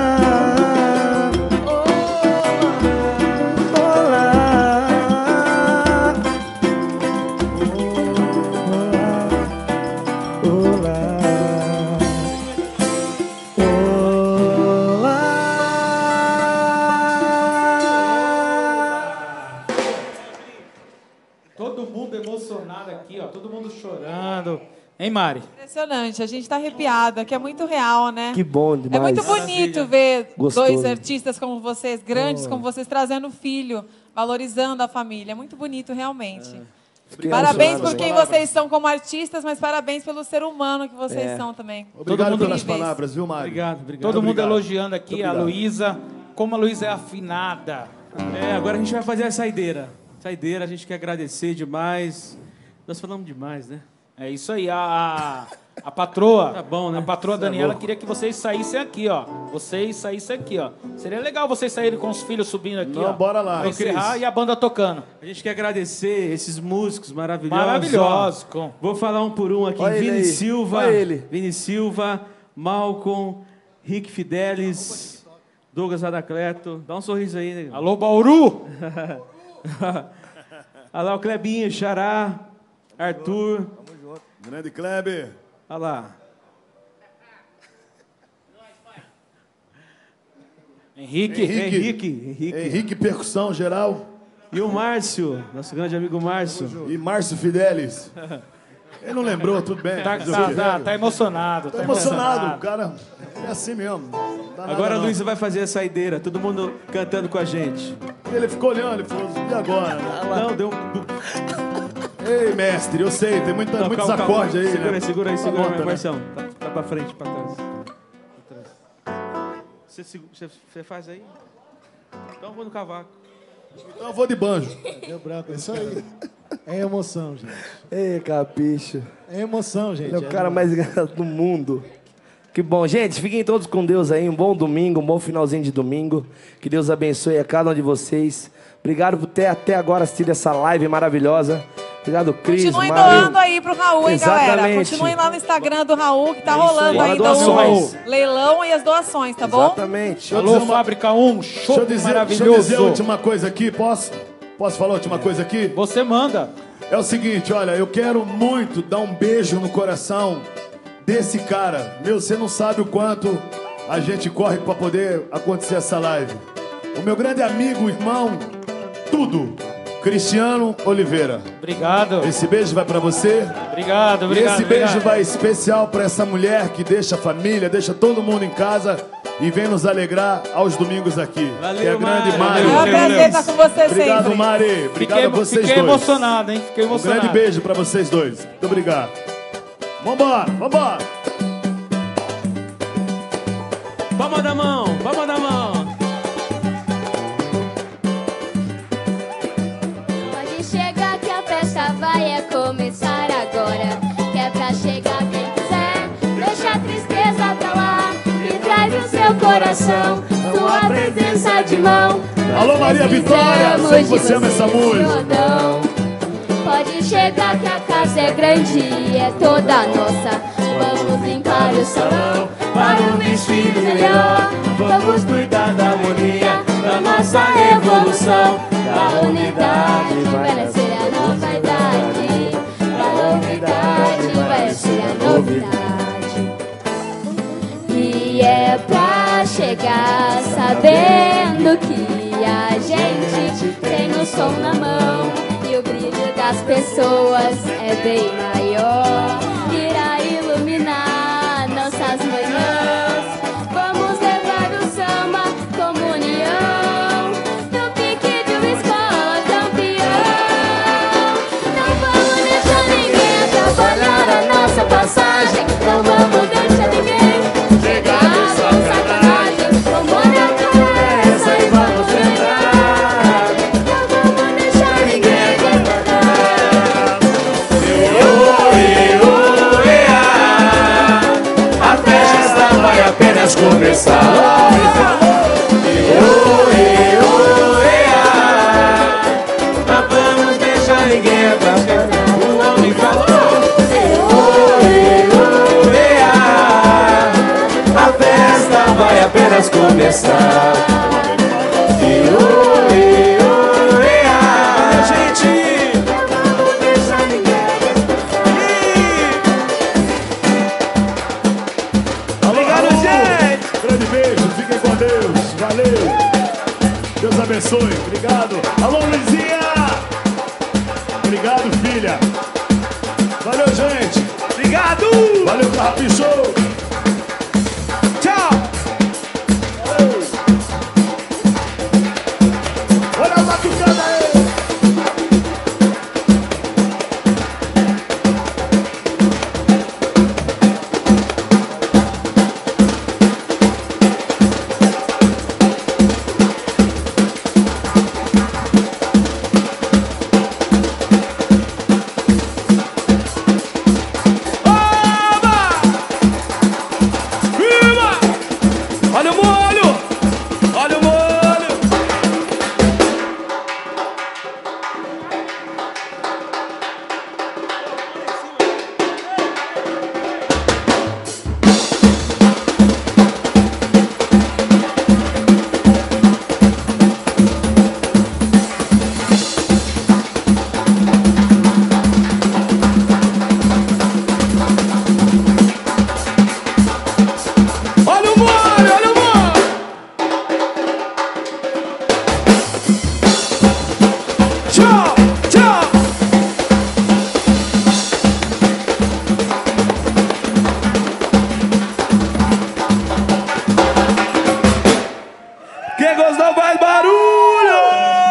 Hein, Mari? Impressionante, a gente tá arrepiada, que é muito real, né? Que bom demais. É muito bonito ver Gostoso. dois artistas como vocês, grandes como vocês, trazendo filho, valorizando a família. É muito bonito, realmente. Parabéns por quem vocês são como artistas, mas parabéns pelo ser humano que vocês são também. Obrigado pelas palavras, viu, Mari? Obrigado. Todo mundo elogiando aqui a Luísa, como a Luísa é afinada. Agora a gente vai fazer a saideira. Saideira, a gente quer agradecer demais. Nós falamos demais, né? É isso aí, a patroa, tá bom, né? A patroa Tá Daniela bom. queria que vocês saíssem aqui, ó. Vocês saíssem aqui, ó. Seria legal vocês saírem com os filhos subindo aqui, ó. Bora lá. Pra encerrar Cris. e a banda tocando. A gente quer agradecer esses músicos maravilhosos. Maravilhosos. Ó, vou falar um por um aqui. Olha ele Vini aí. Silva. Olha ele. Vini Silva, Malcolm, Rick Fidelis, Douglas Adacleto. Dá um sorriso aí, né? Alô, Bauru! Olha lá o Clebinho, Xará, Arthur. Grande Kleber. Olha lá. Henrique Percussão Geral. E o Márcio, nosso grande amigo Márcio. E Márcio Fidelis. Ele não lembrou, tudo bem. Tá emocionado. Tá emocionado, o cara é assim mesmo. Não dá Agora nada, a Luísa vai fazer a saideira, todo mundo cantando com a gente. Ele ficou olhando, ele falou, e agora? Não, deu Ei, mestre, eu sei, tem muitos acordes aí, segura né? aí, segura aí, Tá segura bom, aí, tá, Marcião. Tá pra frente, pra trás. Você faz aí? Então eu vou no cavaco. Então eu vou de banjo. Deu branco, é isso aí. É emoção, gente. Ei, capricho. É emoção, gente. Ele é o cara mais engraçado do mundo. Que bom. Gente, fiquem todos com Deus aí. Um bom domingo, um bom finalzinho de domingo. Que Deus abençoe a cada um de vocês. Obrigado por ter até agora assistido essa live maravilhosa. Obrigado, Cris. Continuem Mário. doando aí pro Raul, hein, galera? Exatamente. Continuem lá no Instagram do Raul, que tá isso rolando aí. ainda Doações. o leilão e as doações, tá bom? Exatamente. Alô, Fábrica 1, show Deixa eu maravilhoso. dizer a última coisa aqui, posso? Posso falar a última coisa aqui? Você manda. É o seguinte, olha, eu quero muito dar um beijo no coração desse cara. Meu, você não sabe o quanto a gente corre pra poder acontecer essa live. O meu grande amigo, irmão, tudo, Cristiano Oliveira. Obrigado. Esse beijo vai pra você. Obrigado, E obrigado. esse beijo obrigado. vai especial pra essa mulher que deixa a família, deixa todo mundo em casa e vem nos alegrar aos domingos aqui. Valeu, que é a grande Mari. Mari. É um prazer estar com você Obrigado, sempre. Mari. Obrigado a vocês Fiquei dois. emocionado, hein? Fiquei Um emocionado. grande beijo pra vocês dois. Muito obrigado. Vambora, vambora. Palma da mão, palma da mão. Pode chegar que a festa vai começar agora. Que é pra chegar quem quiser. Deixa a tristeza pra lá e traz o seu coração. Tua presença de mão. Alô, Maria Vitória. Sei que você ama essa música. Pode chegar que a casa é grande e é toda nossa. Vamos limpar o salão para um desfile melhor. Vamos cuidar da harmonia, da nossa evolução. Da unidade vai nascer a nova idade. Da unidade vai nascer a novidade. E é pra chegar sabendo que a gente tem o som na mão. E o brilho das pessoas é bem maior. Irá iluminar nossas manhãs. Vamos levar o samba como união. No pique de uma escola campeão. Não vamos deixar ninguém atrapalhar a nossa passagem. Não vamos deixar ninguém chegar com sacanagem. Vamos na cabeça e vamos entrar. Não vamos deixar ninguém atrapalhar. Deus abençoe. Obrigado. Alô, Luizinha. Obrigado, filha. Valeu, gente. Obrigado. Valeu, Carrapi Show. Tchau. Olha a batucada aí. Olha o molho! Olha o molho! Olha o molho! Olha o molho! Tchau! Tchau! Quem gostou faz barulho!